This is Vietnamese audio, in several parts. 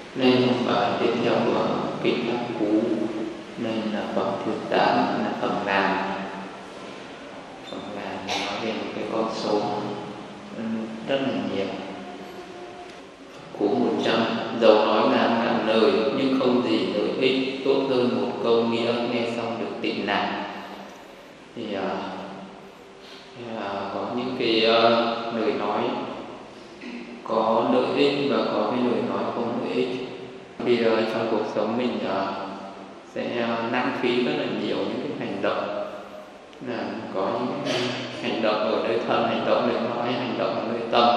Nên trong bài tiếp theo của Kinh Pháp Cú, nên là phẩm thứ 8 là phẩm ngàn. Phẩm ngàn nói về một cái con số rất là nhiều. Cú 100: dầu nói ngàn lời nhưng không gì lợi ích, tốt hơn một câu nghĩa nghe xong được tịnh nạn. Thì có những cái lời nói có lợi ích và có cái lời nói không lợi ích. Vì trong cuộc sống mình sẽ lãng phí rất là nhiều những cái hành động, có những cái hành động ở nơi thân, hành động nơi nói, hành động ở nơi tâm.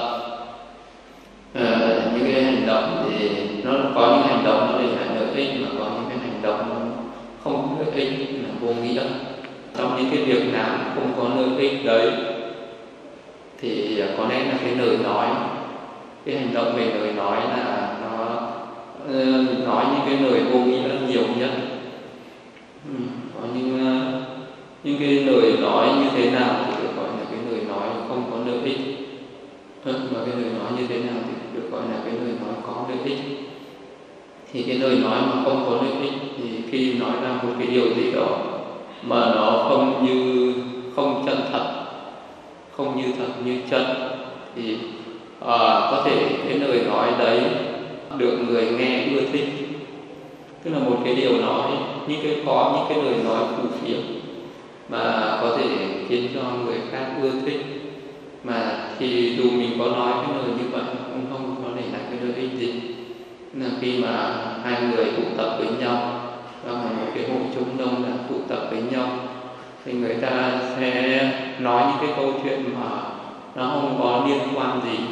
Những cái hành động thì nó có những hành động nó để là lợi ích, mà có những cái hành động nó không lợi ích, là vô nghĩa. Trong những cái việc nào không có lợi ích đấy thì có lẽ là cái lời nói, cái hành động về lời nói là nó nói những cái lời vô nghĩa nhiều nhất. Có những cái lời nói như thế nào thì được gọi là cái lời nói không có lợi ích, và cái lời nói như thế nào thì được gọi là cái lời nói có lợi ích. Thì cái lời nói mà không có lợi ích thì khi nói ra một cái điều gì đó mà nó không chân thật, không như thật như chân, thì có thể cái lời nói đấy được người nghe ưa thích. Tức là một cái điều nói, có những cái lời nói phù phiếm mà có thể khiến cho người khác ưa thích, mà thì dù mình có nói cái lời như vậy cũng không có để lại cái lợi ích gì. Là khi mà hai người tụ tập với nhau, và một cái hội chúng đông là tụ tập với nhau, thì người ta sẽ nói những cái câu chuyện mà nó không có liên quan gì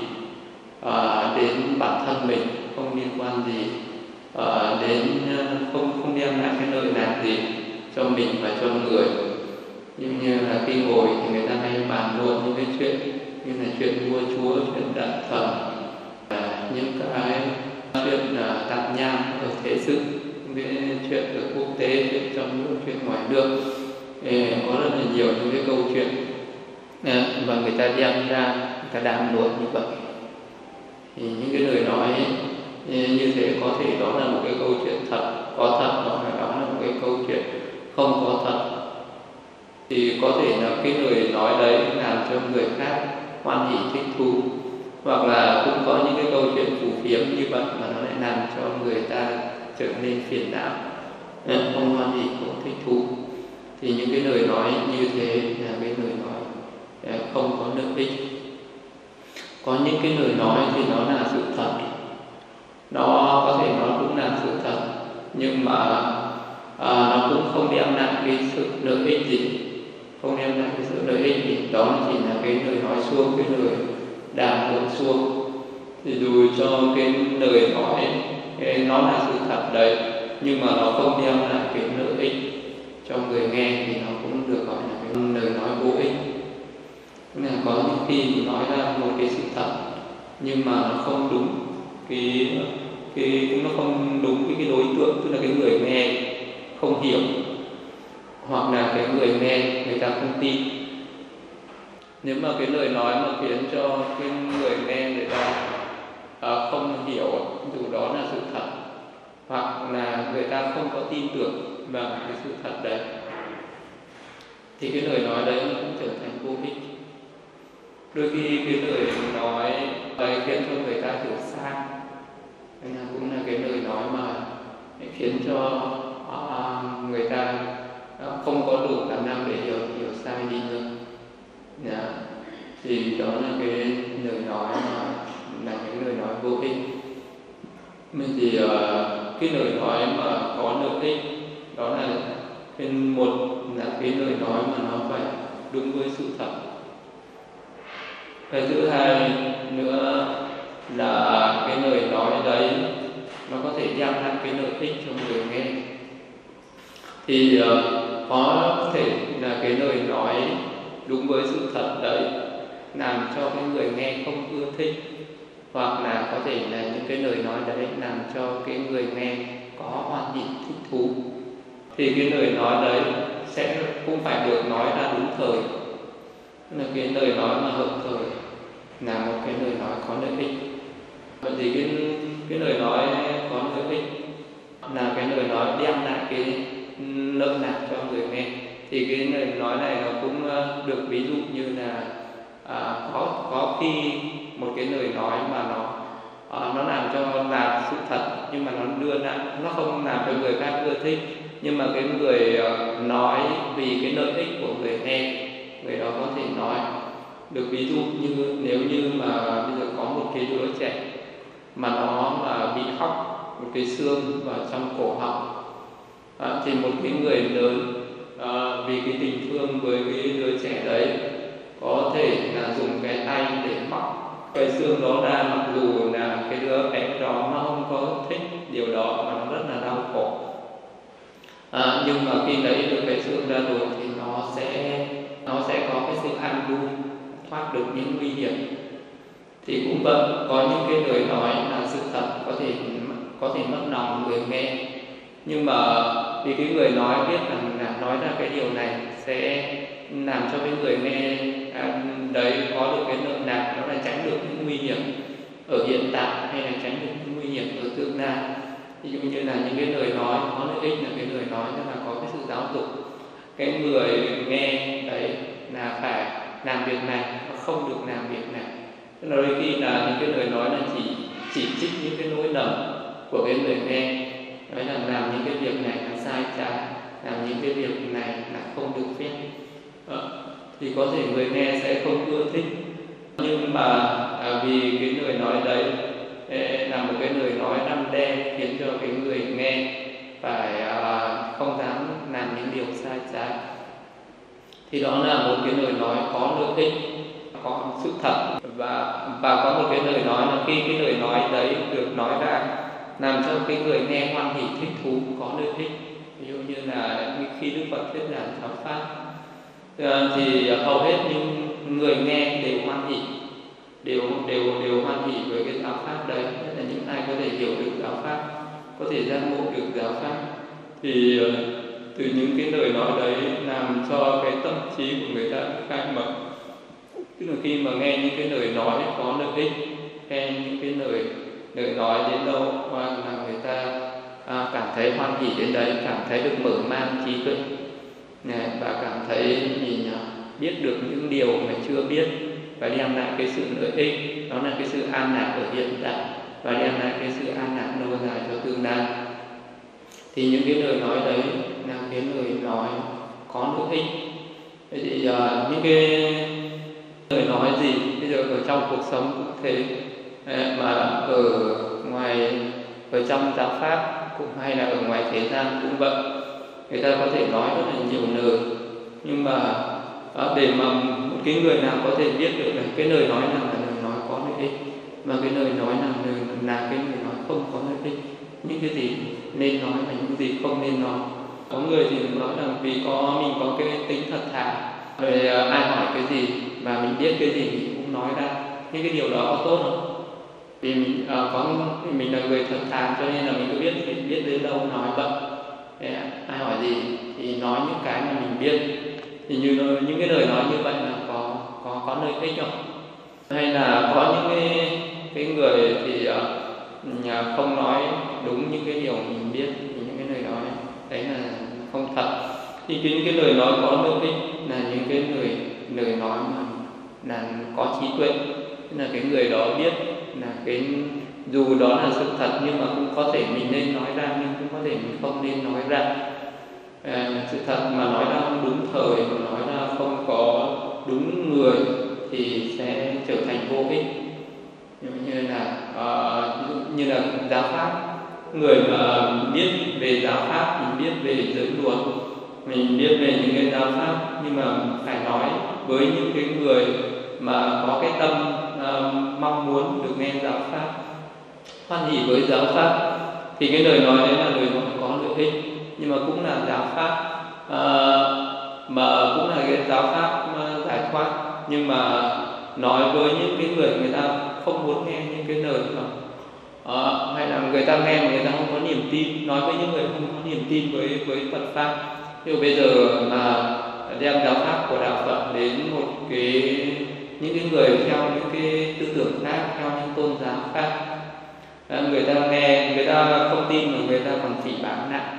đến bản thân mình, không liên quan gì đến không đem lại cái lợi lạc gì cho mình và cho người. Như là khi ngồi thì người ta hay bàn luận những cái chuyện như là chuyện vua chúa, chuyện đại thần, những cái chuyện tạp nham ở thế sự, cái chuyện ở quốc tế, chuyện trong nước, chuyện ngoài nước. Có rất là nhiều những cái câu chuyện và người ta đem ra, người ta đàm luận như vậy. Thì những cái lời nói như thế có thể đó là một cái câu chuyện thật, có thật, hoặc là đó là một cái câu chuyện không có thật. Thì có thể là cái lời nói đấy làm cho người khác hoan hỉ thích thú, hoặc là cũng có những cái câu chuyện phù phiếm như vậy mà nó lại làm cho người ta trở nên phiền não, không hoan hỉ, không thích thú. Thì những cái lời nói như thế là cái lời nói không có lợi ích. Có những cái lời nói thì nó là sự thật, nó có thể nó cũng là sự thật, nhưng mà nó cũng không đem lại cái sự lợi ích gì, không đem lại cái sự lợi ích gì. Đó chỉ là cái lời nói suông, cái lời đàm luận suông. Thì dù cho cái lời nói nó là sự thật đấy, nhưng mà nó không đem lại cái lợi ích cho người nghe, thì nó cũng được gọi là cái lời nói vô ích. Nên là có những khi nói ra một cái sự thật nhưng mà nó không đúng nó không đúng với cái đối tượng, tức là cái người nghe không hiểu, hoặc là cái người nghe người ta không tin. Nếu mà cái lời nói mà khiến cho cái người nghe người ta không hiểu, dù đó là sự thật, hoặc là người ta không có tin tưởng vào cái sự thật đấy, thì cái lời nói đấy nó cũng trở thành vô ích. Đôi khi cái lời nói đấy khiến cho người ta hiểu sai, nên là cũng là cái lời nói mà khiến cho người ta không có đủ khả năng để hiểu sai đi nữa. Thì đó là cái lời nói mà là những lời nói vô ích. Mình thì cái lời nói mà có lợi ích đó là một là cái lời nói mà nó phải đúng với sự thật. Cái thứ hai nữa là cái lời nói đấy nó có thể đem lại cái lợi ích cho người nghe. Thì có thể là cái lời nói đúng với sự thật đấy làm cho cái người nghe không ưa thích, hoặc là có thể là những cái lời nói đấy làm cho cái người nghe có hoan hỉ thích thú. Thì cái lời nói đấy sẽ cũng phải được nói ra đúng thời, là cái lời nói mà hợp thời là một cái lời nói có lợi ích. Vậy thì cái lời nói có là cái lời nói đem lại cái lợi lạc cho người nghe. Thì cái lời nói này nó cũng được ví dụ như là có khi một cái lời nói mà nó làm cho là sự thật, nhưng mà nó không làm cho người khác ưa thích, nhưng mà cái người nói vì cái lợi ích của người nghe, người đó có thể nói. Được ví dụ như nếu như mà bây giờ có một cái đứa trẻ mà nó bị hóc một cái xương vào trong cổ họng, thì một cái người lớn vì cái tình thương với cái đứa trẻ đấy có thể là dùng cái tay để móc cái xương đó ra, mặc dù là cái đứa bé đó nó không có thích điều đó mà nó rất là đau khổ. Nhưng mà khi lấy được cái xương ra rồi thì nó sẽ có cái sự an vui, thoát được những nguy hiểm. Thì cũng vậy, có những cái lời nói là sự thật có thể mất lòng người nghe, nhưng mà vì cái người nói biết rằng là nói ra cái điều này sẽ làm cho cái người nghe đấy có được cái lợi lạc, đó là tránh được những nguy hiểm ở hiện tại hay là tránh được những nguy hiểm ở tương lai. Ví dụ như là những cái lời nói có lợi ích là cái lời nói tức là có cái sự giáo dục cái người nghe đấy là phải làm việc này, không được làm việc này. Tức là đôi khi là những cái lời nói là chỉ trích những cái lỗi lầm của cái người nghe, nói là làm những cái việc này là sai trái, làm những cái việc này là không được phép, thì có thể người nghe sẽ không ưa thích. Nhưng mà vì cái lời nói đấy là một cái lời nói răn đe, khiến cho cái người nghe phải không dám làm những điều sai trái, thì đó là một cái lời nói có lợi ích, có sự thật. Và có một cái lời nói là khi cái lời nói đấy được nói ra làm cho cái người nghe hoan hỉ, thích thú, có lợi ích. Ví dụ như là khi Đức Phật thuyết giảng giáo pháp thì hầu hết những người nghe đều hoan hỉ, đều hoan hỉ với cái giáo pháp đấy. Tức là những ai có thể hiểu được giáo pháp, có thể giác ngộ được giáo pháp, thì từ những cái lời nói đấy làm cho cái tâm trí của người ta khai mở. Tức là khi mà nghe những cái lời nói có lợi ích, nghe những cái lời nói đến đâu mà người ta cảm thấy hoan hỉ đến đấy, cảm thấy được mở mang trí tuệ và cảm thấy mình biết được những điều mà chưa biết, và đem lại cái sự lợi ích, đó là cái sự an lạc ở hiện tại và đem lại cái sự an lạc lâu dài cho tương lai. Thì những cái lời nói đấy là cái lời nói có lợi ích. Vậy thì những cái lời nói gì bây giờ ở trong cuộc sống cũng thế, mà ở trong giáo pháp cũng hay là ở ngoài thế gian cũng vậy, người ta có thể nói rất là nhiều lời, nhưng mà để mà một cái người nào có thể biết được là cái lời nói nào là lời nói có lợi ích và cái lời nói nào là cái lời nói không có lợi ích, những cái gì nên nói và những gì không nên nói. Có người thì nói rằng vì mình có cái tính thật thà, rồi ai hỏi cái gì và mình biết cái gì mình cũng nói ra. Nhưng cái điều đó có tốt không? Vì mình là người thật thà cho nên là mình cứ biết đến đâu nói vậy. Ai hỏi gì thì nói những cái mà mình biết. Thì những cái lời nói như vậy là có lợi ích không? Hay là có những cái người thì không nói đúng những cái điều mình biết, thì những cái lời nói đấy là không thật. Thì những cái lời nói có lợi ích là những cái lời nói mà là có trí tuệ, tức là cái người đó biết là dù đó là sự thật nhưng mà cũng có thể mình nên nói ra, nhưng cũng có thể mình không nên nói ra. Sự thật mà nói ra không đúng thời, mà nói ra không có đúng người thì sẽ trở thành vô ích. Như là giáo pháp, người mà biết về giáo pháp, mình biết về giới luật, mình biết về những cái giáo pháp, nhưng mà phải nói với những cái người mà có cái tâm mong muốn được nghe giáo pháp, hoan hỉ với giáo pháp, thì cái lời nói đấy là lời nói có lợi ích, nhưng mà cũng là giáo pháp mà cũng là cái giáo pháp giải thoát, nhưng mà nói với những cái người ta không muốn nghe những cái lời đó, hay là người ta nghe mà người ta không có niềm tin, nói với những người không có niềm tin với Phật pháp. Ví dụ bây giờ mà đem giáo pháp của đạo Phật đến những cái người theo những cái tư tưởng khác, theo những tôn giáo khác, người ta nghe, người ta không tin mà người ta còn phỉ báng nặng.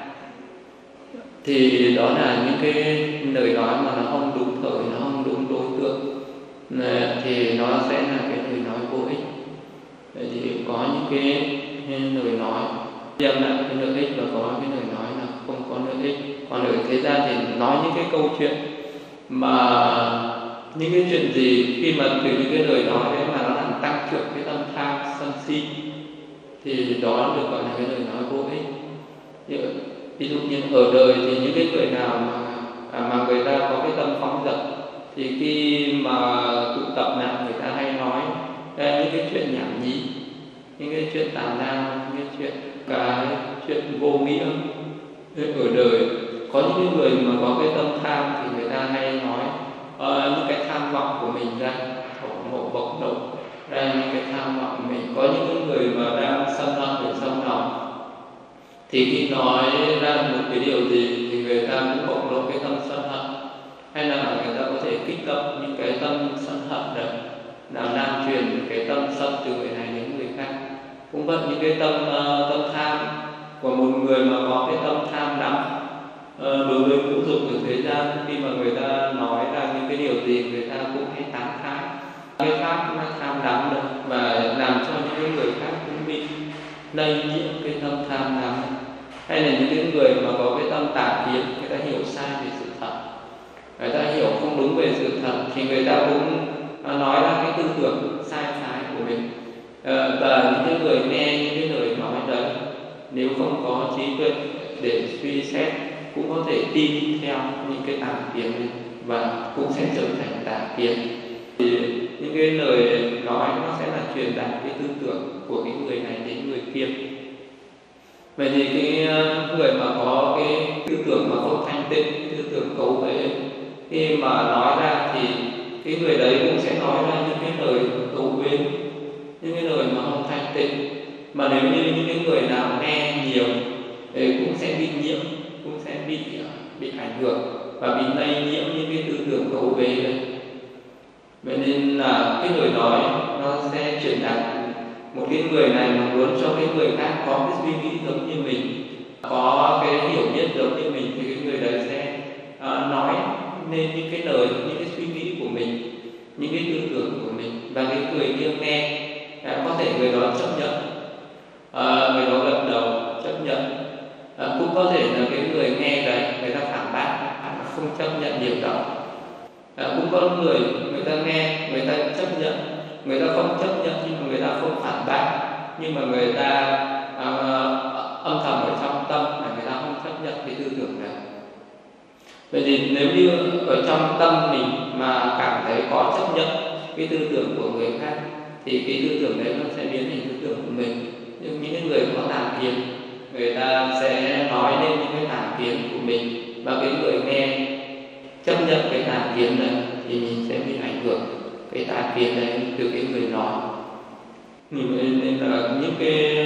Thì đó là những cái lời nói mà nó không đúng thời, nó không đúng đối tượng, thì nó sẽ là cái lời nói vô ích. Vậy thì có những cái lời nói đem lại cái lợi ích và có cái lời nói là không có lợi ích. Còn ở thế gian thì nói những cái câu chuyện mà những cái chuyện gì khi mà từ những cái lời nói đấy mà nó làm tăng trưởng cái tâm tham sân si thì đó được gọi là cái lời nói vô ích. Ví dụ như ở đời thì những cái người nào mà người ta có cái tâm phóng dật thì khi mà tụ tập lại người ta hay nói những cái chuyện nhảm nhí, những cái chuyện tào lao, những cái chuyện vô nghĩa ở đời. Có những cái người mà có cái tâm tham thì người ta hay nói những cái tham vọng của mình ra, thổ nộ bộc lộ ra những cái tham vọng của mình. Có những người mà đang sân hận ở trong lòng thì khi nói ra một cái điều gì thì người ta cũng bộc lộ cái tâm sân hận, hay là người ta có thể kích động những cái tâm sân hận đấy, làm lan truyền cái tâm sân từ người này đến người khác. Cũng vậy, những cái tâm tham của một người mà có cái tâm tham lắm đối với ngũ dục ở thế gian, khi mà người ta nói ra những cái điều gì người ta cũng hay tán thán cái pháp nó tham lắm được, và làm cho những người khác cũng bị lây nhiễm cái tâm tham lắm. Hay là những cái người mà có cái tâm tà kiến, người ta hiểu sai về sự thật, người ta hiểu không đúng về sự thật thì người ta cũng nói ra cái tư tưởng sai trái của mình. Và những cái người nghe những cái lời nói đấy, nếu không có trí tuệ để suy xét cũng có thể tin theo những cái tà kiến và cũng sẽ trở thành tà kiến. Thì những cái lời nói nó sẽ là truyền đạt cái tư tưởng của cái người này đến người kia. Vậy thì cái người mà có cái tư tưởng mà không thanh tịnh, tư tưởng cấu uế, khi mà nói ra thì cái người đấy cũng sẽ nói ra những cái lời cấu uế, những cái lời mà không thanh tịnh. Mà nếu như những cái người nào nghe nhiều thì cũng sẽ bị nhiễm, cũng sẽ bị ảnh hưởng và bị lây nhiễm những cái tư tưởng cấu uế đấy. Vậy nên là cái lời nói nó sẽ truyền đạt. Một cái người này mà muốn cho cái người khác có cái suy nghĩ giống như mình, có cái hiểu biết giống như mình, thì cái người đấy sẽ nói nên những cái lời, những cái suy nghĩ của mình, những cái tư tưởng của mình, và cái người kia nghe có thể người đó chấp nhận, người đó gật đầu chấp nhận. Cũng có thể là cái người nghe đấy người ta phản bác, không chấp nhận điều đó. Cũng có người ta nghe, người ta chấp nhận, người ta không chấp nhận nhưng mà người ta không phản bác, nhưng mà người ta âm thầm ở trong tâm là người ta không chấp nhận cái tư tưởng này. Vậy thì nếu như ở trong tâm mình mà cảm thấy có chấp nhận cái tư tưởng của người khác thì cái tư tưởng đấy nó sẽ biến thành tư tưởng của mình. Nhưng những người có tà kiến, người ta sẽ nói lên những cái tà kiến của mình, và cái người nghe chấp nhận cái tà kiến này thì mình sẽ bị ảnh hưởng cái tà kiến đấy từ cái người nói. Nên là những cái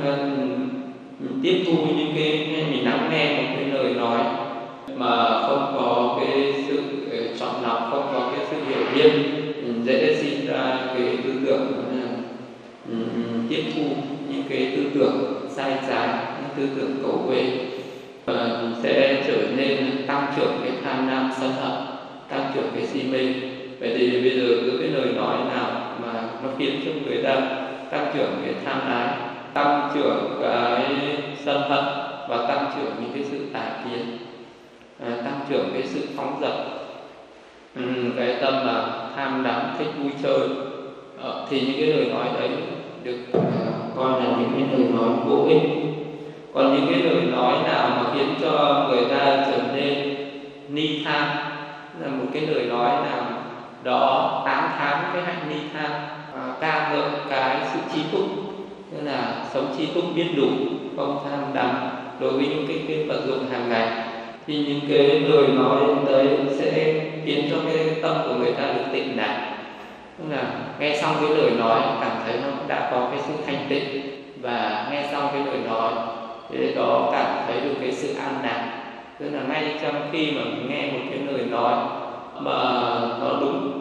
tiếp thu những cái mình lắng nghe một cái lời nói mà không có cái sự chọn lọc, không có cái sự hiểu biết, mình dễ sinh ra cái tư tưởng tiếp thu những cái tư tưởng sai trái, những tư tưởng cấu uế, và mình sẽ trở nên tăng trưởng cái tham lam sân hận, tăng trưởng cái si mê. Vậy thì bây giờ cứ cái lời nói nào mà nó khiến cho người ta tăng trưởng cái tham ái, tăng trưởng cái sân hận và tăng trưởng những cái sự tà kiến, tăng trưởng cái sự phóng dật, cái tâm là tham đắm thích vui chơi, thì những cái lời nói đấy được coi là những cái lời nói vô ích. Còn những cái lời nói nào mà khiến cho người ta trở nên ni tham, là một cái lời nói nào đó tán thán cái hạnh ni tham, ca ngợi cái sự trí túc, tức là sống trí túc biết đủ, không tham đắm đối với những cái vật dụng hàng ngày, thì những cái lời nói đấy sẽ khiến cho cái tâm của người ta được tịnh đạt. Tức là nghe xong cái lời nói cảm thấy nó đã có cái sự thanh tịnh, và nghe xong cái lời nói thì đó cảm thấy được cái sự an lạc. Tức là ngay trong khi mà mình nghe một cái lời nói mà nó đúng,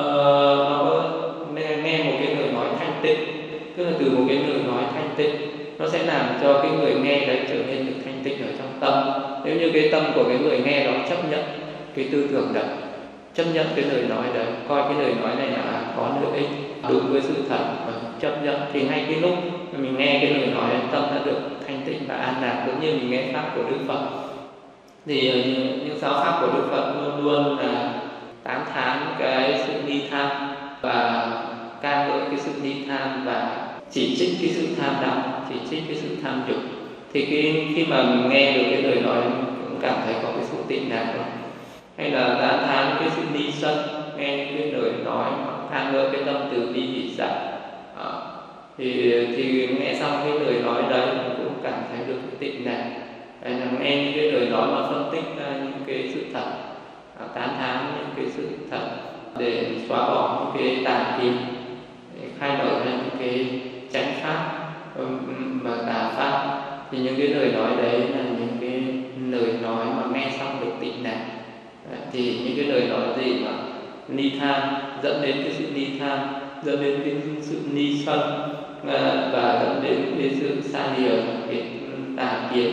nó nghe một cái lời nói thanh tịnh, tức là từ một cái lời nói thanh tịnh nó sẽ làm cho cái người nghe đấy trở nên được thanh tịnh ở trong tâm. Nếu như cái tâm của cái người nghe đó chấp nhận cái tư tưởng đấy, chấp nhận cái lời nói đấy, coi cái lời nói này là có lợi ích, đúng với sự thật và chấp nhận, thì ngay cái lúc mình nghe cái lời nói, tâm đã được thanh tịnh và an lạc, giống như mình nghe pháp của Đức Phật. Thì những giáo pháp của Đức Phật luôn luôn là tán thán cái sự ni tham và ca ngợi cái sự ni tham và chỉ trích cái sự tham đắm, chỉ trích cái sự tham dục. Thì khi mà mình nghe được cái lời nói mình cũng cảm thấy có cái sự tịnh lạc rồi. Hay là tán thán cái sự ni sân, nghe những cái lời nói ca ngợi cái tâm từ bi hỷ xả, thì nghe xong cái lời nói đấy mình cũng cảm thấy được cái tịnh lạc. Hay là nghe những cái lời nói mà phân tích ra những cái sự thật, tán thán những cái sự thật để xóa bỏ những cái tà kiến, để khai mở ra những cái chánh pháp và tà pháp. Thì những cái lời nói đấy là những cái lời nói mà nghe xong được tịnh lạc. Thì những cái lời nói gì mà ni tham dẫn đến cái sự ni tham, dẫn đến cái sự ni sân và dẫn đến cái sự xa lìa cái tà kiến,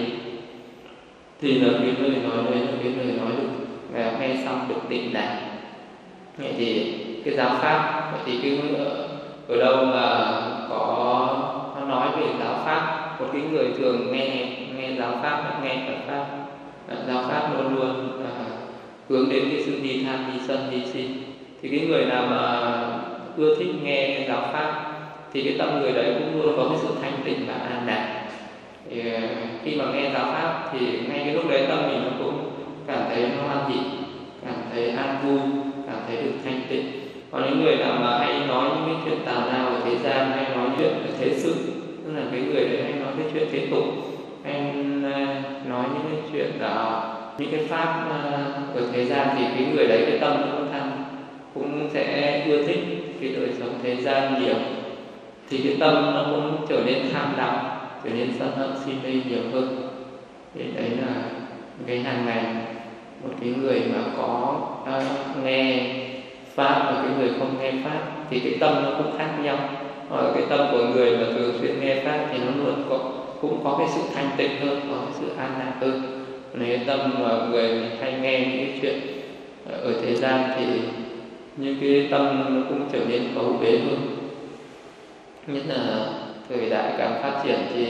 thì là cái lời nói đấy là cái lời nói được nghe xong được tịnh lạc. Vậy thì cái giáo pháp, vậy thì cái ở đâu mà có nó nói về giáo pháp, một cái người thường nghe giáo pháp, nghe Phật pháp, giáo pháp luôn luôn hướng đến cái sự ni tham, ni sân, ni si. Thì cái người nào mà ưa thích nghe giáo pháp thì cái tâm người đấy cũng luôn có cái sự thanh tịnh và an lạc. Thì khi mà nghe giáo pháp thì ngay cái lúc đấy tâm mình nó cũng cảm thấy nó an nhị, cảm thấy an vui, cảm thấy được thanh tịnh. Còn những người nào mà hay nói những cái chuyện tào lao ở thế gian, hay nói chuyện về thế sự, tức là cái người đấy hay nói cái chuyện thế tục, hay nói những cái chuyện những cái pháp ở thế gian, thì cái người đấy cái tâm cũng sẽ ưa thích cái đời sống thế gian nhiều. Thì cái tâm nó cũng trở nên tham đắm, trở nên sân hận si mê nhiều hơn. Thì đấy là cái hàng ngày một cái người mà có nghe pháp và cái người không nghe pháp thì cái tâm nó cũng khác nhau. Cái tâm của người mà thường xuyên nghe pháp thì nó luôn cũng có cái sự thanh tịnh hơn, có cái sự an lạc hơn. Nếu tâm mà người hay nghe những cái chuyện ở thế gian thì những cái tâm nó cũng trở nên cấu bế hơn. Nhất là thời đại càng phát triển thì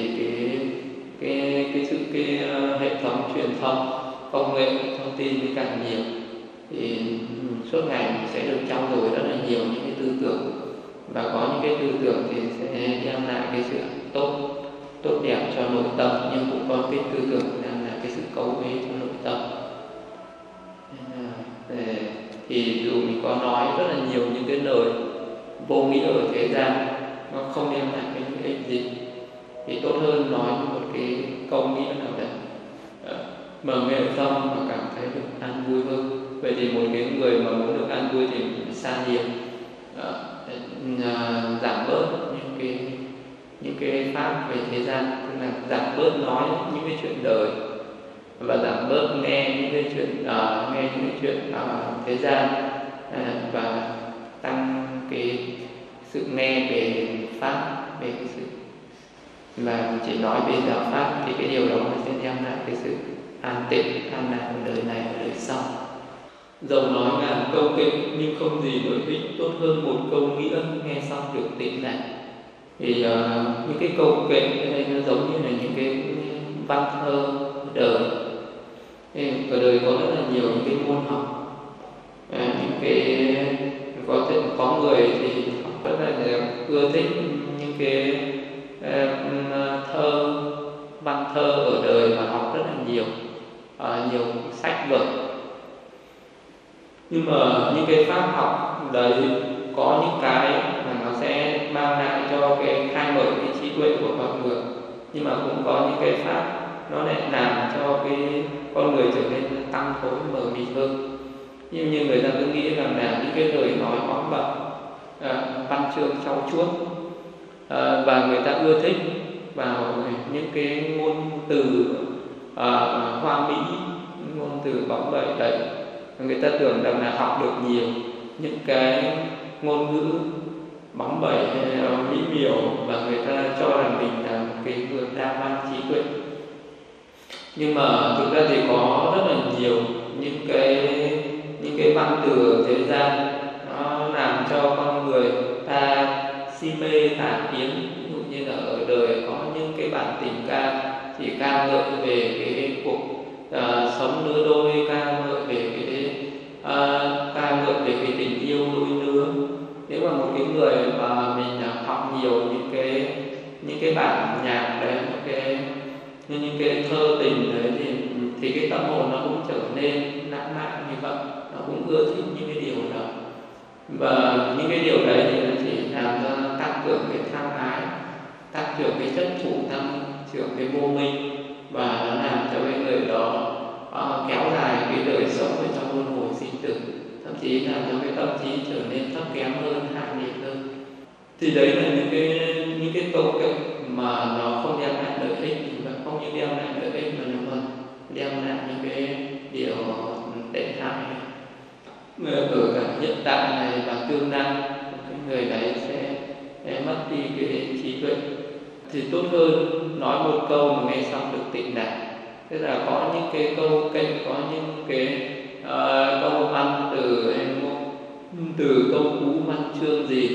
cái hệ thống truyền thông, công nghệ thông tin càng nhiều, thì suốt ngày mình sẽ được trau dồi rất là nhiều những cái tư tưởng, và có những cái tư tưởng thì sẽ đem lại cái sự tốt đẹp cho nội tâm, nhưng cũng có cái tư tưởng đem lại cái sự cấu bế cho nội tâm. Thì dù mình có nói rất là nhiều những cái lời vô nghĩa ở thế gian, nó không đem lại cái lợi ích gì, thì tốt hơn nói một cái câu nghĩa nào đấy mà nghe xong mà cảm thấy được an vui hơn. Vậy thì một cái người mà muốn được an vui thì mình xa lìa, giảm bớt những cái pháp về thế gian, tức là giảm bớt nói những cái chuyện đời và giảm bớt nghe những cái chuyện thế gian, và tăng cái sự nghe về pháp, về cái sự và chỉ nói về giáo pháp, thì cái điều đó nó sẽ đem lại cái sự an tịnh, an lạc ở đời này và đời sau. Dầu nói ngàn câu kệ nhưng không gì lợi ích, tốt hơn một câu nghĩa nghe xong được tịnh lạc. Thì những cái câu kệ ở đây nó giống như là những cái văn thơ đời. Ở đời có rất là nhiều những cái môn học, những cái có người thì rất là ưa thích những cái văn thơ ở đời và học rất là nhiều sách vở. Nhưng mà những cái pháp học đấy có những cái mà nó sẽ mang lại cho cái khai mở cái trí tuệ của con người, nhưng mà cũng có những cái pháp nó lại làm cho cái con người trở nên tăng tối mờ mịt hơn. Như người ta cứ nghĩ rằng là những cái lời nói bóng bẩy, văn chương trau chuốt, và người ta ưa thích vào những cái ngôn từ hoa mỹ, ngôn từ bóng bẩy đấy. Người ta tưởng rằng là học được nhiều những cái ngôn ngữ bóng bẩy hay mỹ miều, và người ta cho rằng mình là cái người đa văn trí tuệ. Nhưng mà thực ra thì có rất là nhiều những cái văn từ thế gian nó làm cho con người ta si mê tà kiến. Ví dụ như là ở đời có những cái bản tình ca chỉ ca ngợi về cái cuộc sống lứa đôi, ca ngợi về ca ngợi về cái tình yêu đôi lứa. Nếu mà một cái người mà mình học nhiều những cái bản nhạc đấy, những cái thơ tình đấy, thì cái tâm hồn nó cũng trở nên lãng mạn như vậy, nó cũng ưa thích những cái điều đó. Và những cái điều đấy thì nó chỉ làm cho tăng cường cái tham ái, tăng trưởng cái chấp thủ, tăng trưởng cái vô minh, và nó làm cho cái người đó kéo dài cái đời sống ở trong luân hồi sinh tử, thậm chí làm cho cái tâm trí trở nên thấp kém hơn, hạ nhiệt hơn. Thì đấy là những cái câu kệ mà nó không đem lại lợi ích, và không những đem lại lợi ích mà nó còn đem lại những cái điều tệ hại ở cả hiện tại này và tương lai. Cái người đấy sẽ mất đi cái trí tuệ. Thì tốt hơn nói một câu mà nghe xong được tịnh đạt. Tức là có những cái câu kệ, có những cái câu văn từ câu cú văn chương gì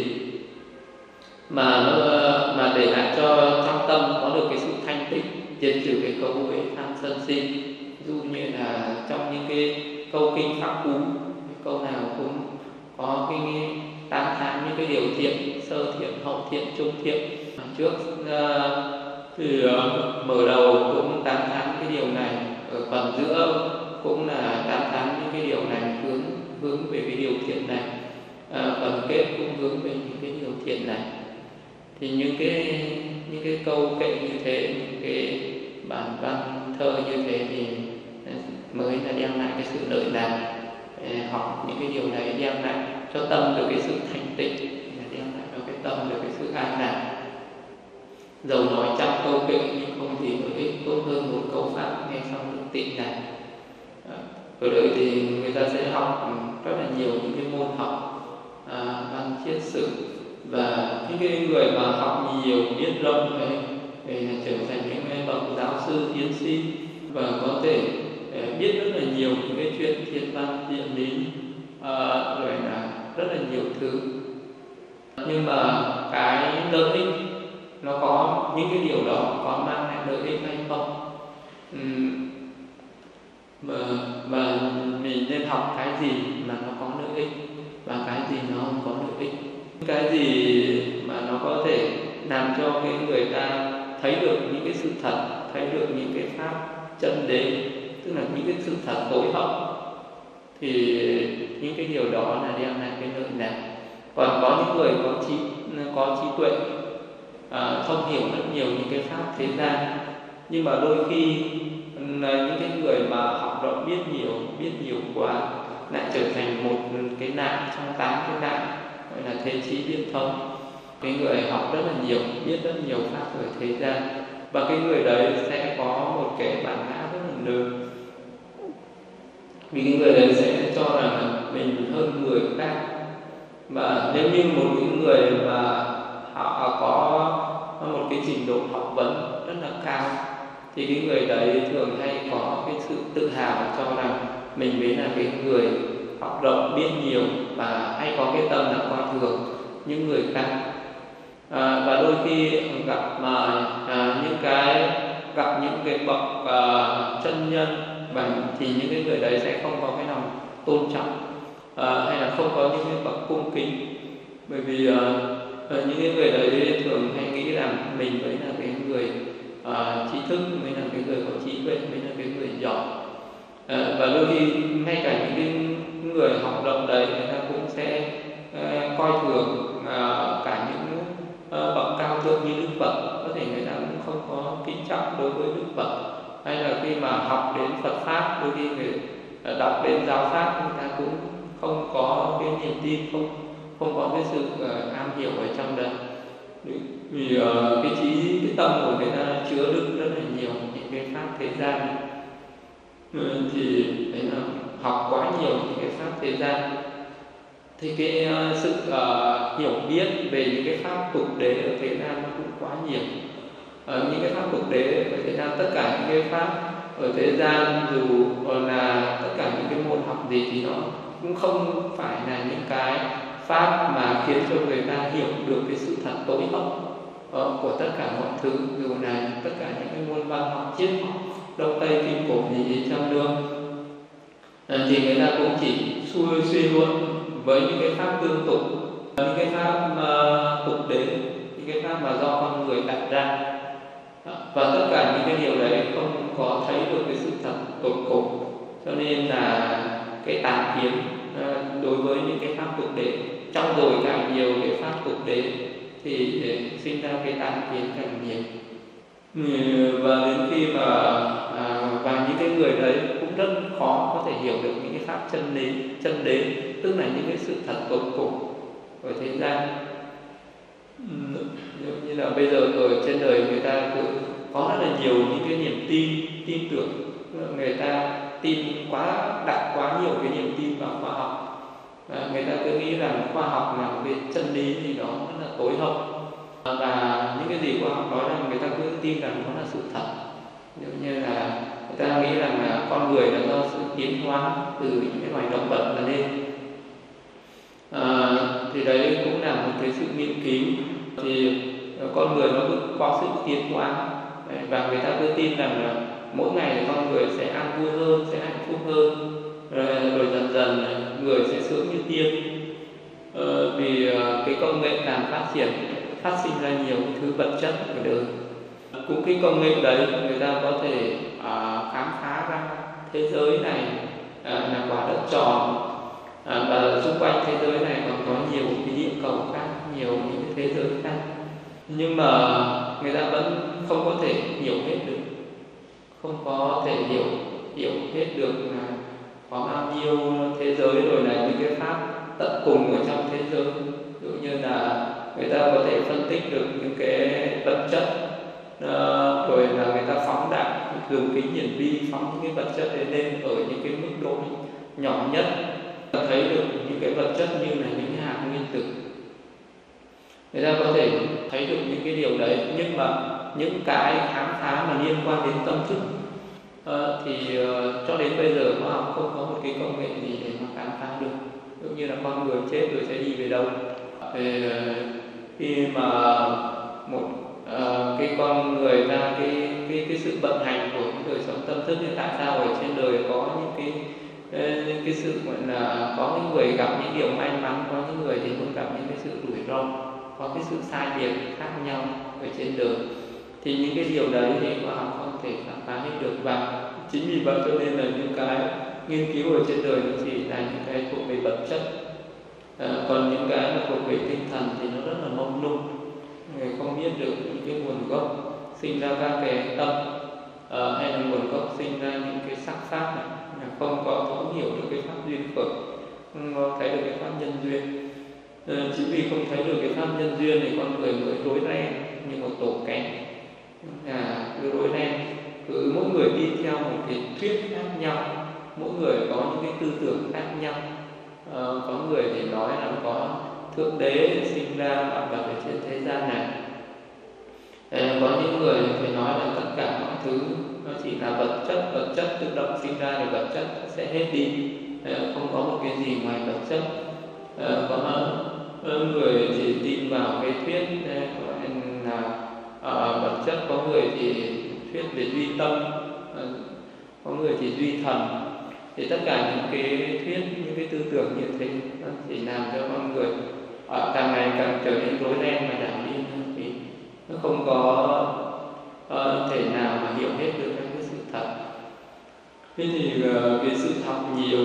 mà để lại cho trong tâm có được cái sự thanh tịnh, diệt trừ cái câu uế tham sân si. Ví dụ như là trong những cái câu kinh pháp cú, câu nào cũng có cái tán thán những cái điều thiện, sơ thiện, hậu thiện, trung thiện. Trước thì mở đầu cũng tán thán cái điều này, ở phần giữa cũng là tán thán những cái điều này, hướng về cái điều thiện này, phần kết cũng hướng về những cái điều thiện này. Thì những cái câu kệ như thế, những cái bản văn thơ như thế thì mới là đem lại cái sự lợi lạc. Học những cái điều này đem lại cho tâm được cái sự thanh tịnh, đem lại cho cái tâm được cái sự an lạc. Dầu nói trăm câu kệ nhưng không gì lợi ích, tốt hơn một câu pháp nghe xong được tịnh đạt. Ở đời thì người ta sẽ học rất là nhiều những cái môn học văn triết sử, và những cái người mà học nhiều, biết rộng để trở thành những bậc giáo sư, tiến sĩ, và có thể biết rất là nhiều những cái chuyện thiên văn, địa lý, rồi là rất là nhiều thứ. Nhưng mà cái lợi ích nó có, những cái điều đó có mang lại lợi ích hay không? Mà mình nên học cái gì mà nó có lợi ích và cái gì nó không có lợi ích. Cái gì mà nó có thể làm cho cái người ta thấy được những cái sự thật, thấy được những cái pháp chân đế, tức là những cái sự thật tối hậu, thì những cái điều đó là đem lại cái lợi lạc. Còn có những người có trí tuệ, thông hiểu rất nhiều những cái pháp thế gian, nhưng mà đôi khi những cái người mà học rộng, biết nhiều quá lại trở thành một cái nạn trong 8 cái nạn, gọi là thế trí biện thông. Cái người học rất là nhiều, biết rất nhiều pháp ở thế gian, và cái người đấy sẽ có một cái bản ngã rất là lớn. Vì cái người đấy sẽ cho rằng mình hơn người khác. Và nếu như một cái người mà họ có một cái trình độ học vấn rất là cao, thì cái người đấy thường hay có cái sự tự hào cho rằng mình mới là cái người học rộng, biết nhiều, và hay có cái tâm là coi thường những người khác. Và đôi khi gặp những cái bậc chân nhân, thì những cái người đấy sẽ không có cái lòng tôn trọng, hay là không có những cái bậc cung kính. Bởi vì những cái người đấy thường hay nghĩ rằng mình mới là cái người trí thức, mới là cái người có trí tuệ, mới là cái người giỏi. Và đôi khi ngay cả những cái người học rộng đấy, người ta cũng sẽ coi thường cả những bậc cao thượng như Đức Phật. Có thể người ta cũng không có kính trọng đối với Đức Phật, hay là khi mà học đến Phật pháp, đôi khi người đọc đến giáo pháp, người ta cũng không có cái niềm tin, không có cái sự am hiểu ở trong đấy. Vì cái tâm của người ta chứa đựng rất là nhiều những cái pháp thế gian, thì đấy là học quá nhiều những cái pháp thế gian, thì cái sự hiểu biết về những cái pháp tục đế ở thế gian nó cũng quá nhiều. Những cái pháp tục đế ở thế gian, tất cả những cái pháp ở thế gian dù là tất cả những cái môn học gì thì nó cũng không phải là những cái pháp mà khiến cho người ta hiểu được cái sự thật tối hậu của tất cả mọi thứ, dù là tất cả những cái môn văn học, triết học, đông tây kim cổ gì chăng nữa, thì người ta cũng chỉ suy luận với những cái pháp tương tục, những cái pháp tục đế, những cái pháp mà do con người đặt ra, và tất cả những cái điều đấy không có thấy được cái sự thật tột cùng, cho nên là cái tà kiến đối với những cái pháp tục đế. Trong rồi càng nhiều cái pháp tục đế thì sinh ra cái tà kiến càng nhiều. Và đến khi mà và những cái người đấy cũng rất khó có thể hiểu được những cái pháp chân đế, tức là những cái sự thật tột cùng ở thế gian. Như là bây giờ ở trên đời người ta cứ có rất là nhiều những cái niềm tin tưởng, người ta đặt quá nhiều cái niềm tin vào khoa học. Người ta cứ nghĩ rằng khoa học là một cái chân lý gì đó rất là tối hậu, và những cái gì khoa học nói rằng người ta cứ tin rằng nó là sự thật. Như là người ta nghĩ rằng là con người là do sự tiến hóa từ những cái loài động vật là nên. Thì đấy cũng là một cái sự nghiên cứu, thì con người nó cứ có sự tiến hóa, và người ta cứ tin rằng là mỗi ngày con người sẽ an vui hơn, sẽ hạnh phúc hơn, rồi dần dần người sẽ sướng như tiên. Vì cái công nghệ càng phát sinh ra nhiều thứ vật chất ở đời. Cũng cái công nghệ đấy người ta có thể khám phá ra thế giới này là quả đất tròn, và xung quanh thế giới này còn có nhiều cái địa cầu khác, nhiều những cái thế giới khác, nhưng mà người ta vẫn không có thể hiểu hết được, không có thể hiểu hết được là có bao nhiêu thế giới, rồi là những cái pháp tận cùng ở trong thế giới. Ví dụ như là người ta có thể phân tích được những cái vật chất, rồi là người ta phóng đại đường kính hiển vi, phóng những cái vật chất đấy lên ở những cái mức độ nhỏ nhất, thấy được những cái vật chất như là những hạt nguyên tử. Người ta có thể thấy được những cái điều đấy, nhưng mà những cái khám phá mà liên quan đến tâm thức thì cho đến bây giờ khoa học không có một cái công nghệ gì để mà khám phá được. Ví dụ như là con người chết rồi sẽ đi về đâu. Khi mà một cái con người ta cái sự vận hành của cái đời sống tâm thức, như tại sao ở trên đời có những cái sự gọi là có những người gặp những điều may mắn, có những người thì cũng gặp những cái sự rủi ro, có cái sự sai biệt khác nhau ở trên đời, thì những cái điều đấy thì khoa học không thể khám phá hết được. Và chính vì vậy cho nên là những cái nghiên cứu ở trên đời nó chỉ là những cái thuộc về vật chất, còn những cái mà thuộc về tinh thần thì nó rất là mông lung, người không biết được những cái nguồn gốc sinh ra các cái tâm, hay là nguồn gốc sinh ra những cái sắc pháp này, không có thấu hiểu được cái pháp duyên khởi, không có thấy được cái pháp nhân duyên. Chính vì không thấy được cái pháp nhân duyên thì con người mới rối ren như một tổ kén, cứ rối ren, cứ mỗi người đi theo một cái thuyết khác nhau, mỗi người có những cái tư tưởng khác nhau. Có người thì nói là có thượng đế sinh ra vạn vật ở trên thế gian này, có những người thì nói là tất cả mọi thứ nó chỉ là vật chất tự động sinh ra thì vật chất sẽ hết đi, không có một cái gì ngoài vật chất. Có người thì tin vào cái thuyết gọi là vật chất, có người thì thuyết về duy tâm, có người thì duy thần. Thì tất cả những cái thuyết, những cái tư tưởng như thế nó chỉ làm cho con người càng ngày càng trở nên rối ren và đảo điên, vì nó không có thể nào mà hiểu hết được cái sự thật. Thế thì cái sự học nhiều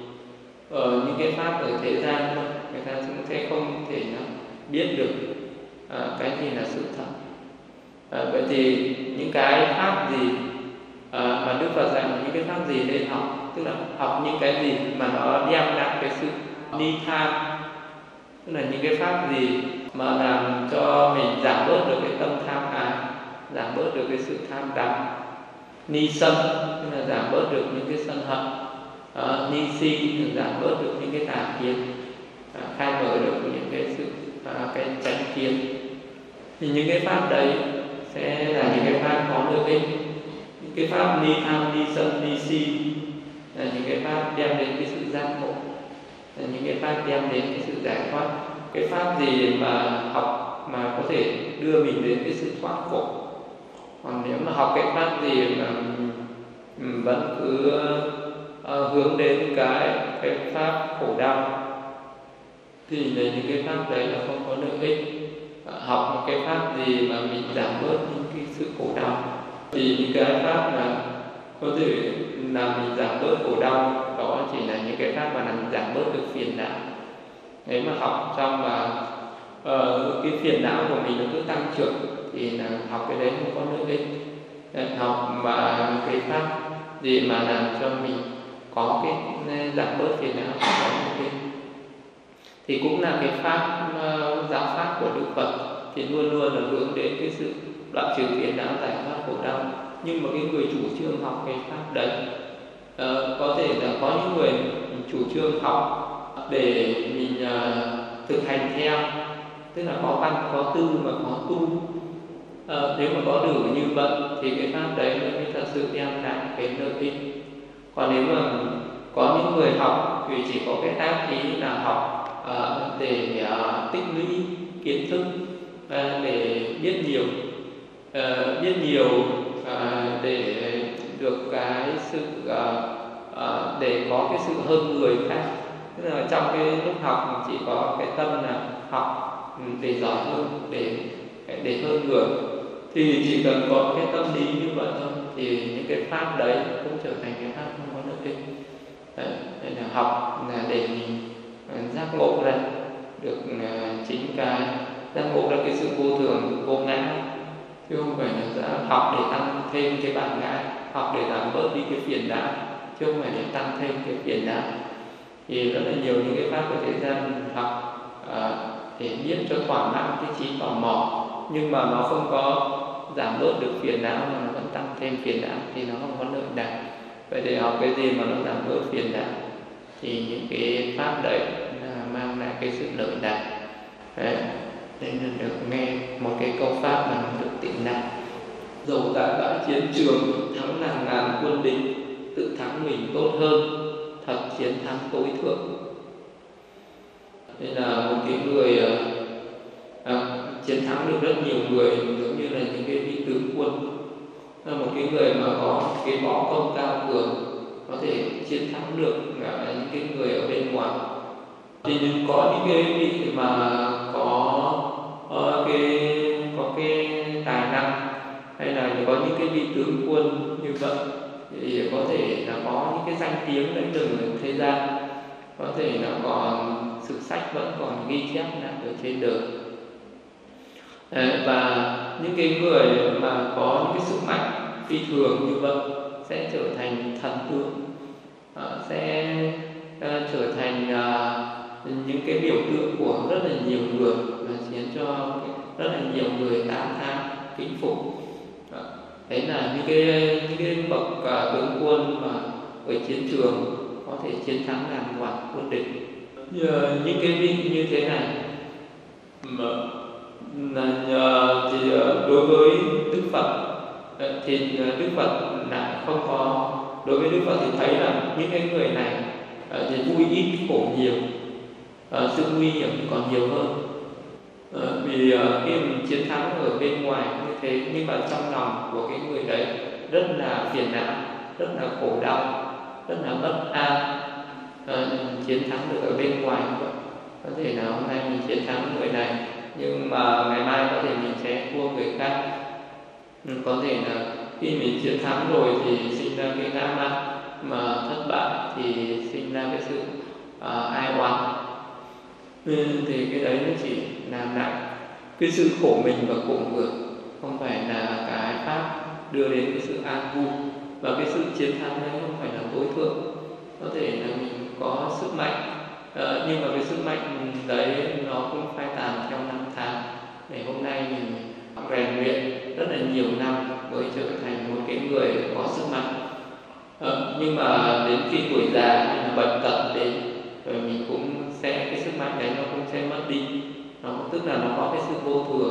ở những cái pháp ở thế gian thôi, người ta cũng sẽ không thể nào biết được cái gì là sự thật. Vậy thì những cái pháp gì mà Đức Phật dạy, những cái pháp gì nên học, tức là học những cái gì mà nó đem lại cái sự ni tham, tức là những cái pháp gì mà làm cho mình giảm bớt được cái tâm tham ái, giảm bớt được cái sự tham đắm. Ni sân tức là giảm bớt được những cái sân hận, ni si giảm bớt được những cái tà kiến, khai mở được những cái sự cái chánh kiến. Thì những cái pháp đấy sẽ là những cái pháp có lợi ích. Những cái pháp ni tham, ni sân, ni si là những cái pháp đem đến cái sự giác ngộ, là những cái pháp đem đến cái sự giải thoát. Cái pháp gì mà học mà có thể đưa mình đến cái sự thoát khổ. Còn nếu mà học cái pháp gì mà vẫn cứ hướng đến cái pháp khổ đau thì là những cái pháp đấy là không có lợi ích. Học một cái pháp gì mà mình giảm bớt những cái sự khổ đau thì những cái pháp là có thể làm mình giảm bớt khổ đau, đó chỉ là những cái pháp mà làm mình giảm bớt được phiền não. Nếu mà học xong mà cái phiền não của mình nó cứ tăng trưởng thì là học cái đấy không có lợi ích. Học mà cái pháp gì mà làm cho mình có cái giảm bớt phiền não có lợi ích thì cũng là cái pháp giáo pháp của Đức Phật, thì luôn luôn là hướng đến cái sự đoạn trừ phiền não, giải thoát khổ đau. Nhưng mà cái người chủ trương học cái pháp đấy có thể là có những người chủ trương học để mình thực hành theo, tức là có văn có tư mà có tu. Nếu mà có đủ như vậy thì cái pháp đấy nó mới thật sự đem lại cái lợi ích. Còn nếu mà có những người học thì chỉ có cái tác ý là học để tích lũy kiến thức, để biết nhiều để được cái sự để có cái sự hơn người khác. Tức là trong cái lúc học chỉ có cái tâm là học để giỏi hơn, để hơn người, thì chỉ cần có cái tâm lý như vậy thôi thì những cái pháp đấy cũng trở thành cái pháp không có lợi ích. Đấy là học là để mình giác ngộ ra được chính cái giác ngộ ra cái sự vô thường, vô ngã, chứ không phải là học để tăng thêm cái bản ngã, học để giảm bớt đi cái phiền não, chứ không phải để tăng thêm cái phiền não. Thì rất là nhiều những cái pháp của thế gian học để biết cho thỏa mãn cái trí tò mò, nhưng mà nó không có giảm bớt được phiền não mà nó vẫn tăng thêm phiền não thì nó không có lợi nào. Vậy để học cái gì mà nó giảm bớt phiền não thì những cái pháp đấy mang lại cái sự lợi nào. Đấy, nên là được nghe một cái câu pháp mà được tịnh nạn: dầu tại bãi chiến trường thắng ngàn ngàn quân địch, tự thắng mình tốt hơn, thật chiến thắng tối thượng. Đây là một cái người chiến thắng được rất nhiều người, giống như là những cái vị tướng quân, là một cái người mà có cái võ công cao cường, có thể chiến thắng được những cái người ở bên ngoài. Thì có những cái vị mà có cái tài năng, hay là có những cái vị tướng quân như vậy thì có thể là có những cái danh tiếng lẫy lừng ở thế gian, có thể là còn sử sách vẫn còn ghi chép lại ở trên đời. Và những cái người mà có những cái sức mạnh phi thường như vậy sẽ trở thành thần tượng, sẽ trở thành những cái biểu tượng của rất là nhiều người, và khiến cho rất là nhiều người tán thán kính phục. Đấy là những cái bậc tướng quân mà ở chiến trường có thể chiến thắng ngàn vạn quân địch. Những cái vị như thế này thì đối với Đức Phật thì Đức Phật lại không có. Đối với Đức Phật thì thấy là những cái người này thì vui ít khổ nhiều, sự nguy hiểm còn nhiều hơn. Vì khi mình chiến thắng ở bên ngoài như thế, nhưng mà trong lòng của cái người đấy rất là phiền não, rất là khổ đau, rất là bất an. Chiến thắng được ở bên ngoài như vậy, có thể là hôm nay mình chiến thắng người này, nhưng mà ngày mai có thể mình sẽ thua người khác. Có thể là khi mình chiến thắng rồi thì sinh ra cái ngã mạn, mà thất bại thì sinh ra cái sự ai oán. Thì cái đấy nó chỉ làm lại cái sự khổ mình và khổ người, không phải là cái pháp đưa đến cái sự an vui. Và cái sự chiến thắng đấy không phải là tối thượng. Có thể là mình có sức mạnh, nhưng mà cái sức mạnh đấy nó cũng phải tàn theo năm tháng. Để hôm nay mình rèn luyện rất là nhiều năm mới trở thành một cái người có sức mạnh. Nhưng mà đến khi tuổi già hay là bệnh tật đến rồi mình cũng sẽ, cái sức mạnh đấy nó cũng sẽ mất đi. Nó tức là nó có cái sự vô thường.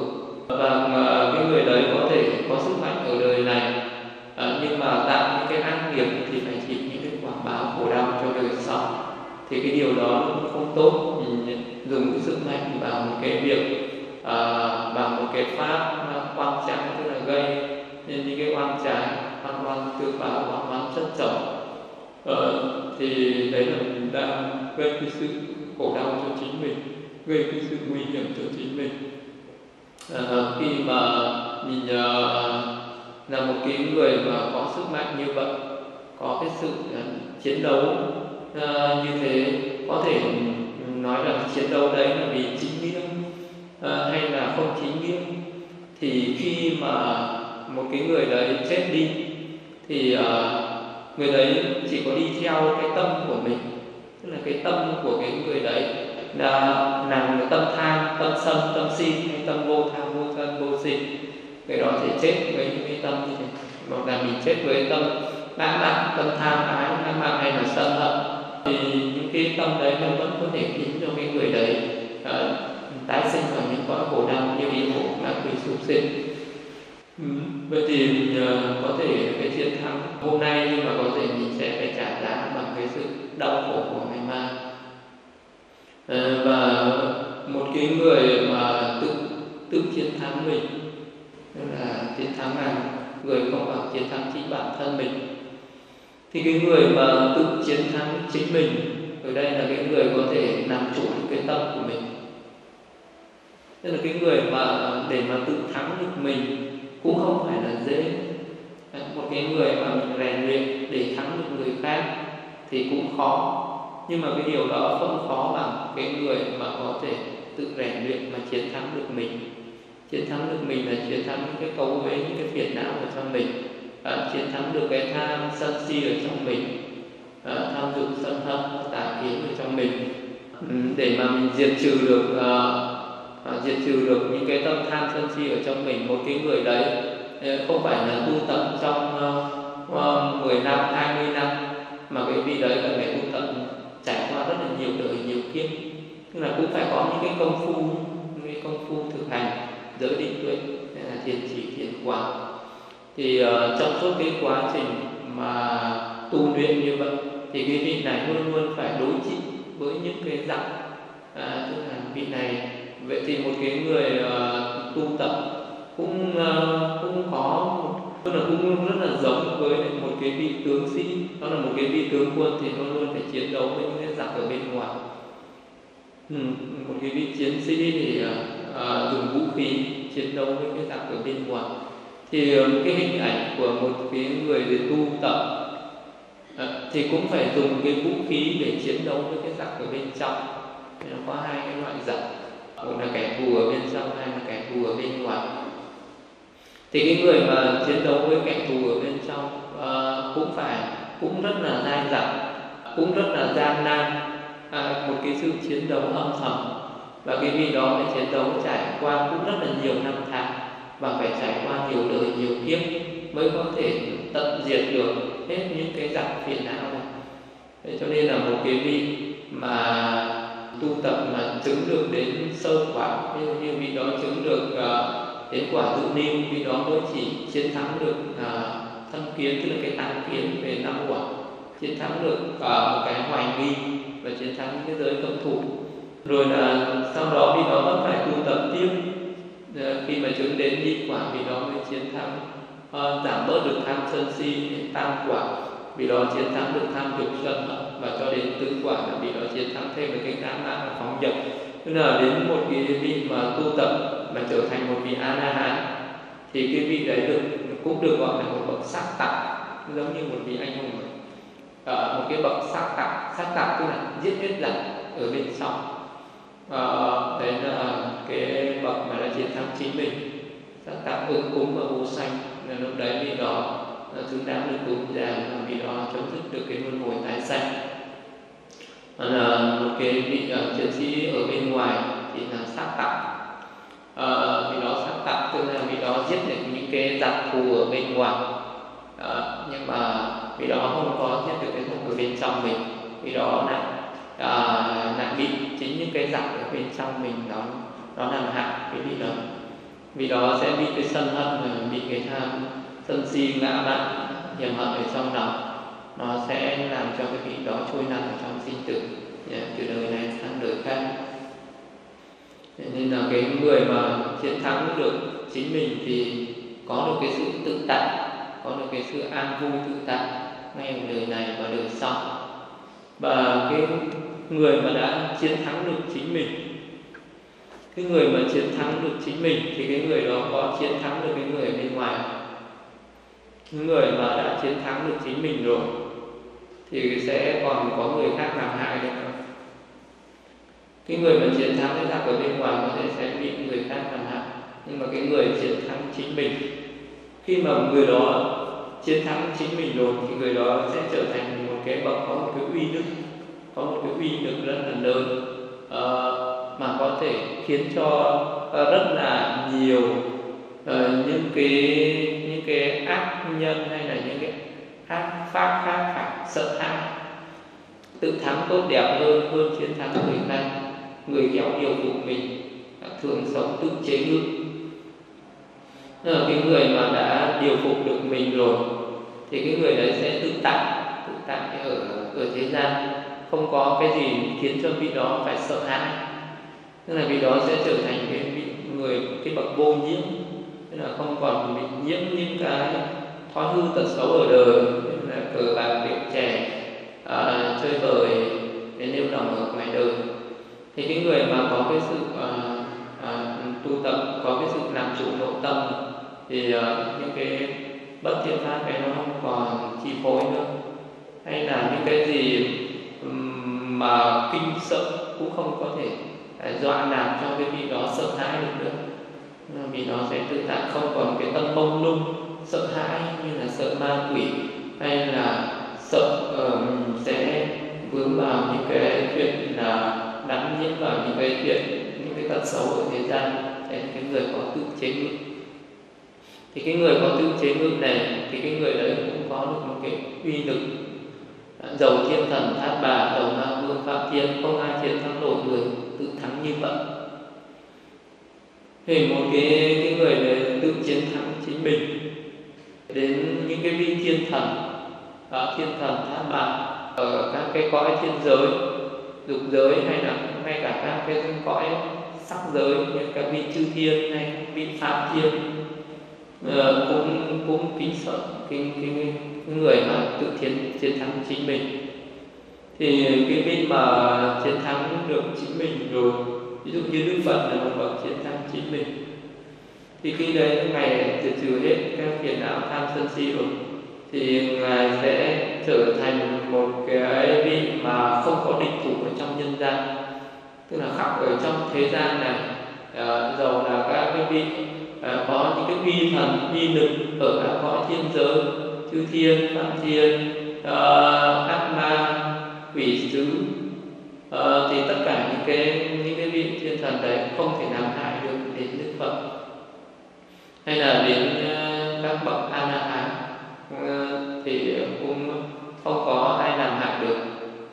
và cái người đấy có thể có sức mạnh ở đời này, nhưng mà tạo những cái ác nghiệp thì phải chịu những cái quả báo khổ đau cho đời sau. Thì cái điều đó cũng không tốt. Mình dùng cái sức mạnh vào một cái việc, bằng một cái pháp oan trái, tức là gây nên những cái oan trái, oan tương báo, oan chất chồng, thì đấy là mình đang gây cái sự khổ đau cho chính mình, gây cái sự nguy hiểm cho chính mình. Khi mà mình là một cái người mà có sức mạnh như vậy, có cái sự chiến đấu như thế, có thể nói rằng chiến đấu đấy là vì chính nghĩa hay là không chính nghĩa, thì khi mà một cái người đấy chết đi thì người đấy chỉ có đi theo cái tâm của mình, tức là cái tâm của cái người đấy là tâm tham, tâm sân, tâm si hay tâm vô tham, vô sân, vô si. Cái đó sẽ chết với những cái tâm như thế. Hoặc là mình chết với tâm ngã mạn, tâm tham ái, ngã mạn hay là sân hận, thì những cái tâm đấy nó vẫn có thể khiến cho cái người đấy tái sinh vào những cõi khổ đau như địa ngục, ngạ quỷ, súc sinh. Vậy thì mình có thể cái chiến thắng hôm nay, nhưng mà có thể mình sẽ phải trả giá bằng cái sự đau khổ của ngày mai. Và một cái người mà tự chiến thắng mình, tức là chiến thắng người không bằng chiến thắng chính bản thân mình, thì cái người mà tự chiến thắng chính mình ở đây là cái người có thể làm chủ được cái tâm của mình. Tức là cái người mà để mà tự thắng được mình cũng không phải là dễ. Một cái người mà mình rèn luyện để thắng được người khác thì cũng khó, nhưng mà cái điều đó không khó bằng cái người mà có thể tự rèn luyện mà chiến thắng được mình. Chiến thắng được mình là chiến thắng những cái cấu uế, những cái phiền não ở trong mình, chiến thắng được cái tham sân si ở trong mình, tham dục sân hận tà kiến ở trong mình, để mà mình diệt trừ được những cái tâm tham sân si ở trong mình. Một cái người đấy không phải là tu tập trong 10 năm, 20 năm, mà cái vị đấy cần phải tu tập trải qua rất là nhiều đời, nhiều kiếp. Tức là cũng phải có những cái công phu thực hành giới định tuệ, là thiền chỉ, thiền quán. Thì trong suốt cái quá trình mà tu luyện như vậy thì cái vị này luôn luôn phải đối trị với những cái dặn, tức là vị này. Vậy thì một cái người tu tập cũng có, tức là cũng rất là giống với một cái vị tướng sĩ. Đó là một cái vị tướng quân thì luôn luôn phải chiến đấu với những cái giặc ở bên ngoài. Một cái vị chiến sĩ thì dùng vũ khí chiến đấu với cái giặc ở bên ngoài. Thì cái hình ảnh của một cái người để tu tập thì cũng phải dùng cái vũ khí để chiến đấu với cái giặc ở bên trong. Nó có hai cái loại giặc, một là kẻ thù ở bên trong, hai là kẻ thù ở bên ngoài. Thì cái người mà chiến đấu với kẻ thù ở bên trong cũng rất là dai dẳng, cũng rất là gian nan, một cái sự chiến đấu âm thầm. Và cái vị đó phải chiến đấu trải qua cũng rất là nhiều năm tháng, và phải trải qua nhiều đời, nhiều kiếp mới có thể tận diệt được hết những cái giặc phiền não này. Thế cho nên là một cái vị mà tu tập mà chứng được đến sơ quả, như vị đó chứng được đến quả tự niu, vị đó mới chỉ chiến thắng được thân kiến, tức là cái tàm kiến về 5 quả, chiến thắng được một cái hoài nghi và chiến thắng những cái giới cấm thủ. Rồi là sau đó vị đó vẫn phải tu tập tiếp, khi mà chứng đến nhị quả vị đó mới chiến thắng, giảm bớt được tham sân si. Tam quả vì đó chiến thắng được tham dục sân hận, và cho đến tứ quả là vì đó chiến thắng thêm cái ngã mạn và phóng dật. Tức là đến một cái vị mà tu tập mà trở thành một vị A La Hán, thì cái vị đấy cũng được gọi là một bậc sắc tặc, giống như một vị anh hùng, một cái bậc sắc tặc tức là giết hết giặc ở bên trong. Đấy là cái bậc mà đã chiến thắng chính mình. Sắc tặc ứng cúng và vô sanh, là lúc đấy vị đó xứng đáng được cúng dường, vì đó chấm dứt được cái luân hồi tái sanh. Là một cái vị chiến sĩ ở bên ngoài thì là sát tặc, vì đó sát tặc tức là vì đó giết được những cái giặc thù ở bên ngoài, nhưng mà vì đó không có giết được cái thù ở bên trong mình, vì đó lại bị chính những cái giặc ở bên trong mình nó làm hại cái vị đó. vì đó sẽ bị cái sân hận, bị cái tham sân si ngã mạn hiểm hận ở trong lòng, nó sẽ làm cho cái vị đó trôi nằm ở trong sinh tử, từ đời này sang đời khác. Nên là cái người mà chiến thắng được chính mình thì có được cái sự tự tại, có được cái sự an vui tự tại ngay ở đời này và đời sau. Và cái người mà đã chiến thắng được chính mình, cái người mà chiến thắng được chính mình thì cái người đó có chiến thắng được cái người ở bên ngoài. Những người mà đã chiến thắng được chính mình rồi thì sẽ còn có người khác làm hại được không? Cái người mà chiến thắng người khác ở bên ngoài có thể sẽ bị người khác làm hại, nhưng mà cái người chiến thắng chính mình, khi mà người đó chiến thắng chính mình rồi thì người đó sẽ trở thành một cái bậc có một cái uy đức, có một cái uy lực rất là lớn, mà có thể khiến cho rất là nhiều những cái ác nhân hay là những cái ác pháp khác phải sợ hãi. Tự thắng tốt đẹp hơn chiến thắng người khác. Người khéo điều phục mình thường sống tự chế ngự. Cái người mà đã điều phục được mình rồi thì cái người đấy sẽ tự tại ở thế gian, không có cái gì khiến cho vị đó phải sợ hãi. Tức là vị đó sẽ trở thành cái bậc vô nhiễm, tức là không còn bị nhiễm những cái thói hư tật xấu ở đời, như là cờ bạc rượu chè, chơi bời, đến nêu lòng ở ngoài đời. Thì cái người mà có cái sự tu tập, có cái sự làm chủ nội tâm thì những cái bất thiện pháp ấy nó không còn chi phối nữa, hay là những cái gì mà kinh sợ cũng không có thể dọa nạt cho cái vị đó sợ hãi được nữa. Vì nó sẽ tự tại, không còn cái tâm mông lung sợ hãi như là sợ ma quỷ, hay là sợ sẽ vướng vào những cái chuyện là đắm nhiễm vào những cái chuyện, những cái tật xấu ở thế gian. Thế cái người có tự chế ngự, thì cái người có tự chế ngự này thì cái người đấy cũng có được một cái uy lực. Dầu thiên thần thát bà, dầu ma vương phạm thiên, không ai chiến thắng nổi người tự thắng như vậy. Thì một cái người này tự chiến thắng chính mình, đến những cái vị thiên thần, thiên thần thát bà ở các cái cõi thiên giới, dục giới, hay là ngay cả các cái cõi sắc giới như các vị chư thiên hay các vị phạm thiên, cũng kính sợ cái người mà tự chiến thắng chính mình. Thì cái vị mà chiến thắng được chính mình rồi, ví dụ như Đức Phật là một bậc chiến thắng chính mình, thì khi đấy Ngài diệt trừ hết các phiền não tham sân si rồi, thì Ngài sẽ trở thành một cái vị mà không có địch thủ ở trong nhân gian. Tức là khắp ở trong thế gian này, dầu là các cái vị có những cái uy thần, uy lực ở các cõi thiên giới, chư thiên, phạm thiên, ác ma, quỷ dữ, thì tất cả những cái vị thiên thần đấy không thể làm hại được đến Đức Phật, hay là đến các bậc A La Hán, thì cũng không có ai làm hại được.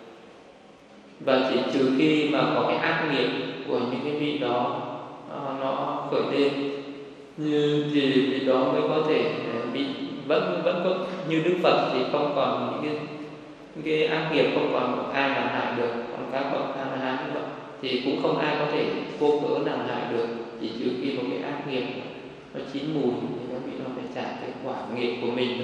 Và chỉ trừ khi mà có cái ác nghiệp của những cái vị đó nó khởi lên, thì vị đó mới có thể bị vẫn có như Đức Phật thì không còn những cái ác nghiệp, không còn ai làm hại được. Còn các bậc A La Hán thì cũng không ai có thể vô cớ làm hại được, chỉ trừ khi một cái ác nghiệp nó chín mùi thì các vị nó phải trả cái quả nghiệp của mình.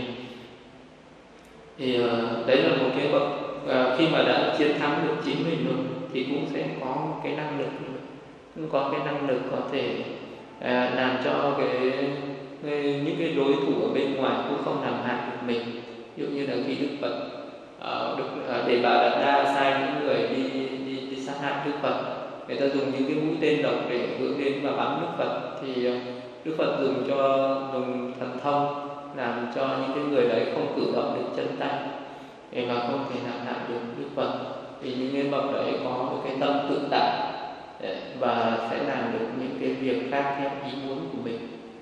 Thì đấy là một cái bậc khi mà đã chiến thắng được chính mình rồi thì cũng sẽ có một cái năng lực, cũng có cái năng lực có thể làm cho những cái đối thủ ở bên ngoài cũng không làm hại được mình. Ví dụ như là khi Đức Phật Đề Bà Đạt Đa sai những người đi sát hại Đức Phật, người ta dùng những cái mũi tên độc để hướng đến và bắn Đức Phật, thì Đức Phật dùng thần thông làm cho những cái người đấy không cử động được chân tay để mà không thể làm hại được Đức Phật. Vì những cái bậc đấy có một cái tâm tự tại và sẽ làm được những cái việc khác theo ý muốn của mình.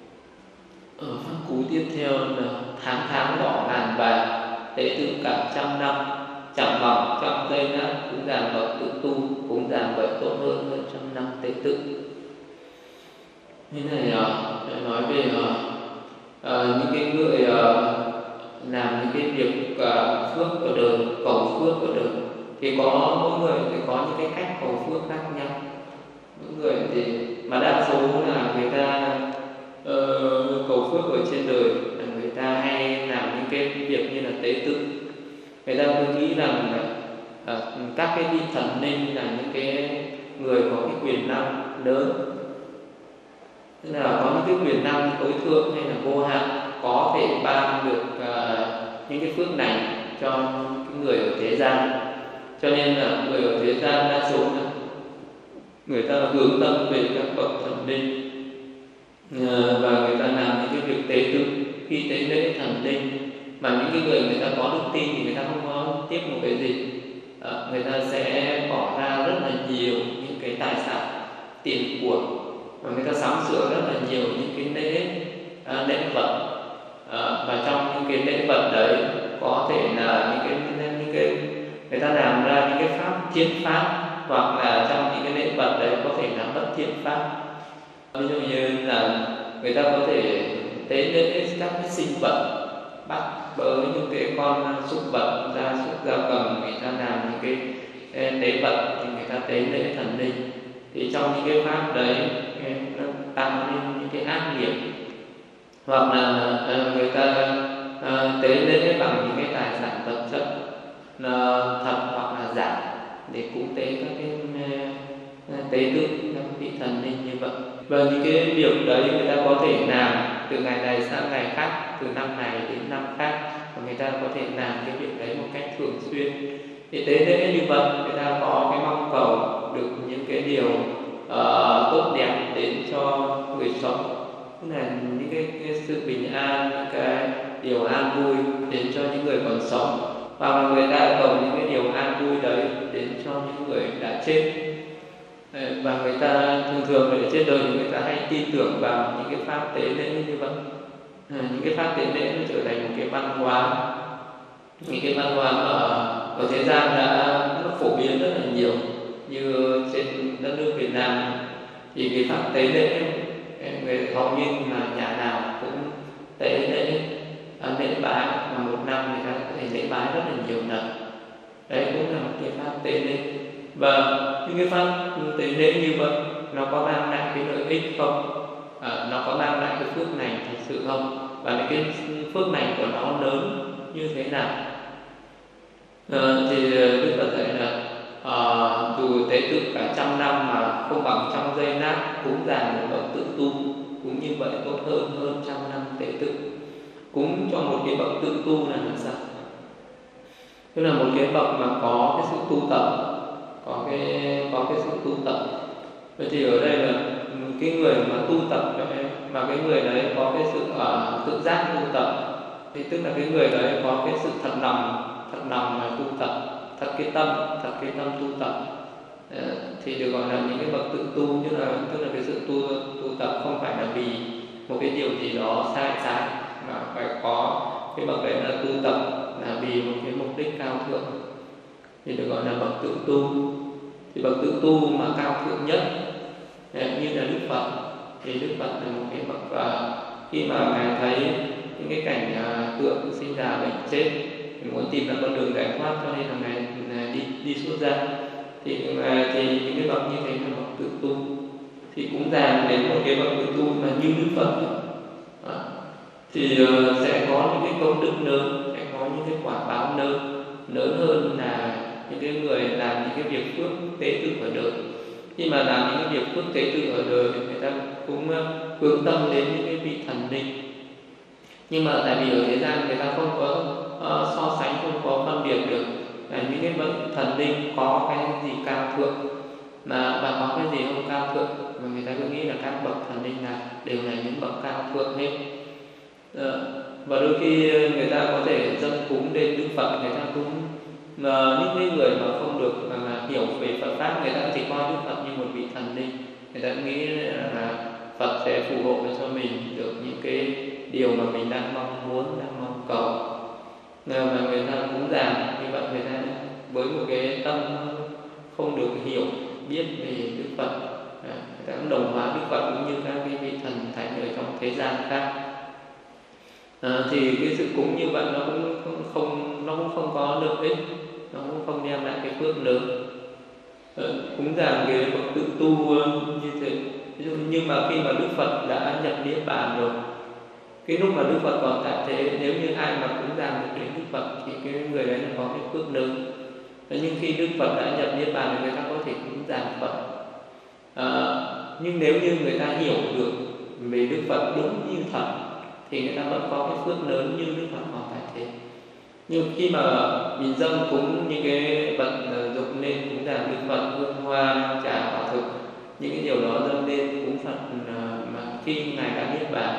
Ở pháp cú tiếp theo là tháng tháng đỏ ngàn vàng, tế tự cả trăm năm, chẳng mỏng trăm giây nát, cũng giảm bậc tự tu, cũng giảm vậy tốt hơn trăm năm tế tự. Thế này nói về những cái người làm những cái việc phước ở đời, cầu phước ở đời, thì có mỗi người thì có những cái cách cầu phước khác nhau. Mỗi người thì mà đa số là người ta cầu phước ở trên đời là người ta hay làm những cái việc như là tế tự. Người ta cứ nghĩ rằng các cái vị thần linh là những cái người có cái quyền năng lớn, tức là có những cái quyền năng tối thượng hay là vô hạn, có thể ban được những cái phước này cho những người ở thế gian. Cho nên là người ở thế gian đa số là người ta hướng tâm về các bậc thần linh và người ta làm những cái việc tế tự. Khi tế lễ thần linh mà những cái người ta có đức tin thì người ta không có tiếp một cái gì, người ta sẽ bỏ ra rất là nhiều những cái tài sản, tiền của, và người ta sắm sửa rất là nhiều những cái lễ vật, và trong những cái lễ vật đấy có thể là những cái người ta làm ra những cái pháp thiên pháp, hoặc là trong những cái lễ vật đấy có thể là bất thiên pháp. Ví dụ như là người ta có thể tế lễ các cái sinh vật, bắt bớ những cái con súc vật, gia súc gia cầm, người ta làm những cái tế vật thì người ta tế lễ thần linh. Thì trong những cái pháp đấy nó tăng lên những cái ác nghiệp, hoặc là người ta tế lễ bằng những cái tài sản vật chất thật hoặc là giả để cúng tế các cái tế tự các vị thần linh như vậy. Và những cái việc đấy người ta có thể làm từ ngày này sang ngày khác, từ năm này đến năm khác, và người ta có thể làm cái việc đấy một cách thường xuyên. Thì tế lễ như vậy người ta có cái mong cầu được những cái điều tốt đẹp đến cho người sống, tức là những cái sự bình an, những cái điều an vui đến cho những người còn sống, hoặc là người ta cầu những cái điều an vui đấy đến cho những người đã chết. Và người ta thường ở trên đời thì người ta hay tin tưởng vào những cái pháp tế lễ như vậy. Những cái pháp tế lễ nó trở thành một cái văn hóa, những cái văn hóa ở thế gian nó phổ biến rất là nhiều. Như trên đất nước Việt Nam thì cái pháp tế lễ người hầu như là nhà nào cũng tế lễ bái, mà một năm người ta có thể lễ bái rất là nhiều lần. Đấy cũng là một cái pháp tế lễ. Và những cái pháp tế lễ như vậy nó có mang lại cái lợi ích không? Nó có mang lại cái phước này thật sự không? Và những cái phước này của nó lớn như thế nào? Thì Đức Phật dạy là dù tế tự cả 100 năm mà không bằng trong giây lát cúng dường một bậc tự tu, cũng như vậy tốt hơn 100 năm tế tự. Cúng cho một cái bậc tự tu là làm sao? Tức là một cái bậc mà có cái sự tu tập, có cái sự tu tập. Vậy thì ở đây là cái người mà tu tập mà cái người đấy có cái sự tự giác tu tập, thì tức là cái người đấy có cái sự thật lòng mà tu tập, thật cái tâm tu tập, thì được gọi là những cái bậc tự tu. Tức là cái sự tu tập không phải là vì một cái điều gì đó sai trái, mà phải có cái bậc đấy là tu tập là vì một cái mục đích cao thượng, thì được gọi là bậc tự tu. Thì bậc tự tu mà cao thượng nhất như là Đức Phật, thì Đức Phật là một cái bậc khi mà ngài thấy những cái cảnh tượng sinh già bệnh chết, muốn tìm ra con đường giải thoát, cho nên là ngài đi xuất gia. Thì những cái bậc như thế là bậc tự tu, thì cũng dàn đến một cái bậc tự tu mà như Đức Phật thì sẽ có những cái công đức lớn, sẽ có những cái quả báo lớn hơn là những cái người làm những cái việc phước tế tự ở đời. Khi mà làm những cái việc phước tế tự ở đời thì người ta cũng hướng tâm đến những cái vị thần linh. Nhưng mà tại vì ở thế gian người ta không có so sánh, không có phân biệt được những cái bậc thần linh có cái gì cao thượng và có cái gì không cao thượng, mà người ta cứ nghĩ là các bậc thần linh đều là những bậc cao thượng hết. Và đôi khi người ta có thể dâng cúng đến Đức Phật, người ta cũng những cái người mà không được mà hiểu về Phật pháp, người ta chỉ coi Đức Phật như một vị thần linh. Người ta nghĩ là Phật sẽ phù hộ cho mình được những cái điều mà mình đang mong muốn, đang mong cầu. Và người ta cũng giảng như vậy, người ta với một cái tâm không được hiểu biết về Đức Phật, người ta cũng đồng hóa Đức Phật cũng như các cái vị thần thánh ở trong thế gian khác. Thì cái sự cúng như vậy nó cũng không có lợi ích, nó cũng không đem lại cái phước lớn. Cúng dường cái bậc tự tu như thế. Ví dụ như mà khi mà Đức Phật đã nhập niết bàn rồi, cái lúc mà Đức Phật còn tại thế, nếu như ai mà cúng dường được đến Đức Phật thì cái người đấy có cái phước lớn. Nhưng khi Đức Phật đã nhập niết bàn thì người ta có thể cúng dường Phật. Nhưng nếu như người ta hiểu được về Đức Phật đúng như thật thì người ta vẫn có cái phước lớn như Đức Phật còn tại thế. Nhưng khi mà mình dâng cúng những cái vật dụng lên cúng dường Đức Phật, hương hoa, trà, quả thực, những cái điều đó dâng lên cúng Phật mà khi ngài đã niết bàn.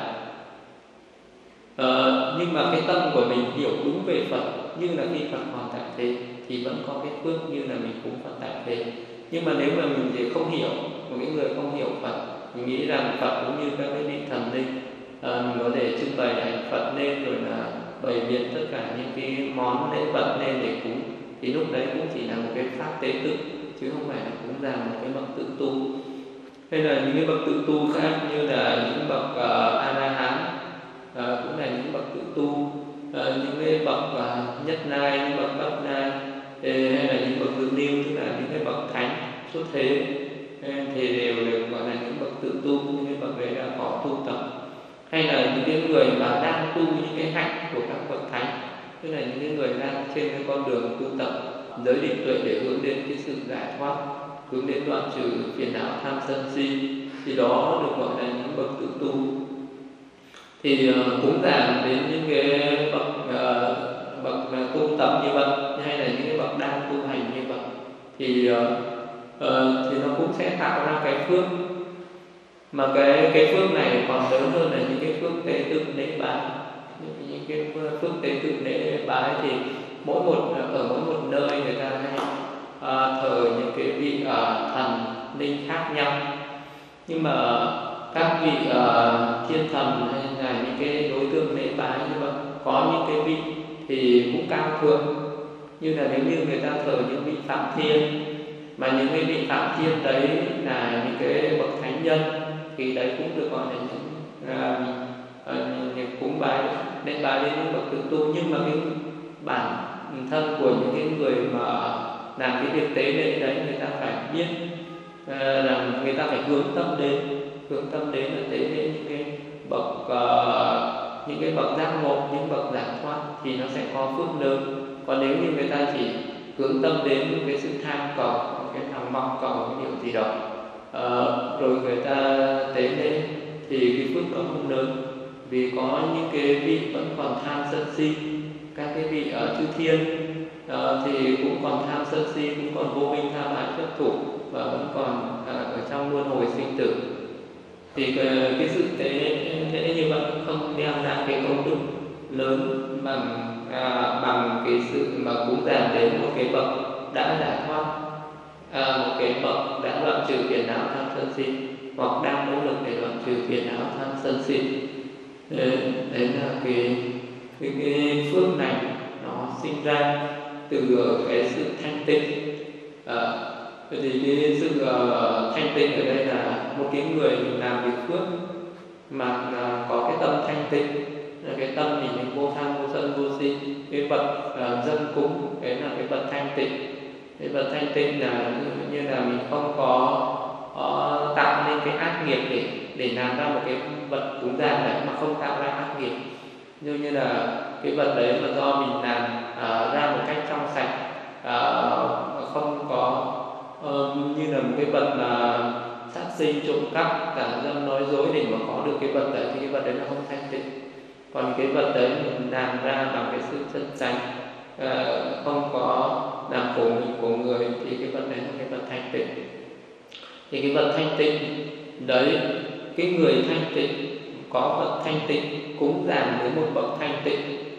Nhưng mà cái tâm của mình hiểu đúng về Phật như là khi Phật còn tại thế thì vẫn có cái phước như là mình cúng Phật tại thế. Nhưng mà nếu mà mình chỉ không hiểu, một cái người không hiểu Phật, mình nghĩ rằng Phật cũng như các cái vị thần linh, mình có thể trưng bày ảnh Phật lên rồi là bày biện tất cả những cái món lễ vật lên để cúng, thì lúc đấy cũng chỉ là một cái pháp tế tự chứ không phải là cúng dường một cái bậc tự tu. Hay là những cái bậc tự tu khác như là những bậc A La Hán, cũng là những bậc tự tu, những cái bậc nhất nai, những bậc bất nai, hay là những bậc tự niêu, tức là những cái bậc thánh xuất thế, thì đều được gọi là những bậc tự tu. Những cái bậc đấy đã có tu tập. Hay là những cái người mà đang tu những cái hạnh của các bậc thánh, tức là những cái người đang trên cái con đường tu tập giới định tuệ để hướng đến cái sự giải thoát, hướng đến đoạn trừ phiền não tham sân si, thì đó được gọi là những bậc tự tu. Thì cúng dường đến những cái bậc tu tập như vậy, hay là những cái bậc đang tu hành như vậy, thì nó cũng sẽ tạo ra cái phước, mà cái phước này còn lớn hơn là những cái phước tế tự lễ bái. Những cái phước tế tự lễ bái thì ở mỗi một nơi người ta hay thờ những cái vị thần linh khác nhau, nhưng mà các vị thiên thần hay là những cái đối tượng lễ bái như vậy, có những cái vị thì cũng cao thượng, như là nếu như người ta thờ những vị Phạm Thiên, mà những cái vị Phạm Thiên đấy là những cái bậc thánh nhân, thì đấy cũng được gọi là những cúng bái lễ bái đến những bậc tự tu. Nhưng mà cái bản thân của những cái người mà làm cái việc tế lễ đấy, người ta phải biết rằng người ta phải hướng tâm đến là tế lễ những cái bậc giác ngộ, những bậc giải thoát, thì nó sẽ có phước lớn. Còn nếu như người ta chỉ hướng tâm đến cái sự tham cầu, cái lòng mong cầu cái điều gì đó, rồi người ta tế lễ, thì cái phước đó không lớn. Vì có những cái vị vẫn còn tham sân si, các cái vị ở chư thiên thì cũng còn tham sân si, cũng còn vô minh tham ái chấp thủ, và vẫn còn ở trong luân hồi sinh tử, thì cái sự tế lễ như vậy không đem lại cái công đức lớn bằng cái sự mà cúng dường đến một cái bậc đã giải thoát, một cái bậc đã đoạn trừ phiền não tham sân si, hoặc đang nỗ lực để đoạn trừ phiền não tham sân si. Đấy là cái phước này nó sinh ra từ cái sự thanh tịnh. Thì cái sự thanh tịnh ở đây là một cái người làm việc phước mà có cái tâm thanh tịnh, là cái tâm thì mình vô tham vô sân vô si. Cái vật dân cúng đấy là cái vật thanh tịnh. Cái vật thanh tịnh là như là mình không có tạo nên cái ác nghiệp để làm ra một cái vật cúng dường đấy mà không tạo ra ác nghiệp. Như là cái vật đấy mà do mình làm ra một cách trong sạch, không có như là một cái vật mà sát sinh, trộm cắp, tà dâm, nói dối để mà có được cái vật đấy, thì cái vật đấy là không thanh tịnh. Còn cái vật đấy mình làm ra bằng cái sự chân chánh, không có làm khổ mình của người, thì cái vật đấy là cái vật thanh tịnh. Thì cái vật thanh tịnh đấy, cái người thanh tịnh có vật thanh tịnh cúng dường với một bậc thanh tịnh,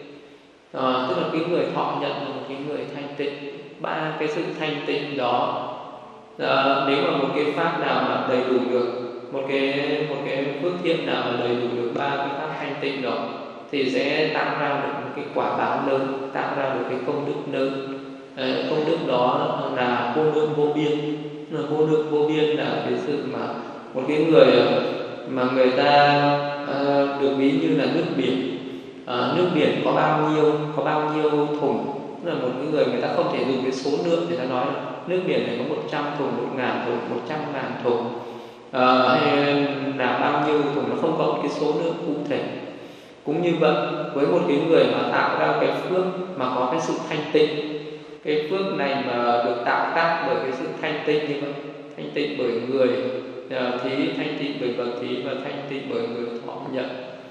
tức là cái người thọ nhận là một cái người thanh tịnh. Ba cái sự thanh tịnh đó, nếu mà một cái pháp nào mà đầy đủ được, một cái phước thiện nào mà đầy đủ được ba cái pháp thanh tịnh đó, thì sẽ tạo ra được một cái quả báo lớn, tạo ra được cái công đức lớn. Công đức đó là vô lượng vô biên. Vô lượng vô biên là cái sự mà một cái người mà người ta được ví như là nước biển. Nước biển có bao nhiêu thùng, tức là một cái người ta không thể dùng cái số lượng để ta nói nước biển này có 100 thùng, 1.000 thùng, 100.000 thùng, hay là bao nhiêu thùng, nó không có một cái số lượng cụ thể. Cũng như vậy, với một cái người mà tạo ra cái phước mà có cái sự thanh tịnh, cái phước này mà được tạo tác bởi cái sự thanh tịnh như vậy, thanh tịnh bởi người thí, thanh tịnh bởi bậc thí và thanh tịnh bởi người thọ nhận,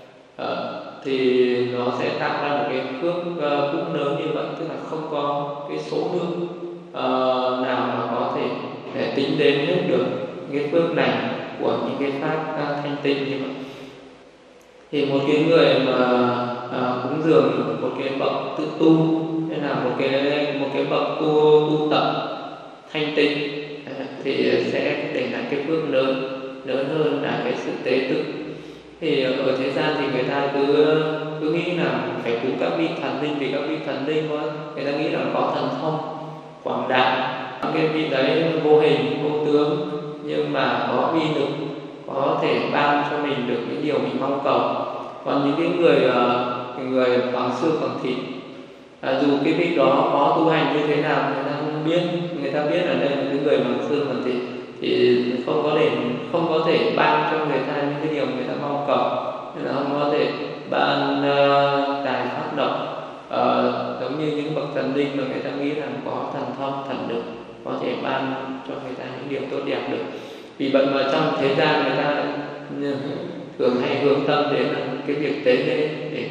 thì nó sẽ tạo ra một cái phước cũng lớn như vậy, tức là không có cái số lượng nào mà có thể để tính đến hết được cái phước này của những cái pháp thanh tịnh như vậy. Thì một cái người mà cúng dường một cái bậc tự tu, hay là một cái bậc tu tập thanh tịnh, thì sẽ để lại cái phước lớn hơn là cái sự tế tự. Thì ở thế gian thì người ta cứ nghĩ là phải cúng các vị thần linh, vì các vị thần linh người ta nghĩ là có thần thông quảng đại, cái vị đấy vô hình vô tướng, nhưng mà có uy lực, có thể ban cho mình được những điều mình mong cầu. Còn những cái người bằng xương bằng thịt, dù cái vị đó có tu hành như thế nào người ta không biết, người ta biết ở đây là cái người bằng xương bằng thịt thì không có thể ban cho người ta những cái điều người ta mong cầu, nên là không có thể ban tài pháp độc, giống như những bậc thần linh mà người ta nghĩ rằng có thần thông thần lực, có thể ban cho người ta những điều tốt đẹp được. Vì vậy mà trong thế gian người ta thường hay hướng tâm đến là cái việc tế lễ để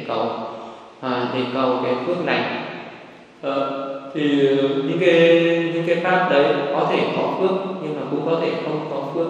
cầu cái phước lành. Thì những cái pháp đấy có thể có phước nhưng mà cũng có thể không có phước.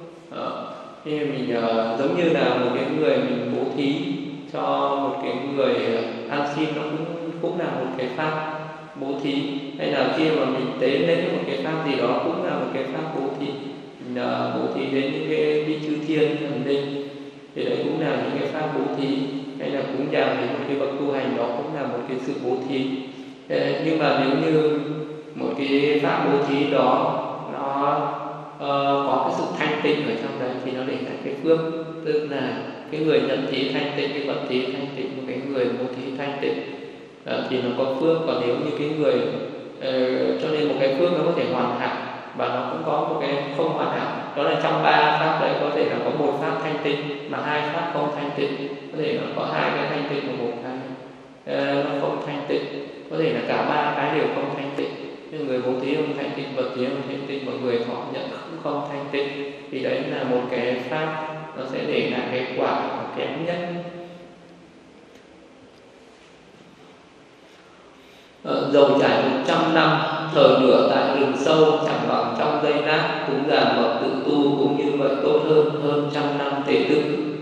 Thì mình giống như là một cái người mình bố thí cho một cái người ăn xin, nó cũng là một cái pháp bố thí, hay là khi mà mình tế lễ một cái pháp gì đó cũng là một cái pháp bố thí. Mình bố thí đến những cái vị chư thiên thần linh thì đấy cũng là những cái pháp bố thí, hay là cúng dường đến một cái bậc tu hành đó cũng là một cái sự bố thí. Nhưng mà nếu như một cái pháp bố thí đó nó có cái sự thanh tịnh ở trong đấy thì nó để lại cái phước, tức là cái người nhận thí thanh tịnh, cái bậc thí thanh tịnh, một cái người bố thí thanh tịnh thì nó có phước. Còn nếu như cái người cho nên một cái phước nó có thể hoàn hảo và nó cũng có một cái không hoàn hảo, đó là trong ba pháp đấy có thể là có một pháp thanh tịnh mà hai pháp không thanh tịnh, có thể là có hai cái thanh tịnh và một cái nó không thanh tịnh, có thể là cả ba cái đều không thanh tịnh. Nhưng người bố thí không thanh tịnh, bậc thí không thanh tịnh, và người thọ nhận cũng không thanh tịnh, thì đấy là một cái pháp nó sẽ để lại cái quả kém nhất. Dầu trải 100 năm thờ lửa tại rừng sâu, chẳng bằng trong giây lát cúng dường bậc tự tu, cũng như vậy tốt hơn trăm năm tế tự.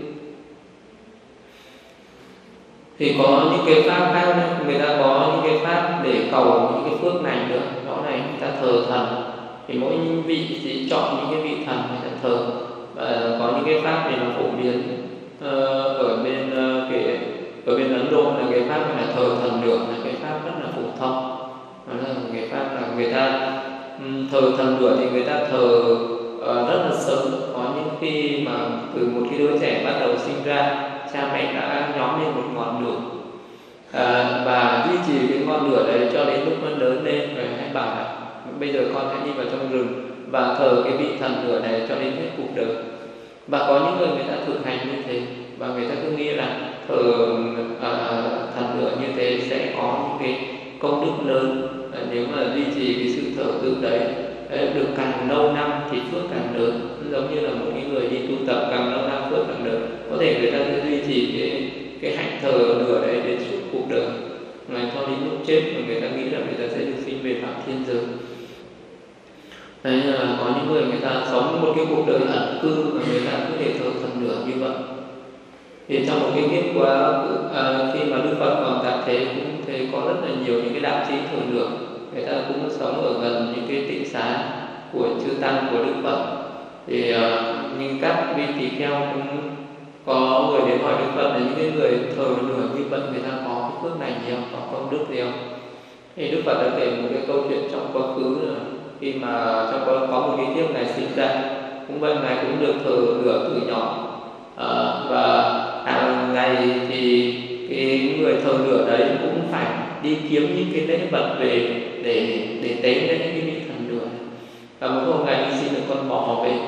Thì có những cái pháp khác, người ta có những cái pháp để cầu những cái phước này nữa. Đó này, người ta thờ thần, thì mỗi vị sẽ chọn những cái vị thần người ta thờ. Và có những cái pháp thì nó phổ biến ở bên Ấn Độ là cái pháp là thờ thần lửa, là cái pháp rất là phổ thông. Đó là cái pháp là người ta thờ thần lửa thì người ta thờ rất là sớm. Có những khi mà từ một cái đứa trẻ bắt đầu sinh ra, cha mẹ đã nhóm lên một ngọn lửa và duy trì cái ngọn lửa đấy cho đến lúc nó lớn lên, rồi hãy bảo là bây giờ con hãy đi vào trong rừng và thờ cái vị thần lửa này cho đến hết cuộc đời. Và có những người ta thực hành như thế, và người ta cứ nghĩ là thờ thần lửa như thế sẽ có những cái công đức lớn. Nếu mà duy trì cái sự thờ tự đấy được càng lâu năm thì phước càng lớn. Giống như là một cái người đi tu tập càng lâu năm phước càng lớn. Có thể người ta sẽ duy trì cái hạnh thờ lửa đấy đến suốt cuộc đời, cho đến lúc chết mà người ta nghĩ là người ta sẽ được sinh về phạm thiên giới. Đấy là có những người ta sống một cái cuộc đời ẩn cư mà người ta cứ để thờ thần lửa như vậy. Thì trong một cái kiếp qua khi mà Đức Phật còn tại thế cũng thấy có rất là nhiều những cái đạo sĩ thờ lửa, người ta cũng sống ở gần những cái tịnh xá của chư tăng của Đức Phật. Thì nhưng các vị tỳ kheo cũng có người đến hỏi Đức Phật là những cái người thờ lửa như vậy người ta có cái phước này gì không, có công đức gì không? Thì Đức Phật đã kể một cái câu chuyện trong quá khứ là khi mà có một cái kiếp ngài sinh ra, cũng vậy ngài cũng được thờ lửa từ nhỏ. Và hàng ngày thì cái người thờ lửa đấy cũng phải đi kiếm những cái lễ vật về để tế lên những cái vị thần lửa. Và một hôm ngài đi xin được con bò về,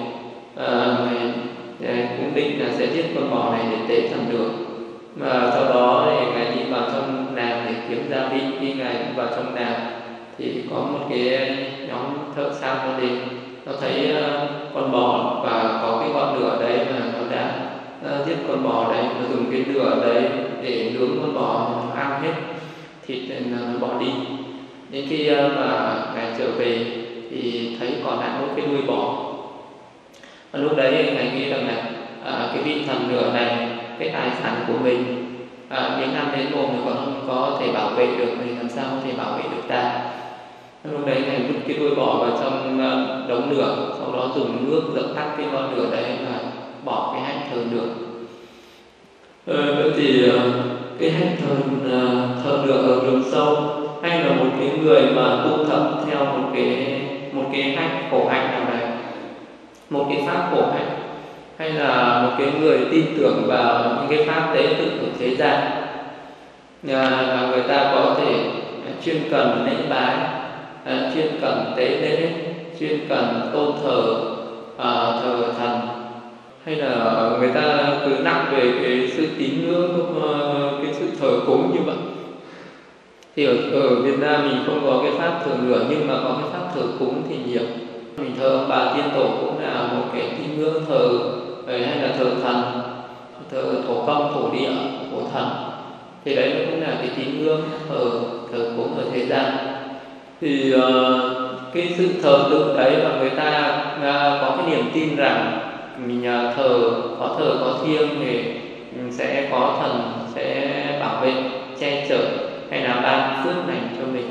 ngài cũng định là sẽ giết con bò này để tế thần lửa. Mà sau đó thì ngài đi vào trong làng để kiếm gia vị. Khi ngài vào trong làng thì có một cái nhóm thợ săn nó đến, nó thấy con bò và có cái ngọn lửa đấy mà nó đã giết con bò đấy, nó dùng cái lửa đấy để nướng con bò, nó ăn hết thịt nên nó bỏ đi. Đến khi mà ngài trở về thì thấy còn lại một cái đuôi bò. Và lúc đấy ngài nghĩ rằng là cái vị thần lửa này, cái tài sản của mình, những năm đến mồm thì còn không có thể bảo vệ được, thì làm sao có thể bảo vệ được ta. Lúc đấy ngài vứt cái đuôi bò vào trong đống lửa, sau đó dùng nước dập tắt cái ngọn lửa đấy và bỏ cái hạnh thờ lửa. Vậy thì cái hạnh thờ lửa ở rừng sâu, hay là một cái người mà tu tập theo một cái hạnh khổ hạnh nào đấy, một cái pháp khổ hạnh, hay là một cái người tin tưởng vào những cái pháp tế tự của thế gian, và người ta có thể chuyên cần lễ bái, chuyên cần tế lễ, chuyên cần tôn thờ thần, hay là người ta cứ nặng về cái sự tín ngưỡng, cái sự thờ cúng như vậy. Thì ở Việt Nam mình không có cái pháp thờ lửa, nhưng mà có cái pháp thờ cúng thì nhiều. Mình thờ ông bà tiên tổ cũng là một cái tín ngưỡng thờ, hay là thờ thần, thờ thổ công, thổ địa, thổ thần. Thì đấy cũng là cái tín ngưỡng thờ cúng ở thế gian. Thì cái sự thờ tự đấy mà người ta có cái niềm tin rằng mình có thiêng thì mình sẽ có thần sẽ bảo vệ, che chở, hay là ban phước lành cho mình.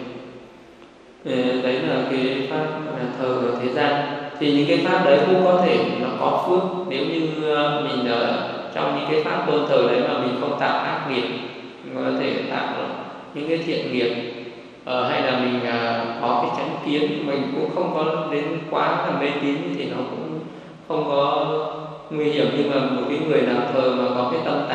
Đấy là cái pháp thờ ở thế gian. Thì những cái pháp đấy cũng có thể nó có phước nếu như mình trong những cái pháp tôn thờ đấy mà mình không tạo ác nghiệp, mình có thể tạo những cái thiện nghiệp, hay là mình có cái chánh kiến, mình cũng không có đến quá là mê tín thì nó cũng không có nguy hiểm. Nhưng mà một cái người nào thờ mà có cái tâm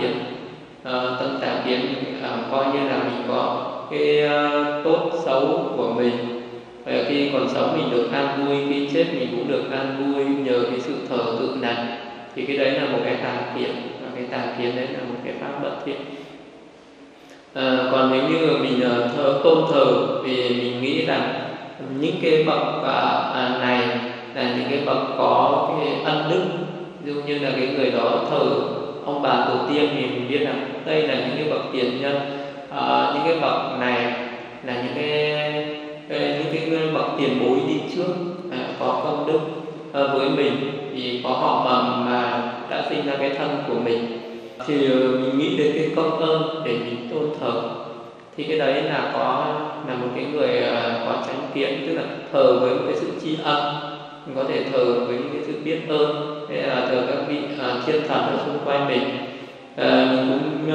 tà kiến, coi như là mình có cái tốt xấu của mình. Khi còn sống mình được an vui, khi chết mình cũng được an vui nhờ cái sự thờ tự này. Thì cái đấy là một cái tà kiến, và cái tà kiến đấy là một cái pháp bất thiện. Còn nếu như mình tôn thờ vì mình nghĩ rằng những cái bậc này là những cái bậc có cái ân đức, ví dụ như là cái người đó thờ ông bà tổ tiên thì mình biết rằng đây là những cái bậc tiền nhân, những cái bậc này là những cái bậc tiền bối đi trước, có công đức với mình, vì có họ mà đã sinh ra cái thân của mình, thì mình nghĩ đến cái công ơn để mình tôn thờ. Thì cái đấy là một cái người có chánh kiến, tức là thờ với một cái sự tri ân, mình có thể thờ với những cái sự biết ơn, hay là thờ các vị thiên thần ở xung quanh mình. Mình cũng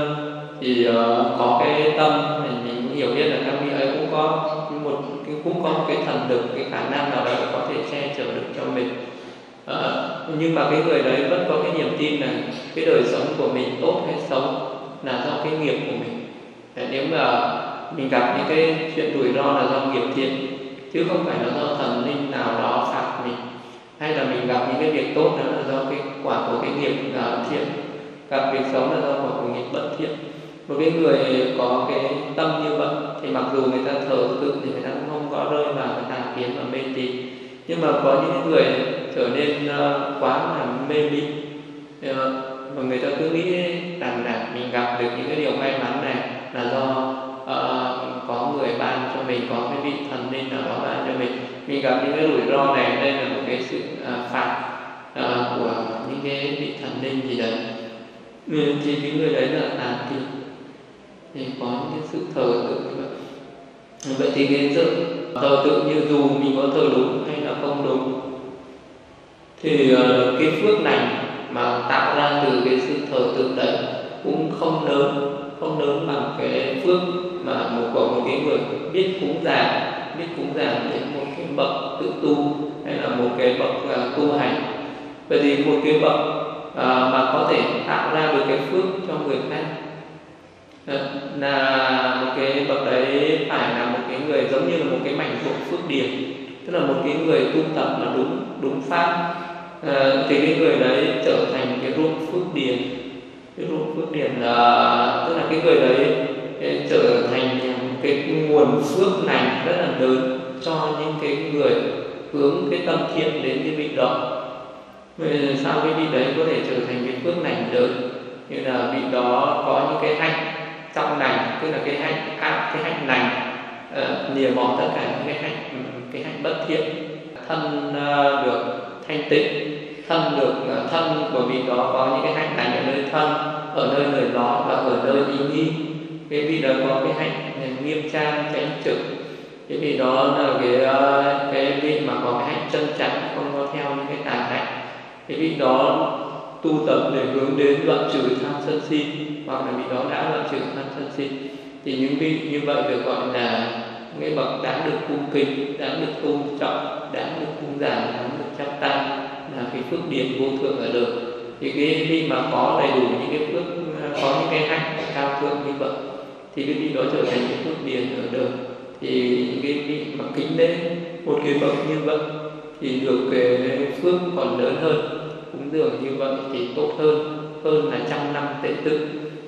có cái tâm, mình cũng hiểu biết là các vị ấy cũng có một cái thần lực, cái khả năng nào đó có thể che chở được cho mình. Nhưng mà cái người đấy vẫn có cái niềm tin là cái đời sống của mình tốt hay xấu là do cái nghiệp của mình. Nếu mà mình gặp những cái chuyện rủi ro là do nghiệp thiện, chứ không phải là do thần linh nào đó phạt mình, hay là mình gặp những cái việc tốt đó là do cái quả của cái nghiệp thiện, gặp việc xấu là do quả của nghiệp bất thiện. Một cái người có cái tâm như vậy thì mặc dù người ta thờ tự thì người ta cũng không có rơi vào cái tà kiến và mê tín. Nhưng mà có những người trở nên quá là mê ly, và người ta cứ nghĩ rằng là mình gặp được những cái điều may mắn này là do có người ban cho mình, có cái vị thần linh nào đó ban cho mình. Mình gặp những cái rủi ro này, đây là một cái sự phạt của những cái vị thần linh gì đấy, thì cái người đấy là tà kiến, thì có những cái sự thờ tự như vậy. Vậy thì cái sự thờ tự như dù mình có thờ đúng hay là không đúng, thì cái phước lành mà tạo ra từ cái sự thờ tự đấy cũng không lớn bằng cái phước mà của một cái người biết cúng dường đến một cái bậc tự tu hay là một cái bậc tu hành. Vậy thì một cái bậc mà có thể tạo ra được cái phước cho người khác là một cái bậc đấy phải là một cái người giống như là một cái mảnh ruộng phước điền, tức là một cái người tu tập mà đúng pháp, thì cái người đấy trở thành cái ruộng phước điền. Cái ruộng phước điền tức là cái người đấy trở thành một cái nguồn phước lành rất là lớn cho những cái người hướng cái tâm thiện đến cái vị đó. Sao cái vị đấy có thể trở thành cái phước lành lớn? Như là vị đó có những cái hạnh trong lành, tức là cái hạnh lành lìa bỏ tất cả những cái hạnh bất thiện, thân được thanh tịnh, thân của vị đó có những cái hạnh lành ở nơi thân, ở nơi lời nói và ở nơi ý nghĩ. Cái vị đó có cái hạnh nghiêm trang chánh trực. Cái vị đó là cái vị mà có cái hạnh chân chánh, không có theo những cái tà hạnh. Cái vị đó tu tập để hướng đến đoạn trừ tham sân si, hoặc là vị đó đã đoạn trừ tham sân si, thì những vị như vậy được gọi là cái bậc đáng được cung kính, đáng được tôn trọng, đáng được cúng dường, đáng được chắp tay, là cái phước điền vô thượng ở đời. Thì cái vị mà có đầy đủ những cái phước, có những cái hạnh cao thượng như vậy, thì cái vị đó trở thành cái phước điền ở đời. Thì những cái vị mà kính lễ một cái bậc như vậy thì được cái phước còn lớn hơn. Cúng dường như vậy thì tốt hơn là 100 năm tế tự.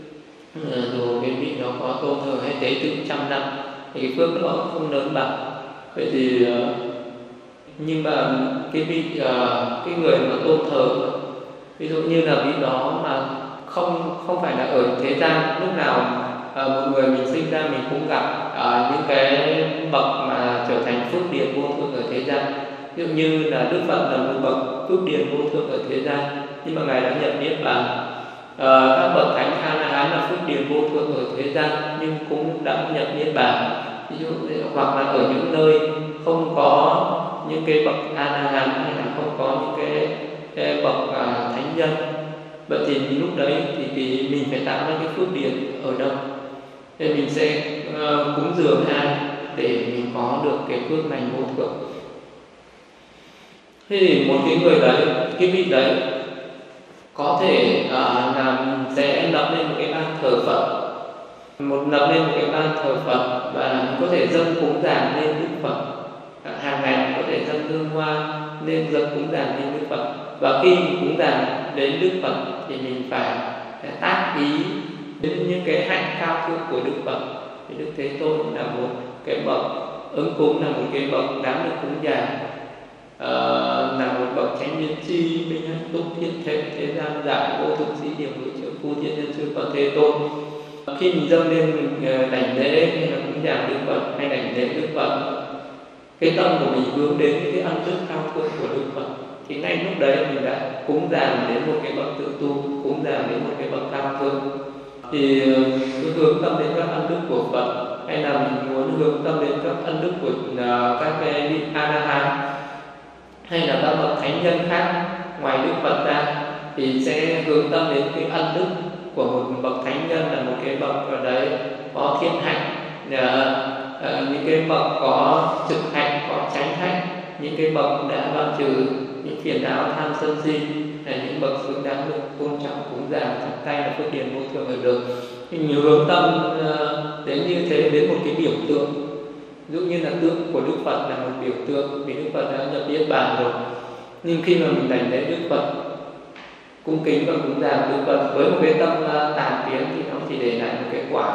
Dù cái vị đó có tôn thờ hay tế tự 100 năm thì cái phước đó không lớn bằng. Vậy thì nhưng mà cái vị cái người mà tôn thờ, ví dụ như là vị đó mà không phải là ở thế gian, lúc nào một người mình sinh ra mình cũng gặp những cái bậc mà trở thành phước điền vô thượng ở thế gian. Ví dụ như là Đức Phật là một bậc phước điền vô thượng ở thế gian, nhưng mà ngài đã nhập niết bàn. Các bậc thánh A La Hán là phước điền vô thượng ở thế gian nhưng cũng đã nhập niết bàn. Ví dụ hoặc là ở những nơi không có những cái bậc A La Hán hay là không có những cái bậc thánh nhân. Vậy thì lúc đấy thì mình phải tạo ra cái phước điền ở đâu? Thì mình sẽ cúng dường ai để mình có được cái phước lành vô thượng. Thế thì một cái người đấy, cái vị đấy có thể sẽ lập lên một cái ban thờ Phật, lập lên một cái ban thờ Phật, và có thể dâng cúng dường lên Đức Phật. Hàng ngày có thể dâng hương hoa lên dâng cúng dường lên Đức Phật. Và khi cúng dường đến Đức Phật thì mình phải tác ý đến những cái hạnh cao thượng của Đức Phật. Thì Đức Thế Tôn là một cái bậc ứng cúng, là một cái bậc đáng được cúng dường, là một bậc chánh nhân chi, minh hạnh túc thiên thế gian giải vô thượng sĩ điều ngự trưởng phu thiên nhân sư Phật Thế Tôn. Khi mình dâng lên đảnh lễ hay là cúng dường Đức Phật hay đảnh lễ Đức Phật, cái tâm của mình hướng đến những cái ân đức cao thượng của Đức Phật, thì ngay lúc đấy mình đã cúng dường đến một cái bậc tự tu, cúng dường đến một cái bậc cao thượng. Thì cứ hướng tâm đến các ân đức của Phật, hay là mình muốn hướng tâm đến các ân đức của các cái vị A La Hán hay là các bậc thánh nhân khác ngoài Đức Phật ra, thì sẽ hướng tâm đến cái ân đức của một bậc thánh nhân, là một cái bậc ở đấy có thiên hạnh, những cái bậc có trực hạnh, có chánh hạnh, những cái bậc đã đoạn trừ những phiền não tham sân si, là những bậc xứng đáng được tôn trọng cúng dường chắp tay, là phước điền vô thượng ở được. Mình hướng tâm đến như thế, đến một cái biểu tượng. Ví dụ như là tượng của Đức Phật là một biểu tượng, vì Đức Phật đã nhập niết bàn rồi. Nhưng khi mà mình đảnh lễ Đức Phật, cung kính và cúng dường Đức Phật với một cái tâm tà kiến, thì nó chỉ để lại một cái quả,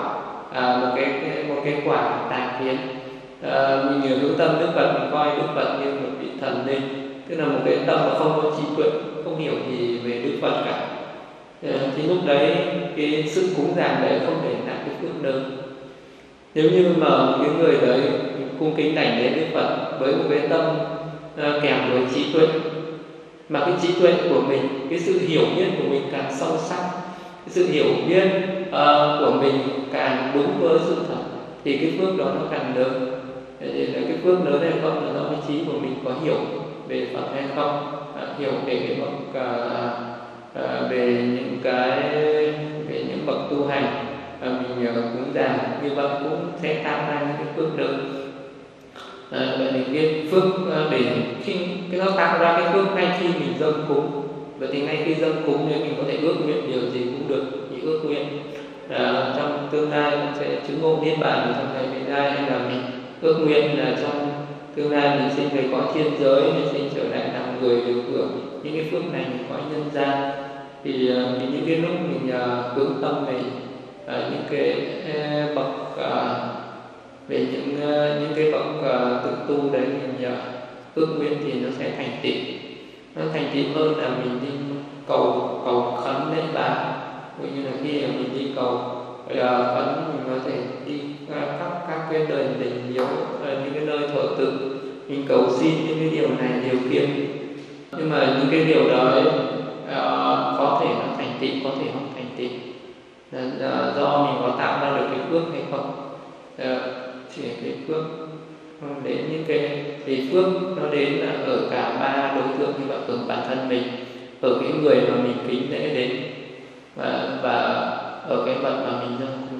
một cái quả tà kiến. Mình hướng tâm Đức Phật, mình coi Đức Phật như một vị thần linh, tức là một cái tâm mà không có trí tuệ, không hiểu gì về Đức Phật cả. Thì lúc đấy cái sự cúng dường đấy không để lại cái phước lớn. Nếu như mà một cái người đấy cung kính đảnh lễ Đức Phật với một cái tâm kèm với trí tuệ, mà cái trí tuệ của mình, cái sự hiểu biết của mình càng sâu sắc, cái sự hiểu biết của mình càng đúng với sự thật, thì cái phước đó nó càng lớn. Thì là cái phước lớn hay không là do cái trí của mình có hiểu về Phật hay không, hiểu về cái bậc về những bậc tu hành, mình cúng dường như vậy cũng sẽ tạo ra những cái phước lớn. Vậy thì cái phước để khi cái nó tạo ra cái phước ngay khi mình dâng cúng. Vậy thì ngay khi dâng cúng nếu mình có thể ước nguyện điều gì cũng được. Thì ước nguyện trong tương lai mình sẽ chứng ngộ niết bàn ở trong thời vị lai, hay là mình ước nguyện là trong tương lai mình sinh về cõi thiên giới, mình sinh trở lại làm người được hưởng những cái phước này mình cõi nhân gian. Thì những cái lúc mình hướng tâm về những cái bậc về những cái bậc tự tu đấy, mình ước nguyện thì nó sẽ thành tựu. Nó thành tựu hơn là mình đi cầu khấn lễ bái. Ví như là khi mình đi cầu khấn, mình có thể đi khắp các cái đền đình miếu, những cái nơi thờ tự, mình cầu xin những cái điều này điều kia. Nhưng mà những cái điều đó có thể nó thành tựu, có thể không thành tựu, do mình có tạo ra được cái phước hay không. Chỉ cái phước đến những cái phước nó đến là ở cả ba đối tượng như vậy, ở bản thân mình, ở cái người mà mình kính lễ đến, và ở cái vật mà mình dâng cúng.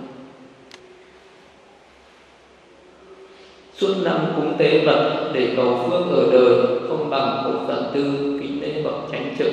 Suốt năm cúng tế vật để cầu phước ở đời, không bằng 1/4 kính lễ bậc chánh trực.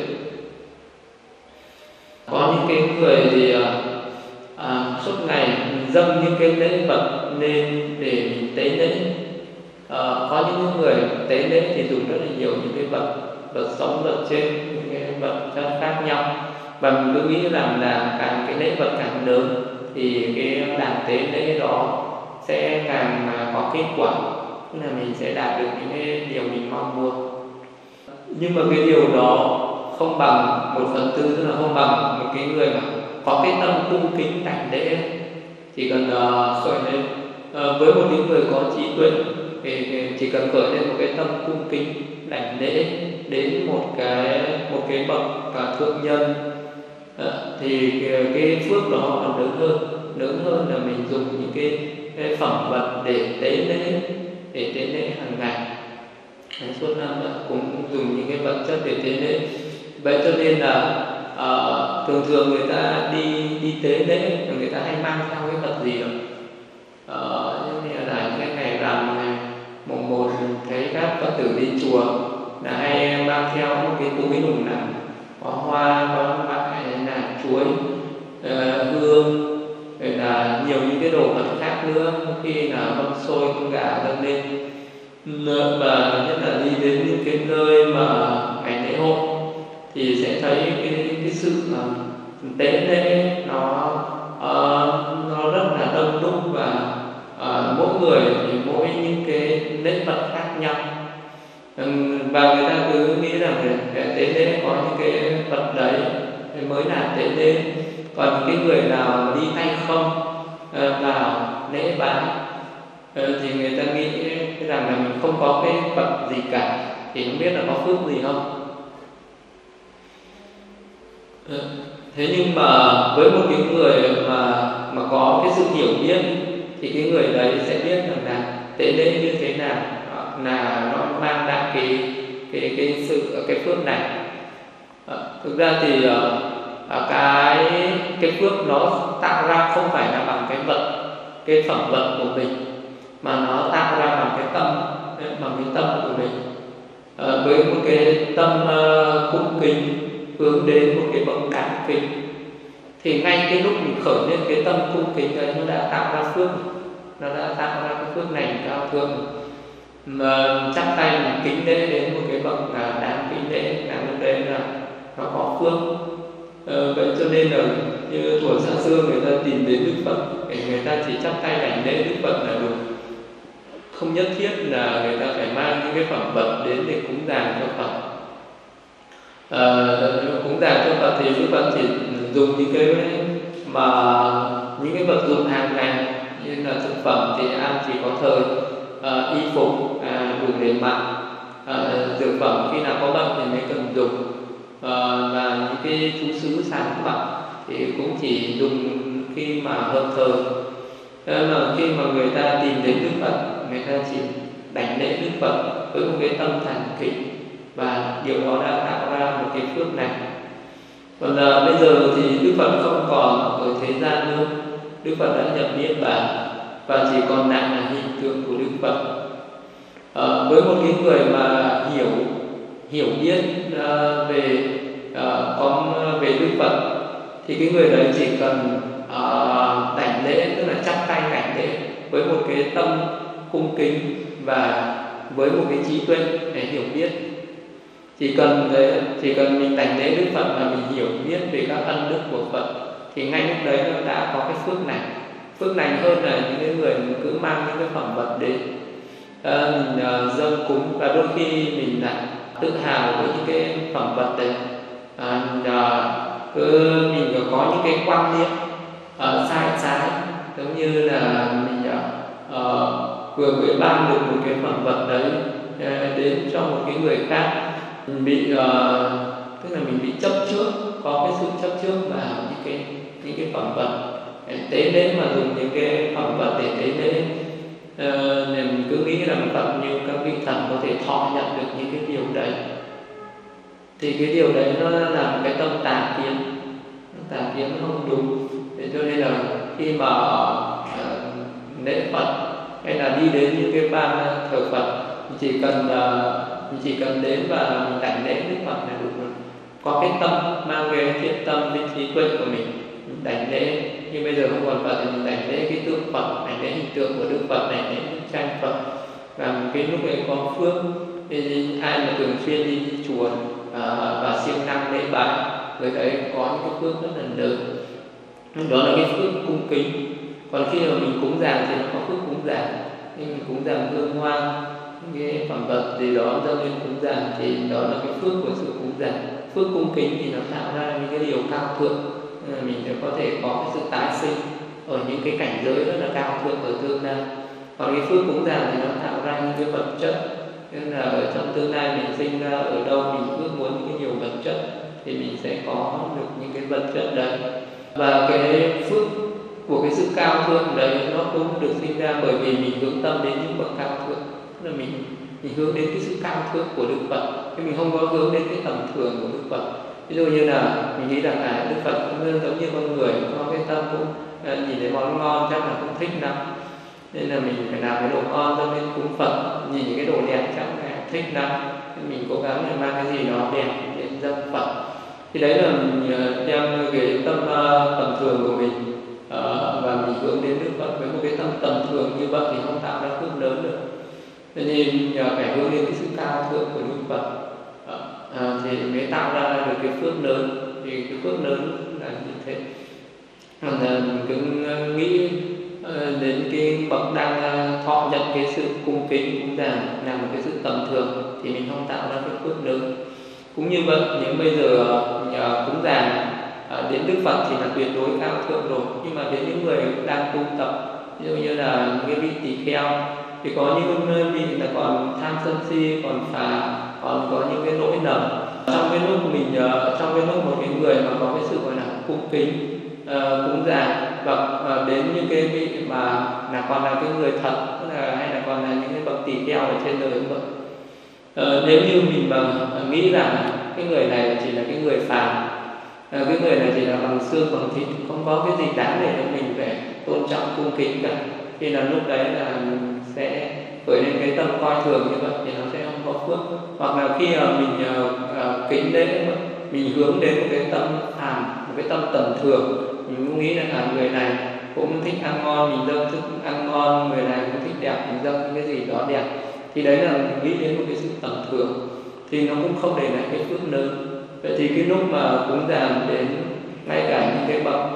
Có những cái người thì suốt ngày mình dâng những cái lễ vật nên để mình tế lễ. Có những người tế lễ thì dùng rất là nhiều những cái vật sống, vật trên, những cái vật khác nhau, và mình cứ nghĩ rằng là càng cái lễ vật càng lớn thì cái đàn tế lễ đó sẽ càng có kết quả, tức là mình sẽ đạt được những cái điều mình mong muốn. Nhưng mà cái điều đó không bằng 1/4, tức là không bằng một cái người mà có cái tâm cung kính đảnh lễ. Chỉ cần khởi lên với một những người có trí tuệ thì chỉ cần khởi lên một cái tâm cung kính đảnh lễ đến một cái bậc thượng nhân, thì cái phước đó còn lớn hơn là mình dùng những cái phẩm vật để tế lễ hàng ngày. Suốt năm cũng dùng những cái vật chất để tế lễ. Vậy cho nên là thường người ta đi tế lễ, người ta hay mang theo cái vật gì đó. Như là những cái ngày rằm này, mùng 1 thấy các Phật tử đi chùa là hay mang theo một cái túi đùng nặng, có hoa, có vải, là chuối, hương, rồi là nhiều những cái đồ vật khác nữa. Khi là mâm xôi con gà dâng lên, và nhất là đi đến những cái nơi mà ngày lễ hội thì sẽ thấy cái sự tế lễ nó rất là đông đúc, và mỗi người thì mỗi những cái lễ vật khác nhau. Và người ta cứ nghĩ rằng cái tế lễ có những cái vật đấy thì mới là tế lễ, còn cái người nào mà đi tay không vào lễ bái thì người ta nghĩ rằng là mình không có cái vật gì cả, thì không biết là có phước gì không. Thế nhưng mà với một cái người mà có cái sự hiểu biết thì cái người đấy sẽ biết rằng là tế lễ như thế nào là nó mang lại cái phước này. Thực ra thì cái phước nó tạo ra không phải là bằng cái phẩm vật của mình, mà nó tạo ra bằng cái tâm của mình. Với một cái tâm cung kính hướng đến một cái bậc đáng kính, thì ngay cái lúc mình khởi lên cái tâm cung kính đấy, nó đã tạo ra phước, nó đã tạo ra cái phước này cao thượng. Mà chắp tay mình kính lễ đến một cái bậc đáng kính lễ, là lúc đấy là nó có phước. Vậy cho nên là như thuở xa xưa người ta tìm đến Đức Phật, người ta chỉ chắp tay đảnh lễ Đức Phật là đủ, không nhất thiết là người ta phải mang những cái phẩm vật đến để cúng dường cho Phật. Cúng dường cho Phật thì Đức Phật chỉ dùng những cái vật dụng hàng ngày, như là thực phẩm thì ăn chỉ có thời, y phục đủ để mặc, dược phẩm khi nào có bệnh thì mới cần dùng, và những cái chú xứ sáng phẩm thì cũng chỉ dùng khi mà hợp thời. Mà khi mà người ta tìm đến Đức Phật, người ta chỉ đảnh lễ Đức Phật với một cái tâm thành kính, và điều đó đã tạo ra một cái phước này. Còn bây giờ thì Đức Phật không còn ở thế gian nữa, Đức Phật đã nhập niết bàn và chỉ còn lại là hình tượng của Đức Phật. Với một cái người mà hiểu biết về Đức Phật thì cái người đấy chỉ cần đảnh lễ, tức là chắp tay đảnh lễ với một cái tâm cung kính và với một cái trí tuệ để hiểu biết. Chỉ cần mình đảnh lễ Đức Phật mà mình hiểu biết về các ân đức của Phật thì ngay lúc đấy nó đã có cái phước lành hơn là những cái người cứ mang những cái phẩm vật đến mình dâng cúng, và đôi khi mình lại tự hào với những cái phẩm vật đấy. Mình có những cái quan niệm sai trái, giống như là mình vừa mới ban được một cái phẩm vật đấy đến cho một cái người khác, tức là mình bị chấp trước, có cái sự chấp trước vào những cái phẩm vật tế lễ, mà dùng những cái phẩm vật để tế lễ nên mình cứ nghĩ rằng Phật như các vị thần có thể thọ nhận được những cái điều đấy, thì cái điều đấy nó là một cái tâm tà kiến nó không đúng. Thế cho nên là khi mà lễ Phật hay là đi đến những cái ban thờ Phật, mình chỉ cần đến và mình đảnh lễ Đức Phật là đủ rồi. Có cái tâm, mang cái thiện tâm với trí tuệ của mình đảnh lễ. Nhưng bây giờ không còn Phật thì mình đảnh lễ cái tượng Phật, đảnh lễ hình tượng của Đức Phật, đảnh lễ tranh Phật. Và cái lúc ấy có phước, thì ai mà thường xuyên đi chùa và siêng năng lễ bái, người ấy có những cái phước rất là lớn. Đó là cái phước cung kính. Còn khi mà mình cúng dường thì nó có phước cúng dường, nhưng mình cúng dường hương hoa, cái phẩm vật gì đó dâng lên cúng dường thì đó là cái phước của sự cúng dường. Phước cung kính thì nó tạo ra những cái điều cao thượng, mình sẽ có thể có cái sự tái sinh ở những cái cảnh giới rất là cao thượng ở tương lai. Còn cái phước cúng dường thì nó tạo ra những cái vật chất, nên là ở trong tương lai mình sinh ra ở đâu, mình ước muốn những cái nhiều vật chất thì mình sẽ có được những cái vật chất đấy. Và cái phước của cái sự cao thượng đấy nó cũng được sinh ra bởi vì mình hướng tâm đến những bậc cao thượng, tức là mình hướng đến cái sự cao thượng của Đức Phật, chứ mình không có hướng đến cái tầm thường của Đức Phật. Ví dụ như là mình nghĩ rằng Đức Phật cũng giống như con người, có cái tâm cũng nhìn thấy món ngon chắc là cũng thích lắm, nên là mình phải làm cái đồ ngon cho nên cúng Phật. Nhìn những cái đồ đẹp chắc là thích lắm, nên mình cố gắng để mang cái gì đó đẹp để dâng Phật. Thì đấy là mình đem cái tâm tầm thường của mình và mình hướng đến Đức Phật với một cái tâm tầm thường như vậy thì không tạo ra phước lớn được. Cho nên phải hướng đến cái sự cao thượng của Đức Phật thì mới tạo ra được cái phước lớn. Thì cái phước lớn là như thế. Còn mình cứ nghĩ đến cái bậc đang thọ nhận cái sự cung kính cũng là một cái sự tầm thường thì mình không tạo ra cái phước lớn. Cũng như vậy, nếu bây giờ cúng dường đến Đức Phật thì là tuyệt đối cao thượng rồi, nhưng mà đến những người đang tu tập, ví dụ như là những cái vị tỳ kheo, thì có những vị là còn tham sân si, còn phà, còn có những cái lỗi lầm. Trong cái lúc một cái người mà có cái sự gọi là cung kính cúng dường và đến những cái vị mà là còn là cái người thật, tức là hay là còn là những cái bậc tỳ kheo ở trên đời cũng vậy. Nếu như mình mà nghĩ rằng cái người này chỉ là cái người phàm, cái người này chỉ là bằng xương bằng thịt, không có cái gì đáng để cho mình phải tôn trọng cung kính cả, thì là lúc đấy là mình sẽ khởi lên cái tâm coi thường như vậy thì nó sẽ không có phước. Hoặc là khi mà mình kính lễ, mình hướng đến một cái tâm phàm, một cái tâm tầm thường, mình cũng nghĩ là người này cũng thích ăn ngon, mình dâng thức ăn ngon, người này cũng thích đẹp, mình dâng cái gì đó đẹp, thì đấy là mình nghĩ đến một cái sự tầm thường thì nó cũng không để lại cái phước lớn. Vậy thì cái lúc mà cúng dường đến ngay cả những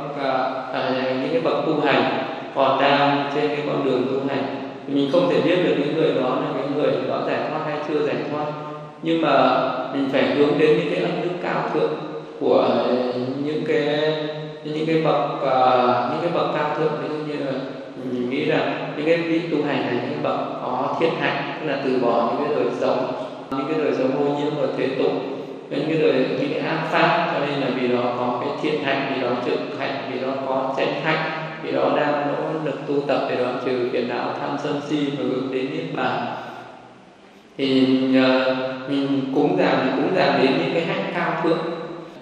cái bậc tu hành còn đang trên cái con đường tu hành thì mình không thể biết được những người đó là cái người đó giải thoát hay chưa giải thoát, nhưng mà mình phải hướng đến những cái ân đức cao thượng của những cái bậc cao thượng. Ví dụ như là mình nghĩ là những cái vị tu hành là những bậc có thiên hạnh, tức là từ bỏ những cái đời sống ô nhiễm và thế tục, những cái ác pháp, cho nên là vì đó có cái thiện hạnh, vì đó trực hạnh, vì đó có chánh hạnh, vì đó đang nỗ lực tu tập để đoạn trừ phiền não tham sân si và hướng đến niết bàn. Thì mình cúng dường đến những cái hạnh cao thượng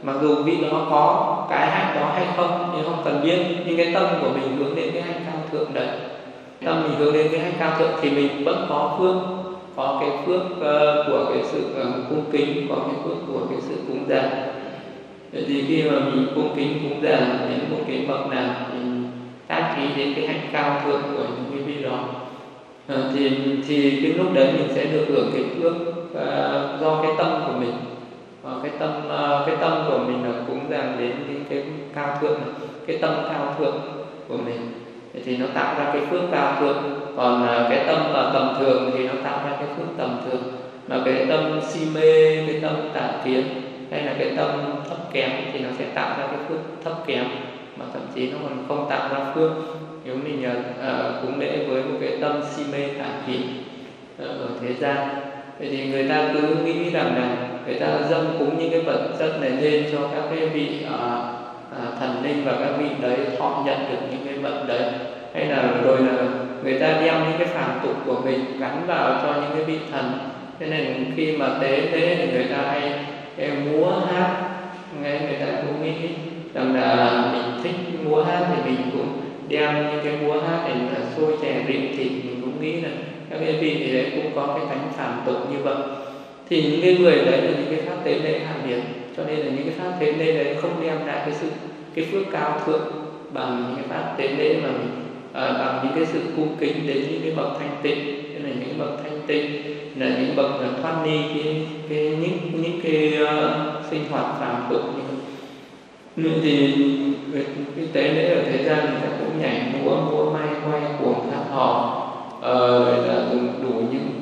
mặc dù vị đó có cái hạnh đó hay không thì không cần biết, nhưng cái tâm của mình hướng đến cái hạnh cao thượng đấy, tâm mình hướng đến cái hạnh cao thượng thì mình vẫn có phước, có cái phước của cái sự cung kính, có cái phước của cái sự cúng dường. Vậy thì khi mà mình cung kính cúng dường đến một cái bậc nào thì tác ý đến cái hạnh cao thượng của những cái vị đó, thì cái lúc đấy mình sẽ được hưởng cái phước do cái tâm của mình. Cái tâm của mình là cúng dường đến cái cao thượng này, cái tâm cao thượng của mình thì nó tạo ra cái phước cao thượng. Còn cái tâm tầm thường thì nó tạo ra cái phước tầm thường. Mà cái tâm si mê, cái tâm tà kiến hay là cái tâm thấp kém thì nó sẽ tạo ra cái phước thấp kém, mà thậm chí nó còn không tạo ra phước. Nếu mình cúng lễ với một cái tâm si mê tà kiến ở thế gian, vậy thì người ta cứ nghĩ rằng là người ta dâng cúng những cái vật chất này lên cho các cái vị thần linh, và các vị đấy họ nhận được những cái vật đấy, hay là rồi là người ta đem những cái phàm tục của mình gắn vào cho những cái vị thần. Thế nên khi mà tế lễ thì người ta hay múa hát, người ta cũng nghĩ rằng là mình thích múa hát thì mình cũng đem những cái múa hát để xôi chè rượu thịt, mình cũng nghĩ là các cái vị thì đấy cũng có cái tánh phàm tục như vậy. Thì những cái người đấy là những cái pháp tế lễ hạ liệt, cho nên là những cái pháp tế lễ đấy không đem lại cái phước cao thượng bằng những cái pháp tế lễ mà mình bằng những cái sự cung kính đến những cái bậc thanh tịnh. Thế là những bậc thanh tịnh là những bậc thoát ni những cái sinh hoạt phàm tục như vậy. Nên thì cái tế lễ ở thế gian người ta cũng nhảy múa may quay cuồng hát hò, rồi là dùng đủ những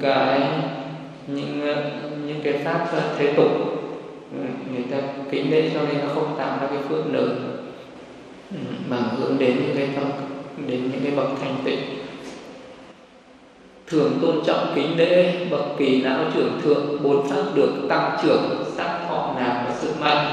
cái pháp thế tục, người ta kính lễ cho nên nó không tạo ra cái phước lớn, mà hướng đến những cái bậc thanh tịnh. Thường tôn trọng kính lễ bậc kỳ não trưởng thượng, bốn pháp được tăng trưởng sắc thọ nạp và sức mạnh.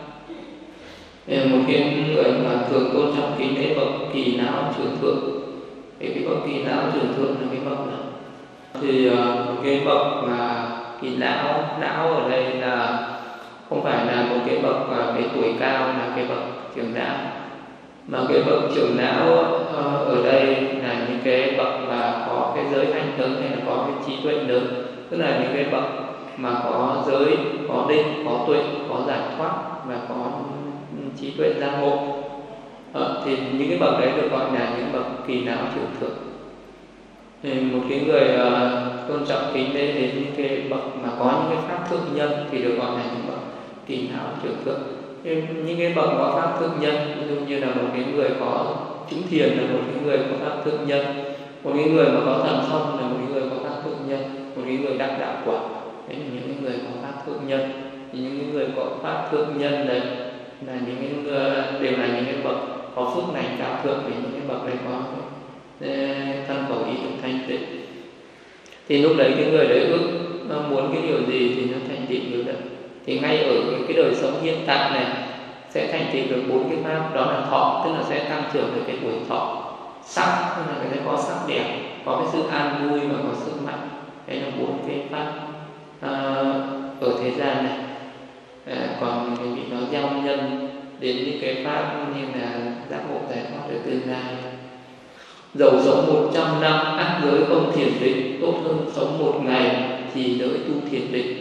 Một cái người mà thường tôn trọng kính lễ bậc kỳ não trưởng thượng, thì cái bậc kỳ não trưởng thượng là cái bậc nào? Thì cái bậc mà kỳ não ở đây là không phải là một cái bậc cái tuổi cao là cái bậc trưởng não, mà cái bậc trưởng não ở đây là những cái bậc mà có cái giới hạnh lớn hay là có cái trí tuệ lớn, tức là những cái bậc mà có giới, có định, có tuệ, có giải thoát và có trí tuệ giác ngộ. Thì những cái bậc đấy được gọi là những bậc kỳ não trưởng thượng. Thì một cái người tôn trọng kính lễ đến những cái bậc mà có những cái pháp thượng nhân thì được gọi là những bậc kỳ não trưởng thượng. Những cái bậc có pháp thượng nhân, ví dụ như là một cái người có chứng thiền là một cái người có pháp thượng nhân, một cái người mà có thần thông là một cái người có pháp thượng nhân, một cái người đắc đạo quả, đấy là những cái người có pháp thượng nhân. Thì những cái người có pháp thượng nhân đấy là những cái đều là những cái bậc có phước lành cao thượng, vì những cái bậc này có thân khẩu ý thức thanh tịnh. Thì lúc đấy cái người đấy ước muốn cái điều gì thì nó thành tựu được đấy. Thì ngay ở cái đời sống hiện tại này sẽ thành tựu được bốn cái pháp, đó là thọ, tức là sẽ tăng trưởng được cái tuổi thọ. Sắc, tức là cái có sắc đẹp, có cái sự an vui và có sức mạnh. Đấy là bốn cái pháp ở thế gian này. Còn cái vị nó giao nhân đến những cái pháp như là giác ngộ giải thoát ở tương lai. Dầu sống 100 năm ác giới không thiền định, tốt hơn sống một ngày thì đỡ tu thiền định.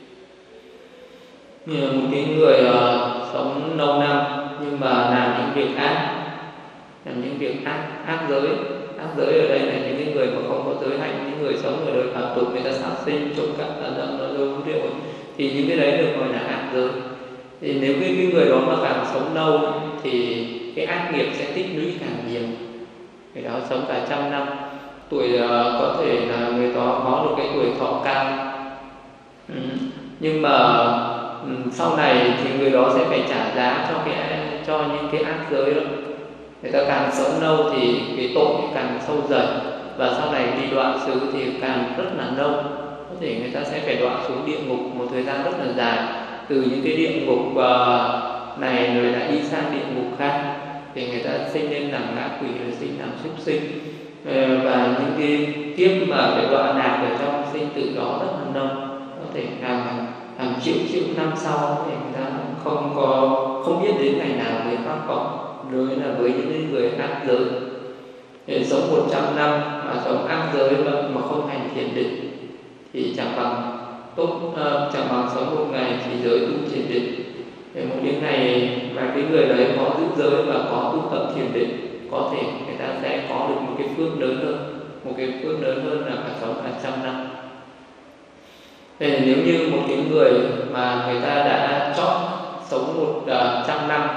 Như là một cái người sống lâu năm nhưng mà làm những việc ác, làm những việc ác giới. Ác giới ở đây là những cái người mà không có giới hạnh, những người sống ở đời phạm tục, người ta sát sinh, trộm cắp, tàn dâm, nói dối, uống rượu, thì những cái đấy được gọi là ác giới. Thì nếu cái người đó mà càng sống lâu thì cái ác nghiệp sẽ tích lũy càng nhiều. Người đó sống cả 100 năm, tuổi có thể là người đó có được cái tuổi thọ cao, nhưng mà sau này thì người đó sẽ phải trả giá cho những cái ác giới đó. Người ta càng sống lâu thì cái tội càng sâu dần, và sau này đi đọa xứ thì càng rất là lâu. Có thể người ta sẽ phải đọa xuống địa ngục một thời gian rất là dài, từ những cái địa ngục này rồi lại đi sang địa ngục khác, thì người ta sinh lên làm ngã quỷ, rồi sinh làm súc sinh, và những cái kiếp mà phải đọa lạc ở trong sinh tử đó rất là lâu, có thể hàng triệu triệu năm sau thì người ta không biết đến ngày nào mới thoát khỏi. Đối với những người ác giới thì sống 100 năm mà sống ác giới mà không hành thiền định thì chẳng bằng sống một ngày chỉ giới tu thiền định. Thì một những ngày mà cái người đấy có giữ giới và có tu tập thiền định, có thể người ta sẽ có được một cái phước lớn hơn, là phải sống cả 100 năm. Thế nếu như một cái người mà người ta đã chọn sống 100 năm,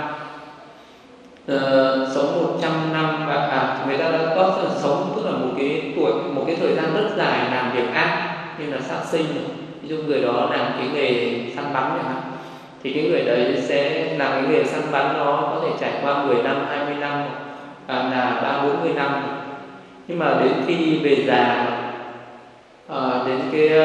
sống 100 năm và người ta đã có sống, tức là một cái thời gian rất dài làm việc ác như là sát sinh, ví dụ người đó làm cái nghề săn bắn chẳng hạn, thì cái người đấy sẽ làm cái nghề săn bắn nó có thể trải qua 10 năm, 20 năm, là 30-40 năm. Nhưng mà đến khi về già, đến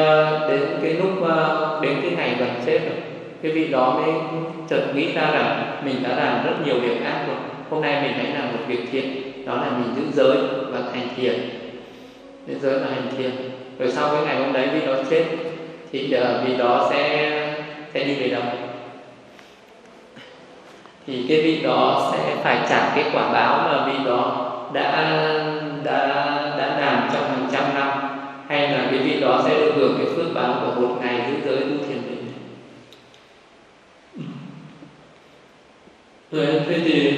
cái ngày gần chết rồi, cái vị đó mới chợt nghĩ ra rằng mình đã làm rất nhiều việc ác rồi, hôm nay mình hãy làm một việc thiện, đó là mình giữ giới và hành thiền. Giữ giới và hành thiền. Rồi sau cái ngày hôm đấy vị đó chết thì vị đó sẽ đi về đâu? Thì cái vị đó sẽ phải trả cái quả báo mà vị đó đã làm trong hàng trăm năm, hay là cái vị đó sẽ được hưởng cái phước báo của một ngày giữ giới tu thiền định. Rồi thế thì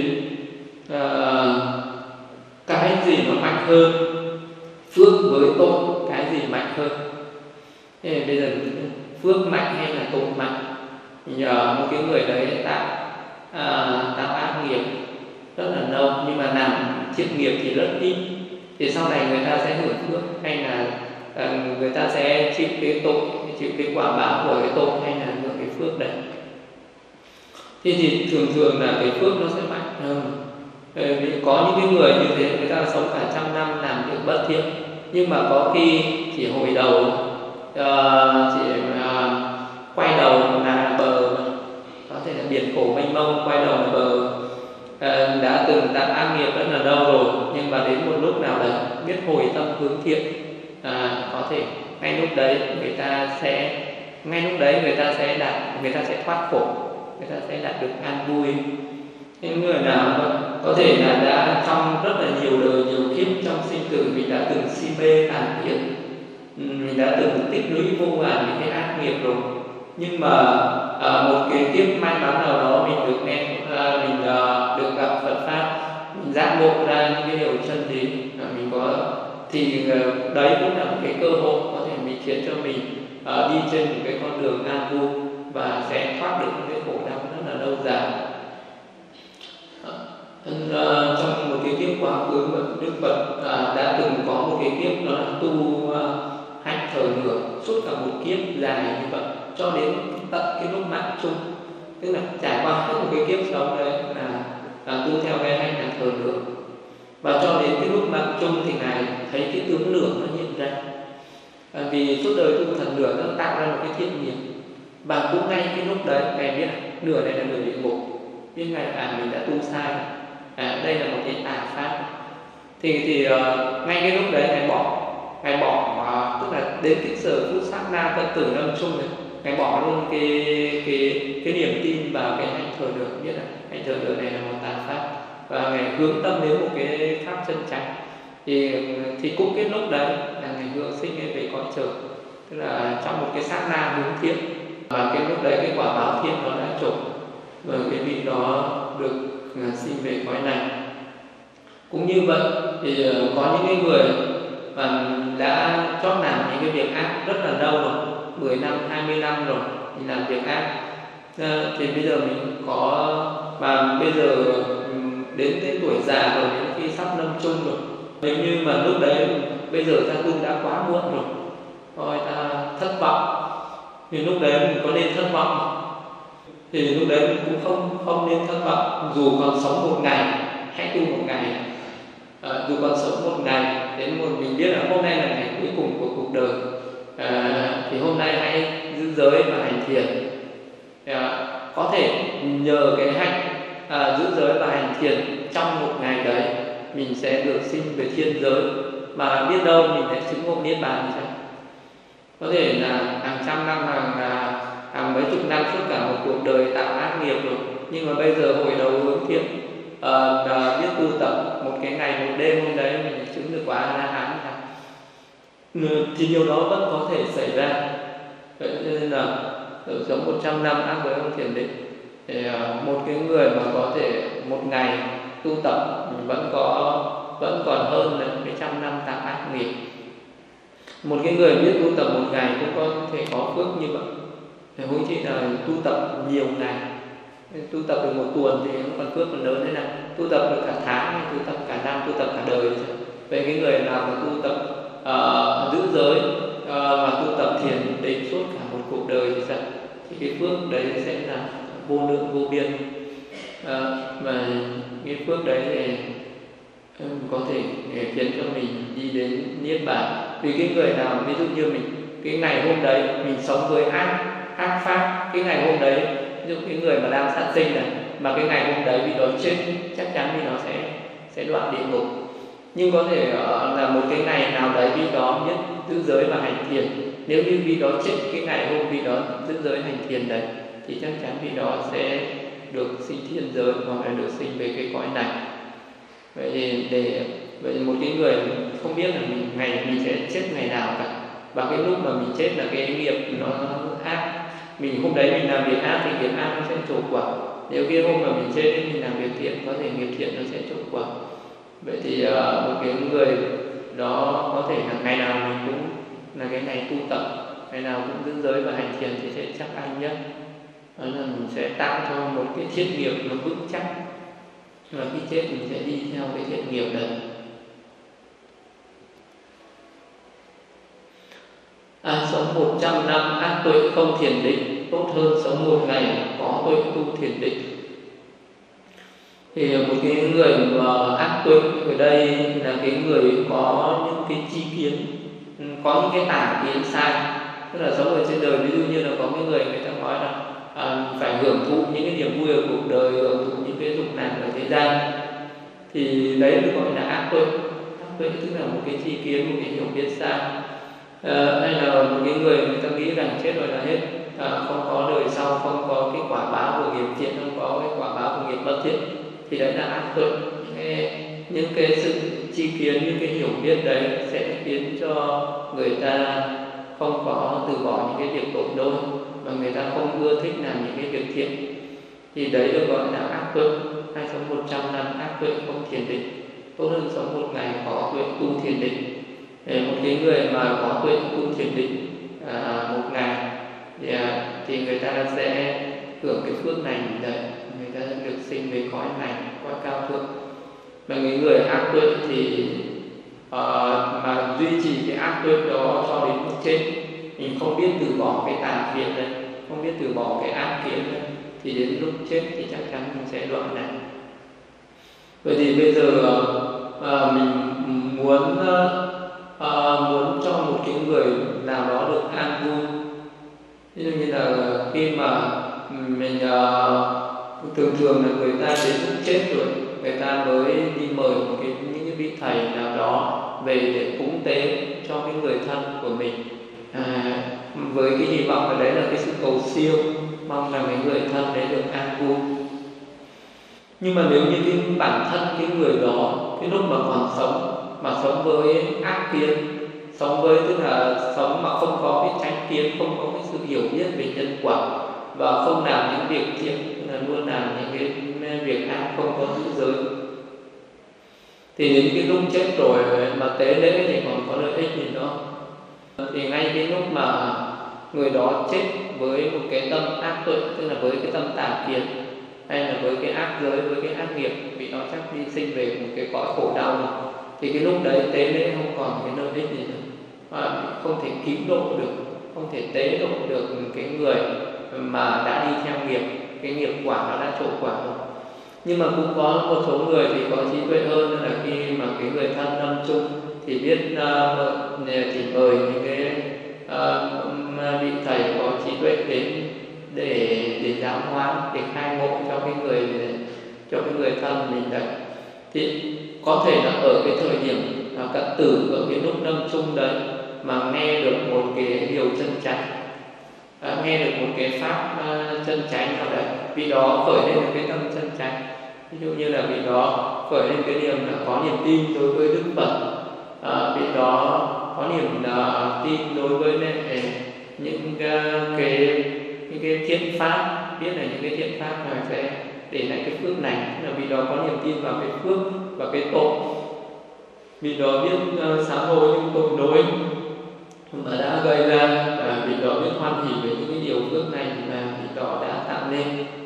cái gì nó mạnh hơn? Phước với tội, cái gì mạnh hơn? Thế bây giờ phước mạnh hay là tội mạnh? Nhờ một cái người đấy tạo ác nghiệp rất là lâu, nhưng mà làm thiện nghiệp thì rất ít, thì sau này người ta sẽ hưởng phước, hay là người ta sẽ chịu cái tội, chịu cái quả báo của cái tội, hay là hưởng cái phước đấy? Thì thường là cái phước nó sẽ mạnh hơn. Có những cái người như thế, người ta sống cả 100 năm làm việc bất thiện, nhưng mà có khi chỉ hồi đầu quay đầu là bờ, có thể là biển khổ mênh mông, quay đầu là bờ, đã từng tạo ác nghiệp rất là lâu rồi, nhưng mà đến một lúc nào đấy biết hồi tâm hướng thiện, có thể ngay lúc đấy người ta sẽ thoát khổ, người ta sẽ đạt được an vui. Những người nào có thể là đã trong rất là nhiều đời, nhiều kiếp trong sinh tử mình đã từng si mê tàn thiện, mình đã từng tích lũy vô vàn những cái ác nghiệp rồi, nhưng mà một cái kiếp may mắn nào đó mình được được gặp Phật pháp, mình giác ngộ ra những cái điều chân lý, thì đấy cũng là một cái cơ hội có thể mình khiến cho mình đi trên một cái con đường an vui và sẽ thoát được những cái khổ đau rất là lâu dài. Trong một cái kiếp quá khứ, Đức Phật đã từng có một cái kiếp đó là tu hạnh thờ ngửa suốt cả một kiếp dài như vậy, cho đến tận cái lúc mạng chung, tức là trải qua hết một cái kiếp sống đấy là tu theo cái hạnh là thờ ngửa, và cho đến cái lúc mạng chung thì ngài thấy cái tướng lửa nó hiện ra. Vì suốt đời tu thần lửa nó tạo ra một cái thiện nghiệp, và cũng ngay cái lúc đấy ngài biết lửa này là lửa địa ngục, nhưng ngài mình đã tu sai, đây là một cái tà pháp. Thì ngay cái lúc đấy ngài bỏ, tức là đến cái giờ phút sát na tận tử lâm chung này, ngài bỏ luôn cái niềm tin vào cái hạnh thờ lửa, biết là hạnh thờ lửa này là một tà pháp, và ngài hướng tâm đến một cái pháp chân chánh. Thì cũng cái lúc đấy là ngài hướng sinh về cõi trời, tức là trong một cái sát na hướng thiện, và cái lúc đấy cái quả báo thiện nó đã trổ, và cái vị đó được sinh về cõi này. Cũng như vậy thì có những cái người mà đã chót làm những cái việc ác rất là lâu rồi, 10 năm, 20 năm rồi thì làm việc ác, thì bây giờ mình và bây giờ đến cái tuổi già rồi, đến khi sắp lâm chung rồi, nếu như mà lúc đấy bây giờ ta tu đã quá muộn rồi, thôi ta thất vọng, thì lúc đấy mình có nên thất vọng? Thì lúc đấy mình cũng không nên thất vọng. Dù còn sống một ngày, hãy tu một ngày. Dù còn sống một ngày, đến một mình biết là hôm nay là ngày cuối cùng của cuộc đời, thì hôm nay hãy giữ giới và hành thiền. Có thể nhờ cái hạnh giữ giới và hành thiền trong một ngày đấy, mình sẽ được sinh về thiên giới, mà biết đâu mình sẽ chứng ngộ niết bàn thì sao? Có thể là hàng trăm năm, hàng mấy chục năm, suốt cả một cuộc đời tạo ác nghiệp rồi, nhưng mà bây giờ hồi đầu hướng thiện biết tu tập, một cái ngày một đêm hôm đấy mình chứng được quả A-la-hán thì điều đó vẫn có thể xảy ra. Vậy nên là sống 100 năm ác với ông thiền định, thì một cái người mà có thể một ngày tu tập vẫn còn hơn là cái 100 năm tạo ác nghiệp. Một cái người biết tu tập một ngày cũng có thể có phước như vậy. Thì huống chi là tu tập nhiều ngày, tu tập được một tuần thì nó còn phước còn lớn thế nào, tu tập được cả tháng, tu tập cả năm, tu tập cả đời. Vậy cái người nào mà tu tập giữ giới và tu tập thiền định suốt cả một cuộc đời thì sao? Thì cái phước đấy sẽ là vô lượng vô biên, và cái phước đấy thì có thể khiến cho mình đi đến niết bàn. Vì cái người nào ví dụ như mình cái ngày hôm đấy mình sống với ác pháp, cái ngày hôm đấy ví dụ cái người mà đang sát sinh này, mà cái ngày hôm đấy bị đó chết, chắc chắn thì nó sẽ đoạn địa ngục. Nhưng có thể là một cái ngày nào đấy vì đó biết giữ giới và hành thiền, nếu như vì đó chết cái ngày hôm vì đó giữ giới hành thiền đấy thì chắc chắn vì đó sẽ được sinh thiên giới hoặc là được sinh về cái cõi này. Vậy một cái người không biết là mình sẽ chết ngày nào cả, và cái lúc mà mình chết là cái nghiệp nó ác, mình hôm đấy mình làm việc ác thì nghiệp ác nó sẽ trổ quả. Nếu cái hôm mà mình chết thì mình làm việc thiện, có thể nghiệp thiện nó sẽ trổ quả. Vậy thì một cái người đó có thể là ngày nào mình cũng là cái ngày tu tập, ngày nào cũng giữ giới và hành thiền thì sẽ chắc ăn nhất. Đó là mình sẽ tạo cho một cái thiện nghiệp nó vững chắc, và khi chết mình sẽ đi theo cái thiện nghiệp đấy. Sống 100 năm ác tuệ không thiền định tốt hơn sống một ngày có tuệ tu thiền định. Thì một cái người mà ác tuệ ở đây là cái người có những cái chi kiến, có những cái tà kiến sai, tức là sống ở trên đời. Ví dụ như là có cái người ta nói là phải hưởng thụ những cái niềm vui ở cuộc đời, hưởng thụ những cái dục lạc ở thế gian, thì đấy được gọi là ác tuệ. Ác tuệ tức là một cái chi kiến, một cái hiểu biết sai. Hay là một cái người ta nghĩ rằng chết rồi là hết, không có đời sau, không có cái quả báo của nghiệp thiện, không có cái quả báo của nghiệp bất thiện, thì đấy là ác tuệ. Những cái sự chi kiến, những cái hiểu biết đấy sẽ khiến cho người ta không có từ bỏ những cái việc tội lỗi, và người ta không ưa thích làm những cái việc thiện, thì đấy được gọi là ác tuệ. Hay sống 100 năm ác tuệ không thiền định tốt hơn sống một ngày có tuệ tu thiền định. Một cái người mà có tuệ tu thiền định một ngày thì người ta sẽ hưởng cái phước này đấy, người ta được sinh về cõi này, cõi cao thượng. Mà người ác tuệ thì mà duy trì cái ác tuệ đó cho đến lúc chết, mình không biết từ bỏ cái tà kiến đấy, không biết từ bỏ cái ác kiến đấy, thì đến lúc chết thì chắc chắn mình sẽ đoạn này. Vậy thì bây giờ mình muốn cho một cái người nào đó được an vui. Ví dụ như là khi mà mình thường là người ta đến lúc chết rồi, người ta mới đi mời những cái vị thầy nào đó về để cúng tế cho cái người thân của mình, với cái hy vọng ở đấy là cái sự cầu siêu, mong là cái người thân đấy được an vui. Nhưng mà nếu như cái bản thân cái người đó cái lúc mà còn sống mà sống với ác kiến, sống với tức là sống mà không có cái chánh kiến, không có cái sự hiểu biết về nhân quả, và không làm những việc thiện, tức là luôn làm những cái việc ác, không có giữ giới, thì đến cái lúc chết rồi mà tế lễ thì còn có lợi ích gì nữa. Thì ngay cái lúc mà người đó chết với một cái tâm ác tuệ, tức là với cái tâm tà kiến, hay là với cái ác giới, với cái ác nghiệp, vì nó chắc đi sinh về một cái cõi khổ đau này, thì cái lúc đấy tế lễ không còn cái lợi ích gì nữa, không thể cứu độ được, không thể tế độ được cái người mà đã đi theo nghiệp, cái nghiệp quả nó đã trổ quả rồi. Nhưng mà cũng có một số người thì có trí tuệ hơn, là khi mà cái người thân lâm chung thì biết chỉ mời những cái vị thầy có trí tuệ đến để giáo hóa, để khai ngộ cho cái người thân mình đấy. Thì có thể là ở cái thời điểm cận tử, ở cái lúc lâm chung đấy mà nghe được một cái điều chân chánh, nghe được một cái pháp chân chánh nào đấy, vị đó khởi lên được cái tâm chân chánh. Ví dụ như là vị đó khởi lên cái niềm là có niềm tin đối với Đức Phật, vị đó có niềm tin đối với những cái thiện pháp, biết là những cái thiện pháp này sẽ để lại cái phước này, là vị đó có niềm tin vào cái phước và cái tội. Vị đó biết sám hối những tội lỗi mà đã gây ra, và vị đó biết hoan hỷ với những cái điều phước này mà vị đó đã tạo nên.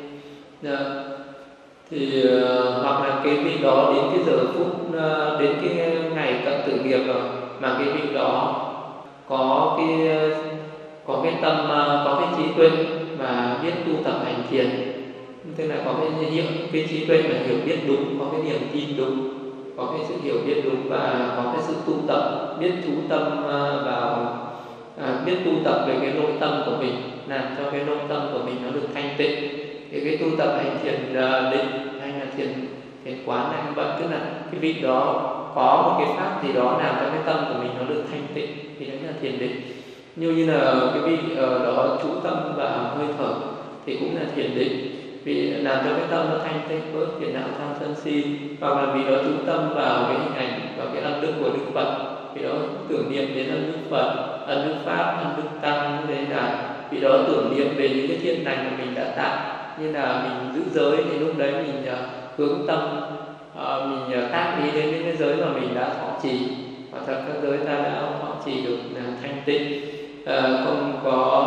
Thì hoặc là cái vị đó đến cái giờ phút đến cái ngày cận tử nghiệp rồi, mà cái vị đó có cái tâm, có cái trí tuệ và biết tu tập hành thiền, tức là có cái trí tuệ là hiểu biết đúng, có cái niềm tin đúng, có cái sự hiểu biết đúng và có cái sự tu tập, biết chú tâm vào biết tu tập về cái nội tâm của mình, làm cho cái nội tâm của mình nó được thanh tịnh. Thì cái tu tập hành thiền định hay là thiền quán hay vậy, tức là cái vị đó có một cái pháp gì đó làm cho cái tâm của mình nó được thanh tịnh, thì đấy là thiền định. Như là cái vị đó chú tâm vào hơi thở thì cũng là thiền định, vì làm cho cái tâm nó thanh tịnh, bớt phiền não tham sân si. Hoặc là vì đó chú tâm vào cái hình ảnh, vào cái ân đức của Đức Phật, vì đó tưởng niệm đến ân đức Phật, ân đức Pháp, ân đức Tăng, như thế là vì đó tưởng niệm về những cái thiện lành mà mình đã tạo. Như là mình giữ giới thì lúc đấy mình hướng tâm, mình tác ý đến những cái giới mà mình đã thọ trì, và thật các giới ta đã thọ trì được thanh tịnh, không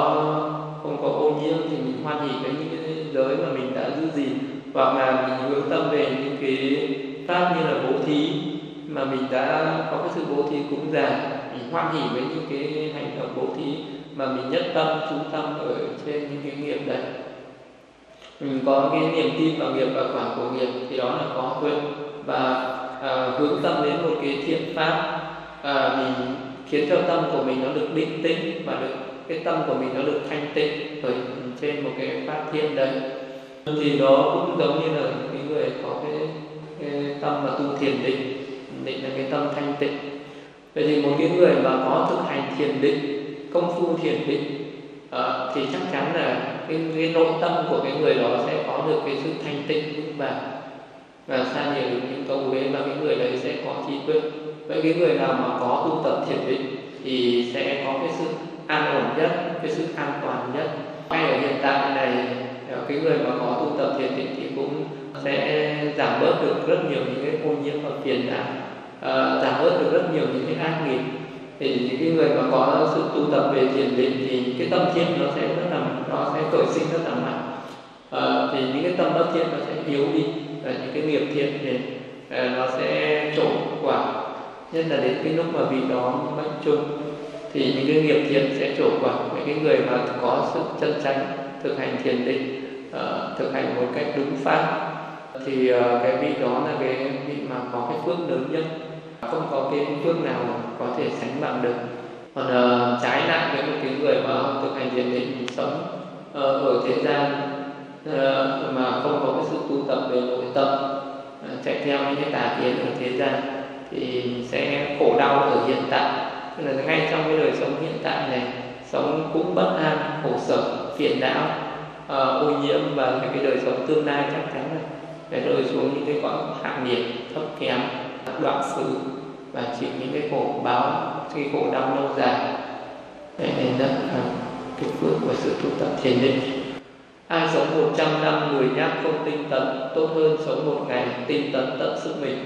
có ô nhiễm, thì mình hoan hỷ với những cái giới mà mình đã giữ gìn. Hoặc là mình hướng tâm về những cái pháp như là bố thí, mà mình đã có cái sự bố thí cúng dường, mình hoan hỷ với những cái hành động bố thí mà mình nhất tâm chú tâm ở trên những cái nghiệp đấy. Mình có cái niềm tin vào nghiệp và quả của nghiệp, thì đó là có tuệ. Và hướng tâm đến một cái thiện pháp, mình khiến cho tâm của mình nó được định tĩnh, và cái tâm của mình nó được thanh tịnh ở trên một cái pháp thiện đấy. Thì đó cũng giống như là cái người có cái tâm mà tu thiền định, định là cái tâm thanh tịnh. Vậy thì một cái người mà có thực hành thiền định, công phu thiền định, thì chắc chắn là cái nội tâm của cái người đó sẽ có được cái sự thanh tịnh vững vàng và xa nhiều được những câu uế, và cái người đấy sẽ có trí tuệ. Vậy cái người nào mà có tu tập thiền định thì sẽ có cái sự an ổn nhất, cái sự an toàn nhất. Ngay ở hiện tại này, cái người mà có tu tập thiền định thì cũng sẽ giảm bớt được rất nhiều những cái ô nhiễm và phiền não, giảm bớt được rất nhiều những cái ác nghiệp. Thì những cái người mà có sự tu tập về thiền định thì cái tâm thiện nó sẽ khởi sinh rất là mạnh, thì những cái tâm bất thiện nó sẽ yếu đi, và những cái nghiệp thiện thì nó sẽ trổ quả. Nhất là đến cái lúc mà vị đó bệnh chung thì những cái nghiệp thiện sẽ trổ quả. Với cái người mà có sự chân chánh thực hành thiền định, thực hành một cách đúng pháp, thì cái vị đó là cái vị mà có cái phước lớn nhất, không có cái phước nào có thể sánh bằng được. Còn trái lại với một cái người mà thực hành thiền định sống ở thế gian, mà không có cái sự tu tập về nội tâm, chạy theo những cái tà kiến ở thế gian, thì sẽ khổ đau ở hiện tại. Tức là ngay trong cái đời sống hiện tại này, sống cũng bất an, khổ sở, phiền não, ô nhiễm, và cái đời sống tương lai chắc chắn là để rơi xuống những cái cõi hạ nhiệt, thấp kém, đoạn xử, và chịu những cái khổ báo, cái khổ đau lâu dài. Đây là cái phước của sự tu tập thiền định. Ai sống 100 năm 10 nhát không tinh tấn, tốt hơn sống một ngày tinh tấn tận sức mình.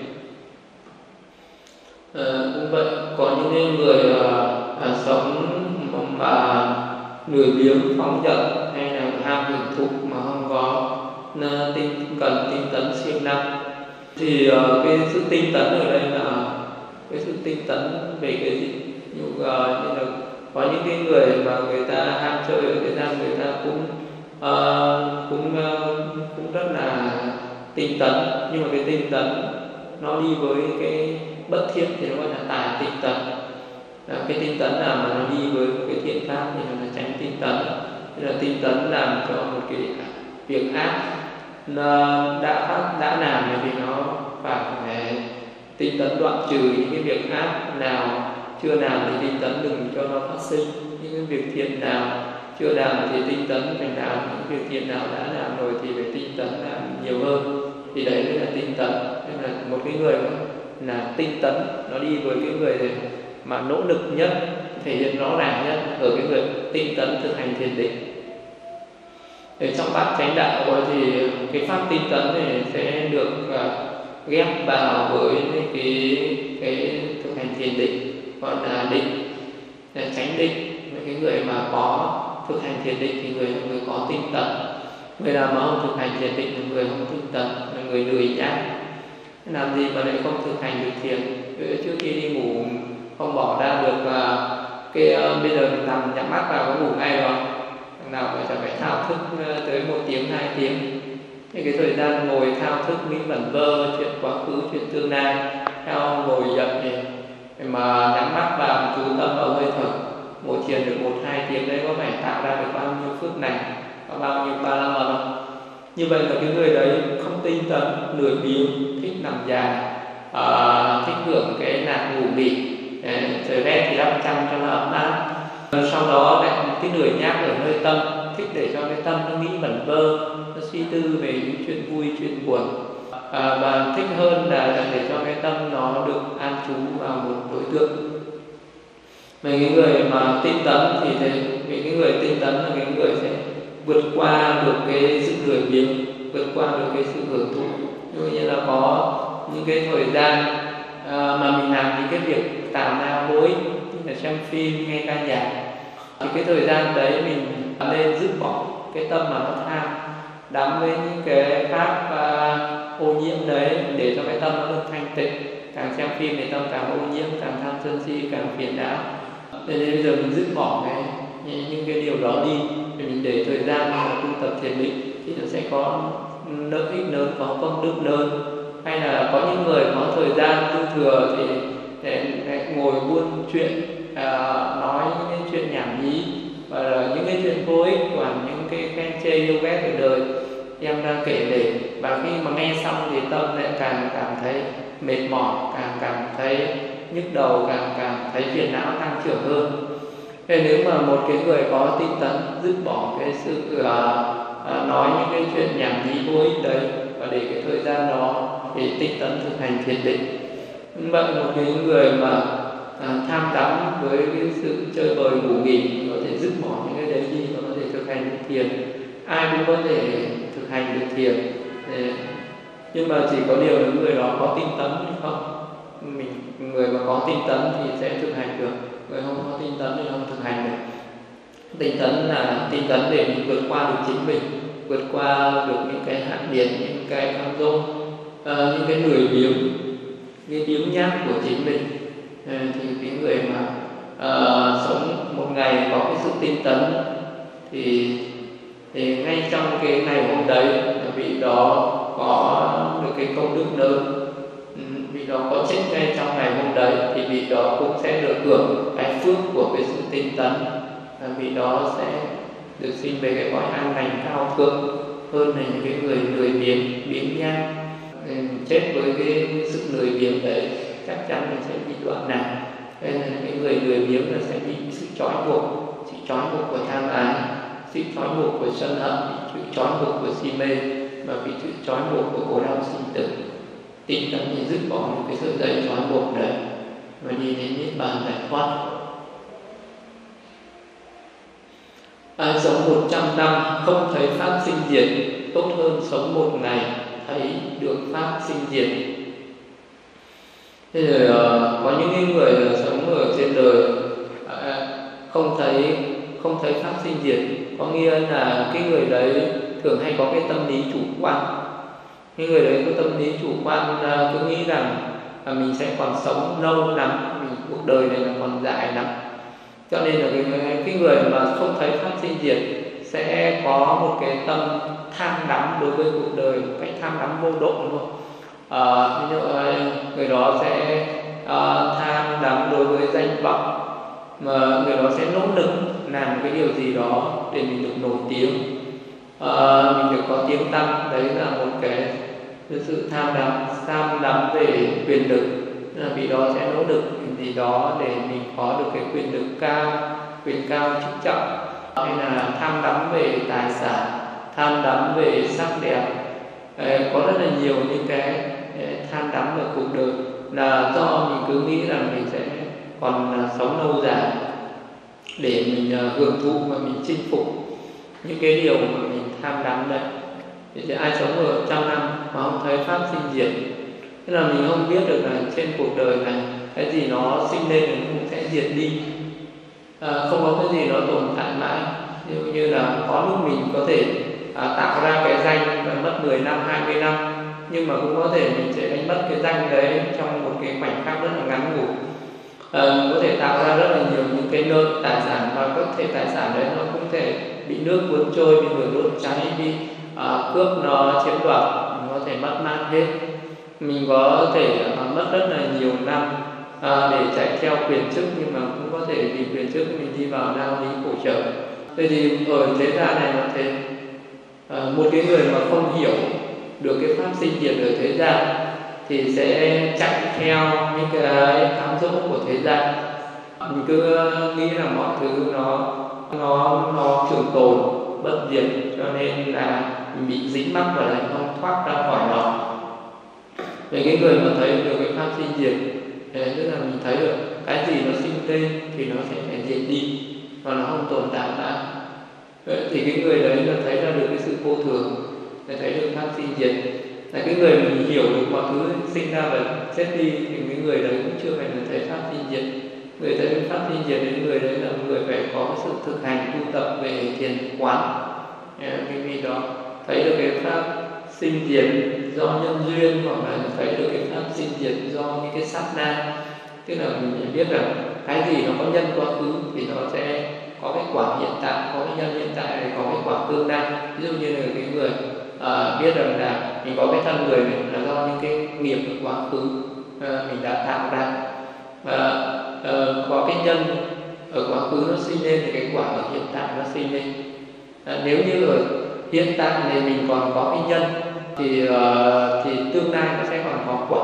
Cũng vậy, có những người sống mà lười biếng, phóng dật, hay là ham hưởng thụ mà không có cần tinh tấn siêng năng, thì cái sự tinh tấn ở đây là cái sự tinh tấn về cái gì? Như là có những cái người mà người ta ham chơi ở thế gian, người ta cũng rất là tinh tấn, nhưng mà cái tinh tấn nó đi với cái bất thiện thì nó gọi là tà tinh tấn. Cái tinh tấn nào mà nó đi với cái thiện pháp thì nó là tránh tinh tấn. Tức là tinh tấn làm cho một cái việc ác đã làm thì nó phải tinh tấn đoạn trừ những cái việc ác nào chưa làm thì tinh tấn đừng cho nó phát sinh. Những cái việc thiện nào chưa làm thì tinh tấn phải làm những việc thiện nào đã làm rồi thì phải tinh tấn làm nhiều hơn, thì đấy mới là tinh tấn. Nên là một cái người là tinh tấn nó đi với cái người mà nỗ lực nhất, thể hiện rõ ràng nhất ở cái người tinh tấn thực hành thiền định. Ở trong bát chánh đạo thì cái pháp tinh tấn này sẽ được ghép vào với cái thực hành thiền định, gọi là định, là chánh định. Cái người mà có thực hành thiền định thì người có tinh tấn. Người nào mà không thực hành thiền định là người không tinh tấn, là người lười nhác. Làm gì mà lại không thực hành được thiền? Trước khi đi ngủ không bỏ ra được bây giờ mình nằm nhắm mắt vào có ngủ ngay rồi. Thằng nào phải phải thao thức tới 1 tiếng 2 tiếng. Thì cái thời gian ngồi thao thức nghĩ vẩn vơ chuyện quá khứ, chuyện tương lai, theo ngồi dậy thì mà nhắm mắt vào chú tâm vào hơi thở, ngồi thiền được 1-2 tiếng đấy có phải tạo ra được bao nhiêu phước này, có bao nhiêu ba la mật không? Như vậy là cái người đấy không tinh tấn, lười biếng, thích nằm dài, thích hưởng cái nạp ngủ nghỉ, trời rét thì đắp chăn cho nó ấm áp. Sau đó lại cái lười nhác ở nơi tâm, thích để cho cái tâm nó nghĩ vẩn vơ, nó suy tư về những chuyện vui, chuyện buồn, và thích hơn là để cho cái tâm nó được an trú vào một đối tượng. Mấy cái người mà tinh tấn thì cái người tinh tấn là cái người sẽ vượt qua được cái sự lười biếng, vượt qua được cái sự hưởng thụ. Như là có những cái thời gian mà mình làm những cái việc tạo ra vô ích, như là xem phim, nghe ca nhạc, thì cái thời gian đấy mình nên dứt bỏ cái tâm mà nó tham đắm với những cái pháp ô nhiễm đấy, để cho cái tâm nó được thanh tịnh. Càng xem phim thì tâm càng ô nhiễm, càng tham sân si, càng phiền não. Nên bây giờ mình dứt bỏ những cái điều đó đi, thì mình để thời gian tu tập thiền định thì nó sẽ có lợi ích lớn, có công đức lớn. Hay là có những người có thời gian dư thừa thì để ngồi buôn chuyện, nói những cái chuyện nhảm nhí và những cái chuyện vô ích, còn những cái khen chê yêu ghét ở đời em ra kể để, và khi mà nghe xong thì tâm lại càng cảm thấy mệt mỏi, càng cảm thấy nhức đầu, càng thấy phiền não tăng trưởng hơn. Thế nếu mà một cái người có tinh tấn dứt bỏ cái sự nói những cái chuyện nhảm nhí vô ích đấy, và để cái thời gian đó thì tinh tấn thực hành thiền định. Vậy một cái người mà tham đắm với cái sự chơi bời ngủ nghỉ có thể dứt bỏ những cái đấy đi và có thể thực hành được thiền. Ai cũng có thể thực hành được thiền, nhưng mà chỉ có điều là người đó có tinh tấn hay không. Người mà có tinh tấn thì sẽ thực hành được, người không có tinh tấn thì không thực hành được. Tinh tấn là tinh tấn để mình vượt qua được chính mình, vượt qua được những cái hạn điển, những cái cam dỗ, những cái lười biếng, cái biếng nhác của chính mình. Thì cái người mà sống một ngày có cái sự tinh tấn thì ngay trong cái ngày hôm đấy vị đó có được cái công đức lớn. Vị đó có chết ngay trong ngày hôm đấy thì vị đó cũng sẽ được hưởng cái phước của cái sự tinh tấn, và vị đó sẽ được sinh về cái cõi an lành cao thượng hơn là những cái người lười biếng nhác. Chết với cái sự lười biếng đấy chắc chắn mình sẽ bị đoạn nạn. Nên là cái người lười biếng là sẽ bị sự trói buộc, sự trói buộc của tham ái, sự trói buộc của sân hận, sự trói buộc của si mê, và bị sự trói buộc của khổ đau sinh tử. Tinh tấn thì dứt bỏ những cái sợi dây trói buộc đấy và đi đến niết bàn giải thoát. Ai sống 100 năm không thấy pháp sinh diệt, tốt hơn sống một ngày thấy được pháp sinh diệt. Thế rồi có những người sống ở trên đời không thấy pháp sinh diệt, có nghĩa là cái người đấy thường hay có cái tâm lý chủ quan. Cái người đấy có tâm lý chủ quan cứ nghĩ rằng mình sẽ còn sống lâu lắm, cuộc đời này là còn dài lắm. Cho nên là cái người mà không thấy pháp sinh diệt sẽ có một cái tâm tham đắm đối với cuộc đời, một cách tham đắm vô độ luôn. Ví dụ người đó sẽ tham đắm đối với danh vọng, mà người đó sẽ nỗ lực làm cái điều gì đó để mình được nổi tiếng, mình được có tiếng tăm. Đấy là một cái sự tham đắm về quyền lực, là vì đó sẽ nỗ lực gì đó để mình có được cái quyền lực cao, quyền cao chức trọng, hay là tham đắm về tài sản, tham đắm về sắc đẹp. Có rất là nhiều những cái tham đắm về cuộc đời là do mình cứ nghĩ rằng mình sẽ còn sống lâu dài để mình hưởng thụ và mình chinh phục những cái điều mà mình tham đắm đấy. Thì ai sống ở 100 năm mà không thấy pháp sinh diệt, tức là mình không biết được là trên cuộc đời này cái gì nó sinh lên thì cũng sẽ diệt đi, không có cái gì nó tồn tại mãi. Ví dụ như là có lúc mình có thể tạo ra cái danh và mất 10 năm, 20 năm, nhưng mà cũng có thể mình sẽ đánh mất cái danh đấy trong một cái khoảnh khắc rất là ngắn ngủi. Có thể tạo ra rất là nhiều những cái nợ tài sản, và có thể tài sản đấy nó cũng thể bị nước cuốn trôi, bị lửa đốt cháy, bị cướp nó chiếm đoạt, mình có thể mất mát hết. Mình có thể mất rất là nhiều năm để chạy theo quyền chức, nhưng mà cũng có thể vì quyền chức mình đi vào lao lý khổ sở. Thế thì ở thế gian này nó thế, một cái người mà không hiểu được cái pháp sinh diệt ở thế gian thì sẽ chạy theo những cái cám dỗ của thế gian. Mình cứ nghĩ là mọi thứ nó trường tồn bất diệt, cho nên là mình bị dính mắc vào đấy, không thoát ra khỏi nó. Về cái người mà thấy được cái pháp sinh diệt, tức là mình thấy được cái gì nó sinh lên thì nó sẽ phải diệt đi và nó không tồn tại mãi. Thì cái người đấy là thấy ra được cái sự vô thường, để thấy được pháp sinh diệt. Là cái người mình hiểu được mọi thứ sinh ra và chết đi thì cái người đấy cũng chưa phải là thấy pháp sinh diệt. Người thấy pháp sinh diệt đến người đấy là người phải có sự thực hành tu tập về thiền quán. Cái vì đó thấy được cái pháp sinh diệt do nhân duyên, hoặc là thấy được cái pháp sinh diệt do những cái sát na. Tức là mình biết rằng cái gì nó có nhân quá khứ thì nó sẽ có cái quả hiện tại, có cái nhân hiện tại, có cái quả tương lai. Ví dụ như là cái người biết rằng là mình có cái thân người này là do những cái nghiệp của quá khứ mình đã tạo ra, và có cái nhân ở quá khứ nó sinh lên thì cái quả ở hiện tại nó sinh lên. Nếu như ở hiện tại này mình còn có cái nhân thì tương lai nó sẽ còn có quả.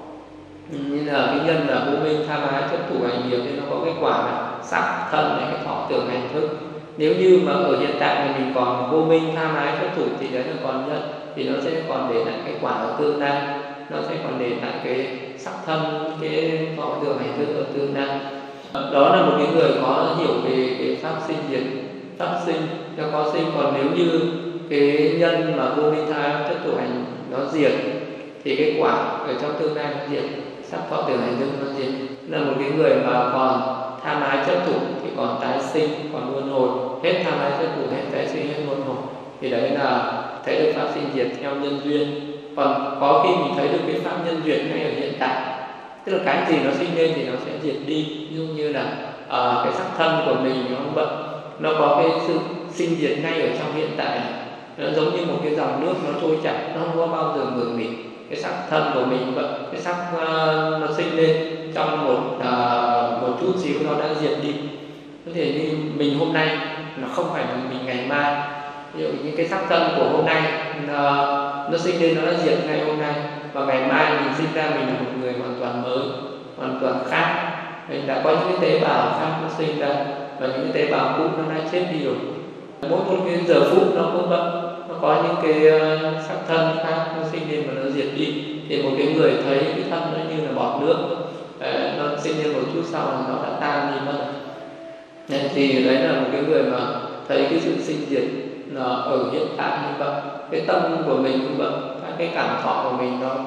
Như là cái nhân là vô minh, tham ái, chấp thủ, hành nghiệp thì nó có cái quả là sắc, thân này, cái thọ, tưởng, hành, thức. Nếu như mà ở hiện tại này mình còn vô minh, tham ái, chấp thủ thì đấy là còn nhân, thì nó sẽ còn để lại cái quả ở tương lai, nó sẽ còn để lại cái sắc thân, cái thọ, tưởng, hành, thức ở tương lai. Đó là một cái người có hiểu về cái pháp sinh diệt, pháp sinh nó có sinh. Còn nếu như cái nhân mà vô minh, tham ái, chấp thủ, hành nó diệt thì cái quả ở trong tương lai nó diệt, sắc, thọ, tưởng, hành, thức nó diệt. Là một cái người mà còn tham ái chấp thủ thì còn tái sinh, còn luân hồi. Hết tham ái chấp thủ, hết tái sinh, hết luân hồi, thì đấy là thấy được pháp sinh diệt theo nhân duyên. Còn có khi mình thấy được cái pháp nhân duyên ngay ở hiện tại, tức là cái gì nó sinh lên thì nó sẽ diệt đi. Ví dụ như là cái sắc thân của mình nó bận, nó có cái sự sinh diệt ngay ở trong hiện tại. Nó giống như một cái dòng nước nó trôi chảy, nó không có bao giờ ngừng nghỉ. Cái sắc thân của mình vậy, cái sắc nó sinh lên trong một chút xíu nó đã diệt đi. Có thể như mình hôm nay nó không phải là mình ngày mai. Ví dụ như cái sắc thân của hôm nay nó sinh lên, nó đã diệt ngay hôm nay, và ngày mai mình sinh ra mình là một người hoàn toàn mới, hoàn toàn khác. Mình đã có những cái tế bào khác nó sinh ra, và những cái tế bào cũ nó đã chết đi rồi. Mỗi một cái giờ phút nó cũng vậy, nó có những cái sắc thân khác nó sinh lên và nó diệt đi. Thì một cái người thấy cái thân nó như là bọt nước, nó sinh lên một chút sau là nó đã tan đi mất. Thì đấy là một cái người mà thấy cái sự sinh diệt nó ở hiện tại như vậy. Cái tâm của mình cũng vậy, các cái cảm thọ của mình nó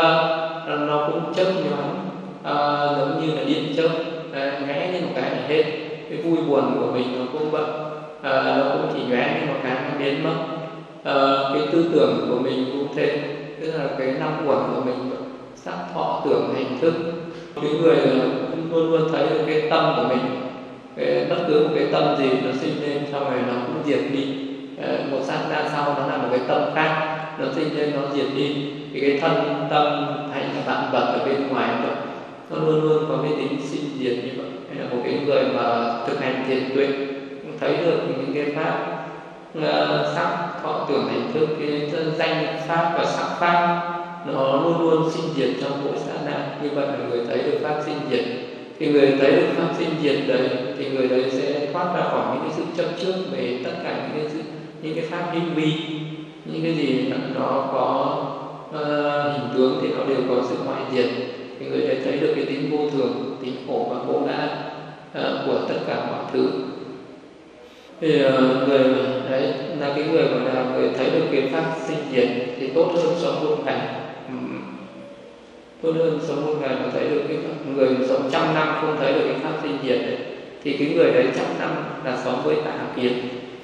cũng chớp nhoáng, giống như là điện chớp, ngẽ như một cái là hết. Cái vui buồn của mình nó cũng vậy, nó cũng chỉ nhoáng như một cái nó biến mất. Cái tư tưởng của mình cũng thế, tức là cái năm uẩn của mình vậy. Sắc, thọ, tưởng, hành, thức. Cái người luôn luôn thấy được cái tâm của mình, bất cứ một cái tâm gì nó sinh lên xong rồi nó cũng diệt đi. Một sát na sau nó là một cái tâm khác, nó sinh lên nó diệt đi. Thì cái thân tâm hay là vạn vật ở bên ngoài vậy, nó luôn luôn có cái tính sinh diệt như vậy. Hay là một cái người mà thực hành thiền tuệ thấy được những cái pháp sắc, thọ, tưởng, hành, thức, cái danh pháp và sắc pháp nó luôn luôn sinh diệt trong mỗi sát na. Như vậy là người thấy được pháp sinh diệt. Thì người thấy được pháp sinh diệt đấy thì người đấy sẽ thoát ra khỏi những cái sự chấp trước về tất cả những cái pháp hữu vi, những cái gì nó có hình tướng thì nó đều có sự hoại diệt. Thì người đấy thấy được cái tính vô thường, tính khổ và vô ngã của tất cả mọi thứ. Thì người đấy là cái người mà là người thấy được cái pháp sinh diệt thì tốt hơn sống một ngày, tốt hơn sống một ngày mà thấy được cái người sống 100 năm không thấy được cái pháp sinh diệt đấy, thì cái người đấy 100 năm là sống với tà kiến.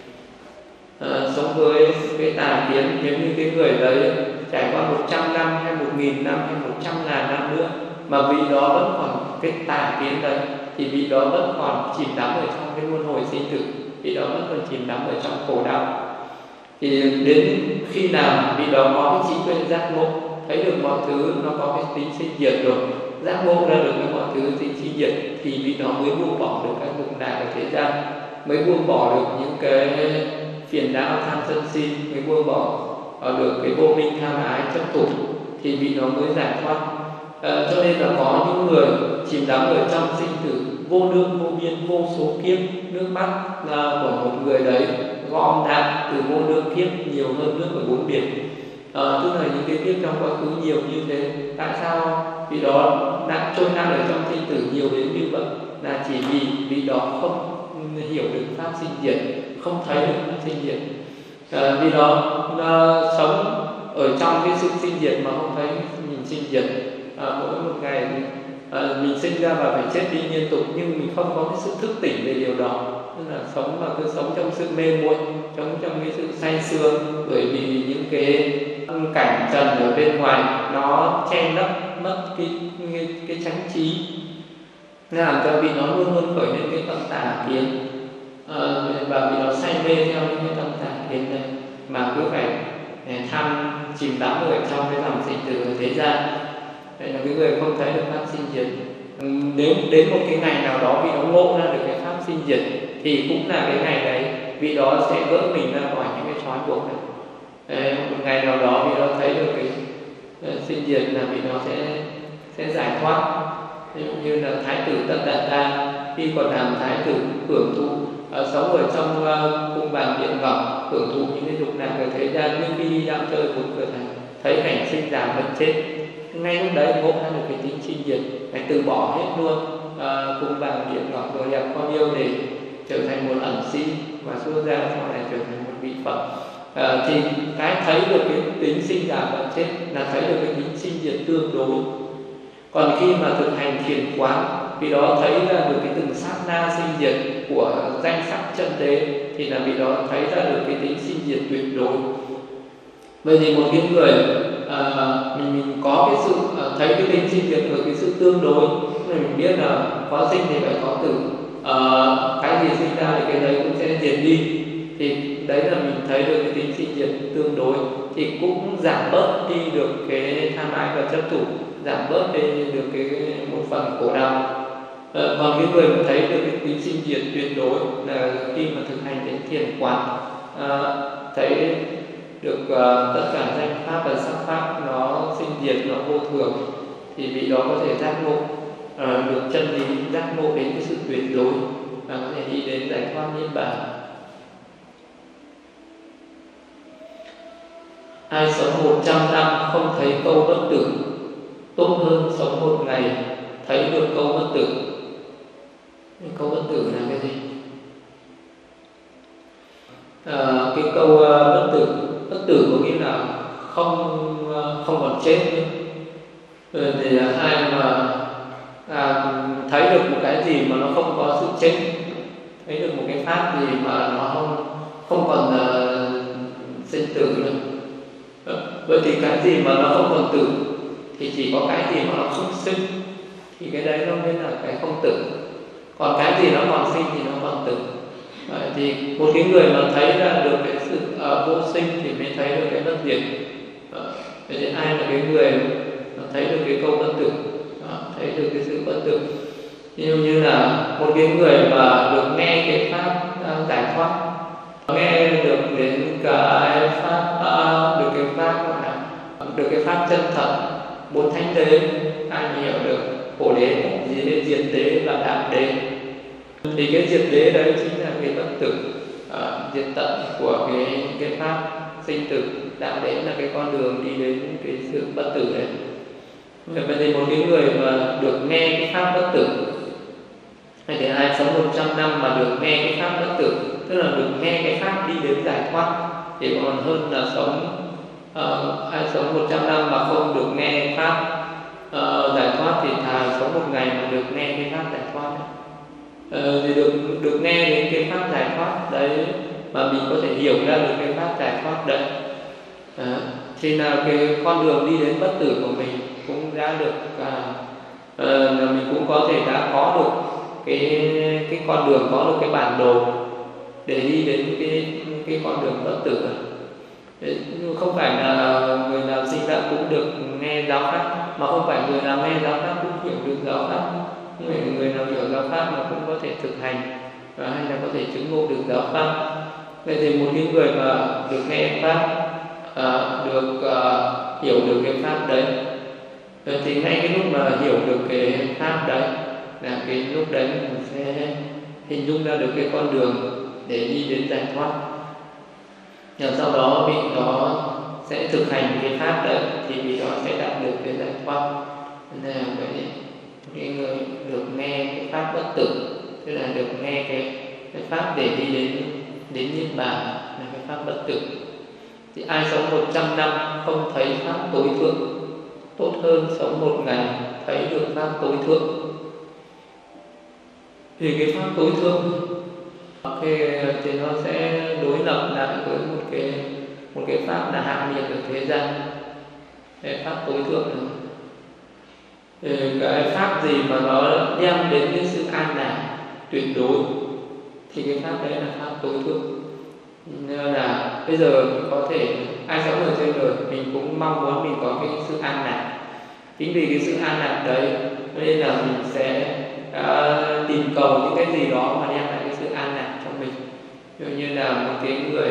Sống với cái tà kiến, nếu như cái người đấy trải qua 100 năm hay 1000 năm hay 100.000 năm nữa mà vị đó vẫn còn cái tà kiến đấy, thì vị đó vẫn còn chìm đắm ở trong cái luân hồi sinh tử, vị đó vẫn còn chìm đắm ở trong khổ đau. Thì đến khi nào vị đó có cái trí tuệ giác ngộ, thấy được mọi thứ nó có cái tính sinh diệt rồi, giác ngộ ra được cái mọi thứ tính sinh diệt, thì vị đó mới buông bỏ được các dục lạc ở thế gian, mới buông bỏ được những cái phiền não tham sân si, mới buông bỏ được cái vô minh tham ái chấp thủ, thì vị đó mới giải thoát. Cho nên là có những người chìm đắm ở trong sinh tử vô lượng vô biên vô số kiếp, nước mắt của một người đấy gom đạm từ vô lượng kiếp nhiều hơn nước ở bốn biển. Tức là những cái kiếp trong quá khứ nhiều như thế. Tại sao vị đó đã trôi nát ở trong sinh tử nhiều đến như vậy? Là chỉ vì vị đó không hiểu được pháp sinh diệt, không thấy được pháp sinh diệt. Vì đó sống ở trong cái sự sinh diệt mà không thấy mình sinh diệt. Mỗi một ngày mình sinh ra và phải chết đi liên tục, nhưng mình không có cái sự thức tỉnh về điều đó. Tức là sống mà cứ sống trong sự mê muội, sống trong cái sự say sưa, bởi vì những cái cảnh trần ở bên ngoài nó che lấp mất cái chánh trí, làm cho vị nó luôn luôn khởi lên cái tâm tà kiến, và vị nó say mê theo những cái tâm tà kiến này mà cứ phải tham chìm đắm ở trong cái dòng sinh tử ở thế gian. Đây là cái người không thấy được pháp sinh diệt. Nếu đến một cái ngày nào đó vị đó ngộ ra được cái pháp sinh diệt, thì cũng là cái ngày đấy vị đó sẽ gỡ mình ra khỏi những cái trói buộc này. Một ngày nào đó vị đó thấy được cái sinh diệt là vị đó sẽ giải thoát. Như là Thái tử Tất Đạt Đa khi còn làm thái tử hưởng thụ sống ở trong cung vàng điện ngọc, hưởng thụ những cái dục lạc ở thế gian, nhưng khi đi dạo chơi bốn cửa thành thấy cảnh sinh già bệnh chết, ngay lúc đấy ngộ ra được cái tính sinh diệt, phải từ bỏ hết luôn cung vàng điện ngọc rồi đẹp con yêu để trở thành một ẩn sĩ và xuất gia, sau này trở thành một vị Phật. Thì cái thấy được cái tính sinh già bệnh chết là thấy được cái tính sinh diệt tương đối. Còn khi mà thực hành thiền quán, vì đó thấy ra được cái từng sát na sinh diệt của danh sắc chân đế, thì là vì đó thấy ra được cái tính sinh diệt tuyệt đối. Vậy thì một cái người mình có cái sự thấy cái tính sinh diệt ở cái sự tương đối, mình biết là có sinh thì phải có tử, cái gì sinh ra thì cái đấy cũng sẽ diệt đi, thì đấy là mình thấy được cái tính sinh diệt tương đối, thì cũng giảm bớt đi được cái tham ái và chấp thủ, giảm bớt đi được cái một phần khổ đau. Còn cái người mà thấy được cái tính sinh diệt tuyệt đối là khi mà thực hành đến thiền quán, thấy được tất cả danh pháp và sắc pháp nó sinh diệt, nó vô thường, thì vị đó có thể giác ngộ được chân lý, giác ngộ đến cái sự tuyệt đối và có thể đi đến giải thoát niết bàn. Ai sống 100 năm không thấy câu bất tử, tốt hơn sống một ngày thấy được câu bất tử. Câu bất tử là cái gì? Cái câu bất tử có nghĩa là không còn chết nữa. Thì ai mà thấy được một cái gì mà nó không có sự chết, thấy được một cái pháp gì mà nó không còn sinh tử nữa. Vậy thì cái gì mà nó không còn tử thì chỉ có cái gì mà nó không sinh, thì cái đấy nó mới là cái không tử. Còn cái gì nó còn sinh thì nó còn tử. Thì một cái người mà thấy ra được cái sự vô sinh thì mới thấy được cái bất diệt. Vậy thì ai là cái người mà thấy được cái câu bất tử, thấy được cái sự bất tử. Như là một cái người mà được nghe cái pháp giải thoát, nghe được đến cái pháp được cái pháp chân thật, bốn thánh đế, ai hiểu được khổ đế, diệt đế và đạo đế, Thì cái diệt đế đấy chính là cái bất tử, diệt tận của cái pháp sinh tử. Đạo đế là cái con đường đi đến cái sự bất tử đấy. Vậy thì một cái người mà được nghe cái pháp bất tử, hay thì ai sống 100 năm mà được nghe cái pháp bất tử, tức là được nghe cái pháp đi đến giải thoát, thì còn hơn là sống ai sống 100 năm mà không được nghe pháp giải thoát, thì thà sống một ngày mà được nghe cái pháp giải thoát đấy. Thì được nghe đến cái pháp giải thoát đấy mà mình có thể hiểu ra được cái pháp giải thoát đấy, thì là cái con đường đi đến bất tử của mình cũng đã được, mình cũng có thể đã có được cái con đường, có được cái bản đồ để đi đến cái con đường bất tử. Nhưng không phải là người nào sinh ra cũng được nghe giáo pháp, mà không phải người nào nghe giáo pháp cũng hiểu được giáo pháp. Người nào hiểu giáo pháp mà cũng có thể thực hành hay là có thể chứng ngộ được giáo pháp. Vậy thì một cái người mà được nghe pháp, được hiểu được cái pháp đấy, thì ngay cái lúc mà hiểu được cái pháp đấy là cái lúc đấy mình sẽ hình dung ra được cái con đường để đi đến giải thoát. Và sau đó vị đó sẽ thực hành cái pháp đấy thì vị đó sẽ đạt được cái giải thoát. Nên là vậy cái người được nghe cái pháp bất tử, tức là được nghe cái pháp để đi đến niết bàn là cái pháp bất tử. Thì ai sống 100 năm không thấy pháp tối thượng, tốt hơn sống một ngày thấy được pháp tối thượng. Thì cái pháp tối thượng thì nó sẽ đối lập lại với một cái pháp là hạ nhiệt ở thế gian. Cái pháp tối thượng này, cái pháp gì mà nó đem đến cái sự an lạc tuyệt đối thì cái pháp đấy là pháp tối thượng. Nên là bây giờ có thể ai sống ở trên đời mình cũng mong muốn mình có cái sự an lạc. Chính vì cái sự an lạc đấy nên là mình sẽ tìm cầu những cái gì đó mà đem lại cái sự an lạc cho mình. Ví dụ như là một cái người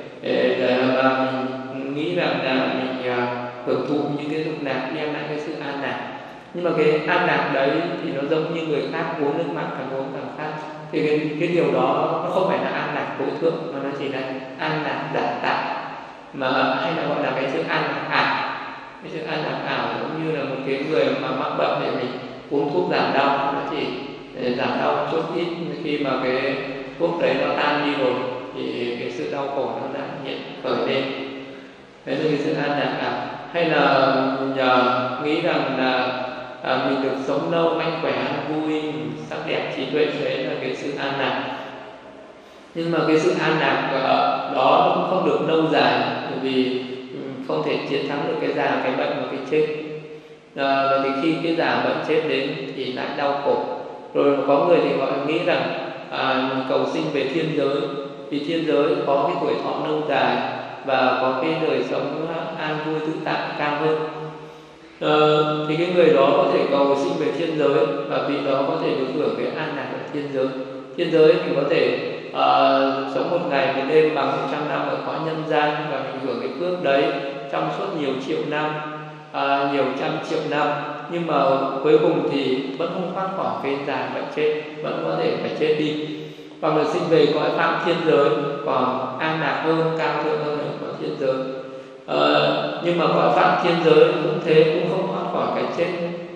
mà mình nghĩ rằng là mình hưởng thụ những cái dục lạc đem lại cái sự an lạc, nhưng mà cái an lạc đấy thì nó giống như người khác uống nước mặn càng uống càng khát. Thì cái điều đó nó không phải là an lạc tối thượng, mà nó chỉ là an lạc giả tạo, mà hay là gọi là cái sự an lạc ảo. Cái sự an lạc ảo giống như là một cái người mà mắc bệnh để mình uống thuốc giảm đau, nó chỉ giảm đau chút ít, khi mà cái thuốc đấy nó tan đi rồi thì cái sự đau khổ nó đã hiện khởi lên. Đấy là cái sự an lạc ảo. Hay là nghĩ rằng là mình được sống lâu, mạnh khỏe, vui, sắc đẹp, trí tuệ, đấy là cái sự an lạc. Nhưng mà cái sự an lạc đó cũng không được lâu dài, bởi vì không thể chiến thắng được cái già, cái bệnh và cái chết. Và thì khi cái già bệnh chết đến thì lại đau khổ. Rồi có người thì gọi nghĩ rằng cầu sinh về thiên giới, vì thiên giới có cái tuổi thọ lâu dài và có cái đời sống an vui tự tại cao hơn. Thì cái người đó có thể cầu sinh về thiên giới và vì đó có thể được hưởng cái an lạc ở thiên giới. Thiên giới thì có thể sống một ngày một đêm bằng 100 năm ở cõi nhân gian, và mình hưởng cái phước đấy trong suốt nhiều triệu năm, nhiều trăm triệu năm. Nhưng mà cuối cùng thì vẫn không thoát khỏi cái già bệnh chết, vẫn có thể phải chết đi, hoặc là sinh về cõi phạm thiên giới, còn an lạc hơn, cao thượng hơn ở cõi thiên giới. Nhưng mà cõi phạm thiên giới cũng thế, cũng không thoát khỏi cái chết.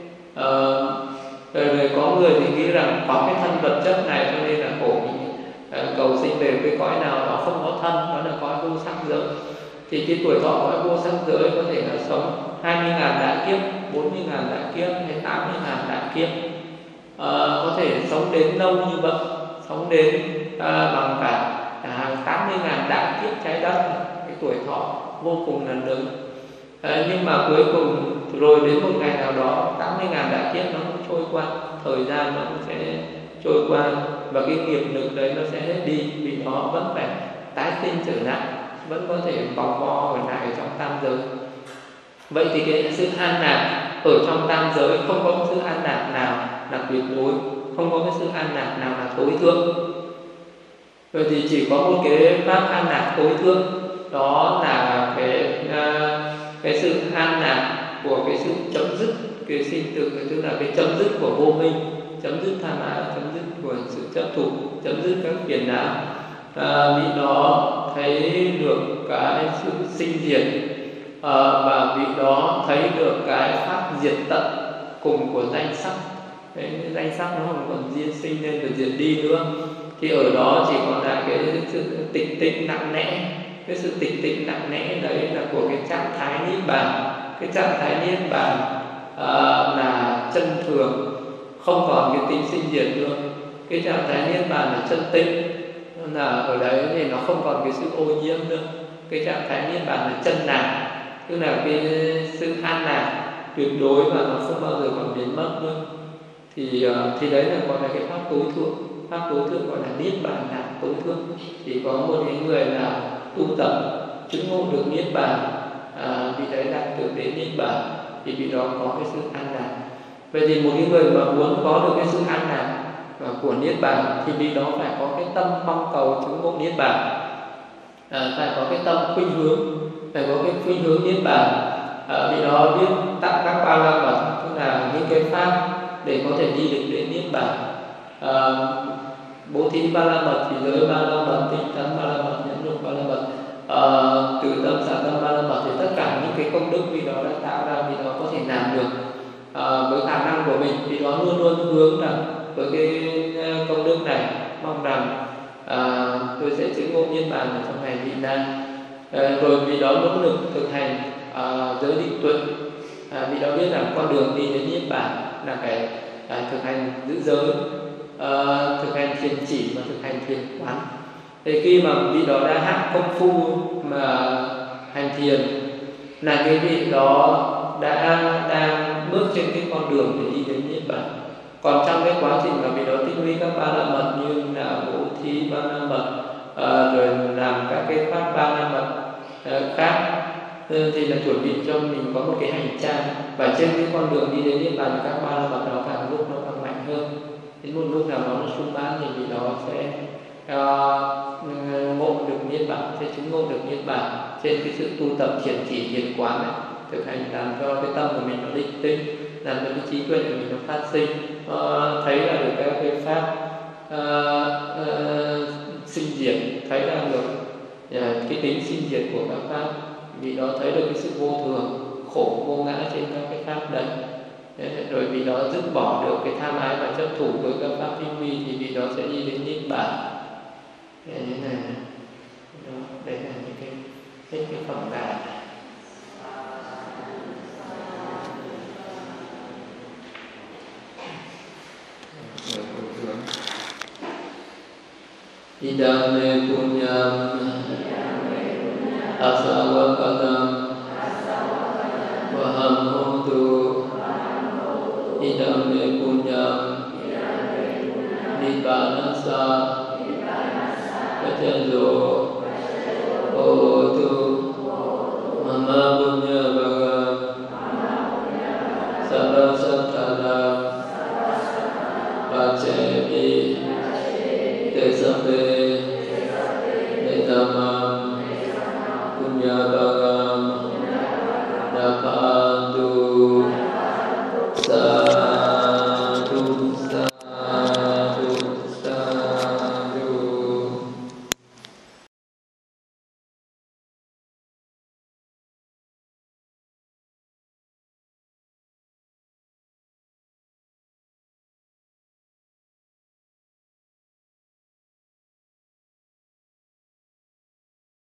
Rồi có người thì nghĩ rằng có cái thân vật chất này cho nên là khổ, mình cầu sinh về cái cõi nào đó không có thân, đó là cõi vô sắc giới. Thì cái tuổi thọ cõi vô sắc giới có thể là sống 20.000 đại kiếp, 40.000 đại kiếp hay 80.000 đại kiếp. Có thể sống đến lâu như vậy, sống đến bằng cả 80.000 đại kiếp trái đất. Cái tuổi thọ vô cùng là lớn. Nhưng mà cuối cùng rồi đến một ngày nào đó 80.000 đại kiếp nó cũng trôi qua, thời gian nó cũng sẽ trôi qua, và cái nghiệp lực đấy nó sẽ hết đi, vì nó vẫn phải tái sinh trở lại, vẫn có thể vòng vo ở lại trong tam giới. Vậy thì cái sự an lạc ở trong tam giới không có sự an lạc nào là tuyệt đối, không có cái sự an lạc nào là tối thượng. Vậy thì chỉ có một cái pháp an lạc tối thượng, đó là cái sự an lạc của cái sự chấm dứt cái sinh tử, tức là cái chấm dứt của vô minh. chấm dứt tham ái, chấm dứt của sự chấp thủ, chấm dứt các phiền não. Vị đó thấy được cái sự sinh diệt, và vị đó thấy được cái pháp diệt tận cùng của danh sắc. Cái danh sắc nó không còn diệt sinh lên rồi diệt đi nữa, thì ở đó chỉ còn là cái sự tịch tịnh nặng nẽ. Cái sự tịch tịnh nặng nẽ đấy là của cái trạng thái niết bàn. Cái trạng thái niết bàn là chân thường, không còn cái tính sinh diệt nữa. Cái trạng thái niết bàn là chân tịnh, là ở đấy thì nó không còn cái sự ô nhiễm nữa. Cái trạng thái niết bàn là chân lạc, tức là cái sự an lạc tuyệt đối và nó không bao giờ còn biến mất nữa. Thì đấy là gọi là cái pháp tối thượng. Pháp tối thượng gọi là niết bàn lạc tối thượng. Thì có một cái người nào tu tập chứng ngộ được niết bàn, vì đấy đạt được đến niết bàn, thì vì đó có cái sự an lạc. Vậy thì một cái người mà muốn có được cái sự an lạc của niết bàn thì vì đó phải có cái tâm mong cầu chứng ngộ niết bàn, phải có cái tâm khuynh hướng, phải có cái khuynh hướng niết bàn. Vì đó biết tặng các ba la mật, tức là những cái pháp để có thể đi được đến niết bàn. Bố thí ba la mật, thì giới ba la mật, tinh tấn ba la mật, nhẫn nhục ba la mật, từ tâm xả tâm ba la mật, thì tất cả những cái công đức vì đó đã tạo ra, vì đó có thể làm được với khả năng của mình. Vì đó luôn luôn hướng rằng với cái công đức này mong rằng tôi sẽ chứng ngộ niết bàn ở trong ngày vị lai. Rồi vì đó nỗ lực thực hành giới định tuệ. Vì đó biết rằng con đường đi đến niết bàn là phải thực hành giữ giới, thực hành thiền chỉ và thực hành thiền quán. Thì khi mà vị đó đã hạ công phu mà hành thiền, là cái vị đó đang bước trên cái con đường để đi đến niết bàn. Còn trong cái quá trình mà vị đó tích lũy các ba la mật như là bố thí ba la mật, rồi làm các cái pháp ba la mật khác, thì là chuẩn bị cho mình có một cái hành trang. Và trên cái con đường đi đến niết bàn, các ba la mật đó càng lúc nó càng mạnh hơn. Đến một lúc nào đó nó sung mãn thì vị đó sẽ ngộ được niết bàn, sẽ chứng ngộ được niết bàn trên cái sự tu tập thiền chỉ thiền quán này, thực hành làm cho cái tâm của mình nó định tĩnh, làm cho cái trí tuệ của mình nó phát sinh, thấy ra được các cái pháp sinh diệt, thấy ra được cái tính sinh diệt của các pháp. Vì đó thấy được cái sự vô thường, khổ vô ngã trên các cái pháp đấy. Rồi vì đó dứt bỏ được cái tham ái và chấp thủ với các pháp tinh vi, thì vì đó sẽ đi đến niết bàn. Đây là những cái phẩm đại. Idame punyam asavakatam vaham hontu. Idame punyam nibbanasa vacayo